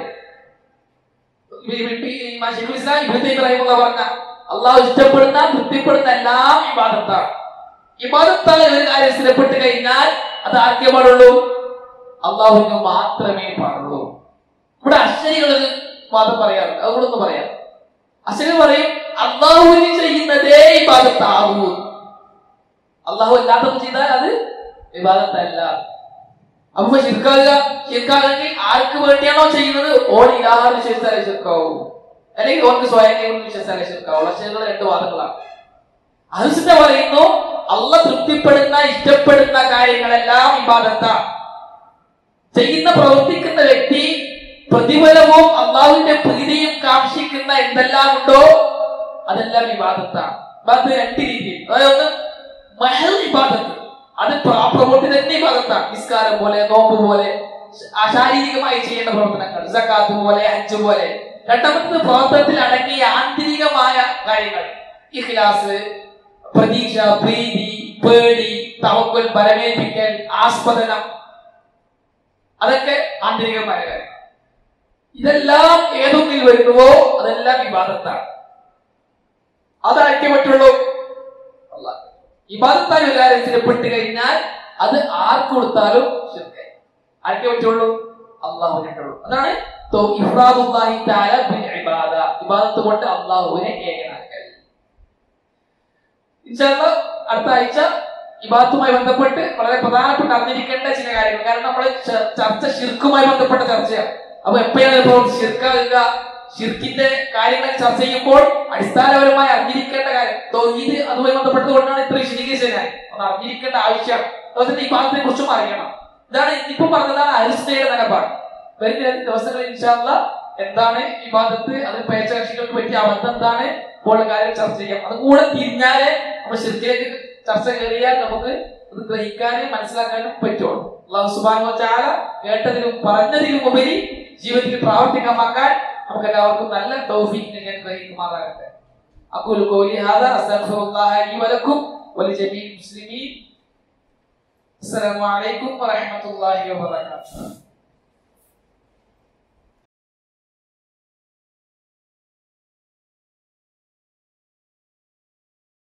ശൈഖുൽ ഇസ്ലാം ഇബ്നു തൈമിയ്യ റഹിമഹുല്ലാഹ് പറഞ്ഞ അള്ളാഹു ഇഷ്ടപ്പെടുന്ന തൃപ്തിപ്പെടുന്ന എല്ലാം ഇബാദത്താണ്. ഇബാദത്തായ ഒരു കാര്യം സ്ഥിരപ്പെട്ട് കഴിഞ്ഞാൽ അത് ആർക്കേ പാടുള്ളൂ? അള്ളാഹുവിന് മാത്രമേ പാടുള്ളൂ. ഇവിടെ അശ്ശരികൾ വാദം പറയാറുണ്ട്, അതുകൊണ്ടൊന്ന് പറയാം. അശ്ശരി പറയും അള്ളാഹുവിന് ചെയ്യുന്നതേ ഇബാദത്താകൂ. അള്ളാഹു അല്ലാത്തത് ചെയ്താൽ അത് ഇബാദത്തല്ല. അപ്പൊ ശിർക്കാകെങ്കിൽ ആർക്ക് വേണ്ടിയാണോ ചെയ്യുന്നത് ഓൻ ഇലാഹ് വിശ്വസിച്ചാലേ ശിർക്കാവൂ, അല്ലെങ്കിൽ ഓർക്ക് സ്വയം വിശ്വസിച്ചാലേ ശിർക്കാവൂ. അശ്ശരികൾ രണ്ട് വാദങ്ങളാണ്. അഹ്ലുസുന്ന പറയുന്നു അള്ളാഹ് തൃപ്തിപ്പെടുന്ന ഇഷ്ടപ്പെടുന്ന കാര്യങ്ങളെല്ലാം ഇബാദത്താണ്. ചെയ്യുന്ന പ്രവർത്തിക്കുന്ന വ്യക്തി പ്രതിഫലവും അള്ളാഹുവിന്റെ പ്രീതിയും കാക്ഷിക്കുന്ന എന്തെല്ലാം ഉണ്ടോ അതെല്ലാം ഇബാദത്താണ്. ഇബാദത്ത് രണ്ട് രീതിയിൽ, അതായത് മഹൽ ഇബാദത്ത്, അത് പ്രവൃത്തി തന്നെ ഇബാദത്താണ്. നിസ്കാരം പോലെ, നോമ്പ് പോലെ, ശാരീരികമായി ചെയ്യേണ്ട പ്രവർത്തനങ്ങൾ, സക്കാത്ത് പോലെ, ഹജ്ജ് പോലെ. രണ്ടാമത്തെ പ്രവർത്തനത്തിൽ അടങ്ങിയ ആന്തരികമായ കാര്യങ്ങൾ, ഇഖ്ലാസ്, പ്രതീക്ഷ, പ്രീതി, പേടി, തവക്കുൽ, പരമേൽപ്പിക്കൽ, ആസ്പദനം, അതൊക്കെ ആന്തരികമായ കാര്യം. ഇതെല്ലാം ഏതൊന്നിൽ വരുന്നുവോ അതെല്ലാം ഇബാദത്താണ്. അതായിരിക്കേ പറ്റുള്ളൂ. ഇബാദത്തായി ഒരു കാര്യം സ്ഥിരപ്പെട്ട് കഴിഞ്ഞാൽ അത് ആർക്ക് കൊടുത്താലും ശിർക്ക്. ആർക്കേ പറ്റുള്ളൂ? അള്ളാഹുവിനെ പറ്റുള്ളൂ. അതാണ് ഇഫ്റാദുല്ലാഹി തആല ബിൽ ഇബാദ, ഇബാദത്ത് കൊണ്ട് അള്ളാഹുവിനെ ഏകനാക്കൽ. ഇൻഷാ അല്ലാഹ് അടുത്ത ആഴ്ച ഇബാദത്തുമായി ബന്ധപ്പെട്ട് വളരെ പ്രധാനപ്പെട്ട അറിഞ്ഞിരിക്കേണ്ട ചില കാര്യങ്ങൾ. കാരണം നമ്മൾ ചർച്ച ശിർക്കുമായി ബന്ധപ്പെട്ട ചർച്ചയാണ്. അപ്പൊ എപ്പോഴാണ് ഇപ്പോൾ ശിർക്കാകുക, ശിർക്കിന്റെ കാര്യങ്ങൾ ചർച്ച ചെയ്യുമ്പോൾ അടിസ്ഥാനപരമായി അറിഞ്ഞിരിക്കേണ്ട കാര്യം തൗഹീദ് അതുമായി ബന്ധപ്പെട്ടതുകൊണ്ടാണ് ഇത്ര വിശദീകരിച്ചത്. ഒന്ന് അറിഞ്ഞിരിക്കേണ്ട ആവശ്യമാണ്. അതുപോലെ തന്നെ ഇബാദത്തിനെ കുറിച്ചും അറിയണം. ഇതാണ് ഇപ്പൊ പറഞ്ഞതാണ് അഹ്ലുസുന്നയുടെ നിലപാട്. വരുന്ന ദിവസങ്ങളിൽ ഇൻഷാ അല്ലാഹ് എന്താണ് ഇബാദത്ത്, അതിന് പേച്ച കക്ഷികൾക്ക് പറ്റിയ അബദ്ധം എന്താണ്, ഇപ്പോൾ കാര്യം ചർച്ച ചെയ്യാം. അത് കൂടെ തിരിഞ്ഞാലേ നമ്മൾ ശിർക്കിലേക്ക് ചർച്ച കയറിയാൽ നമുക്ക് അത് ഗ്രഹിക്കാനും മനസ്സിലാക്കാനും പറ്റുള്ളൂ. അല്ലാഹു സുബ്ഹാനഹു വ തആല കേട്ടതിലും പറഞ്ഞതിലും ഉപരി ജീവിതത്തിൽ പ്രാവർത്തികമാക്കാൻ നമുക്ക് എല്ലാവർക്കും നല്ല തൗഫീഖ് ഗ്രഹിക്കുമാറാകട്ടെ. അഖൂലു ഖൗലി ഹാദാ അസ്തഗ്ഫിറുല്ലാഹ ലി വലക്കും വലിജമീഇൽ മുസ്ലിമീൻ. അസ്സലാമു അലൈക്കും വറഹ്മത്തുള്ളാഹി വബറകാതുഹു.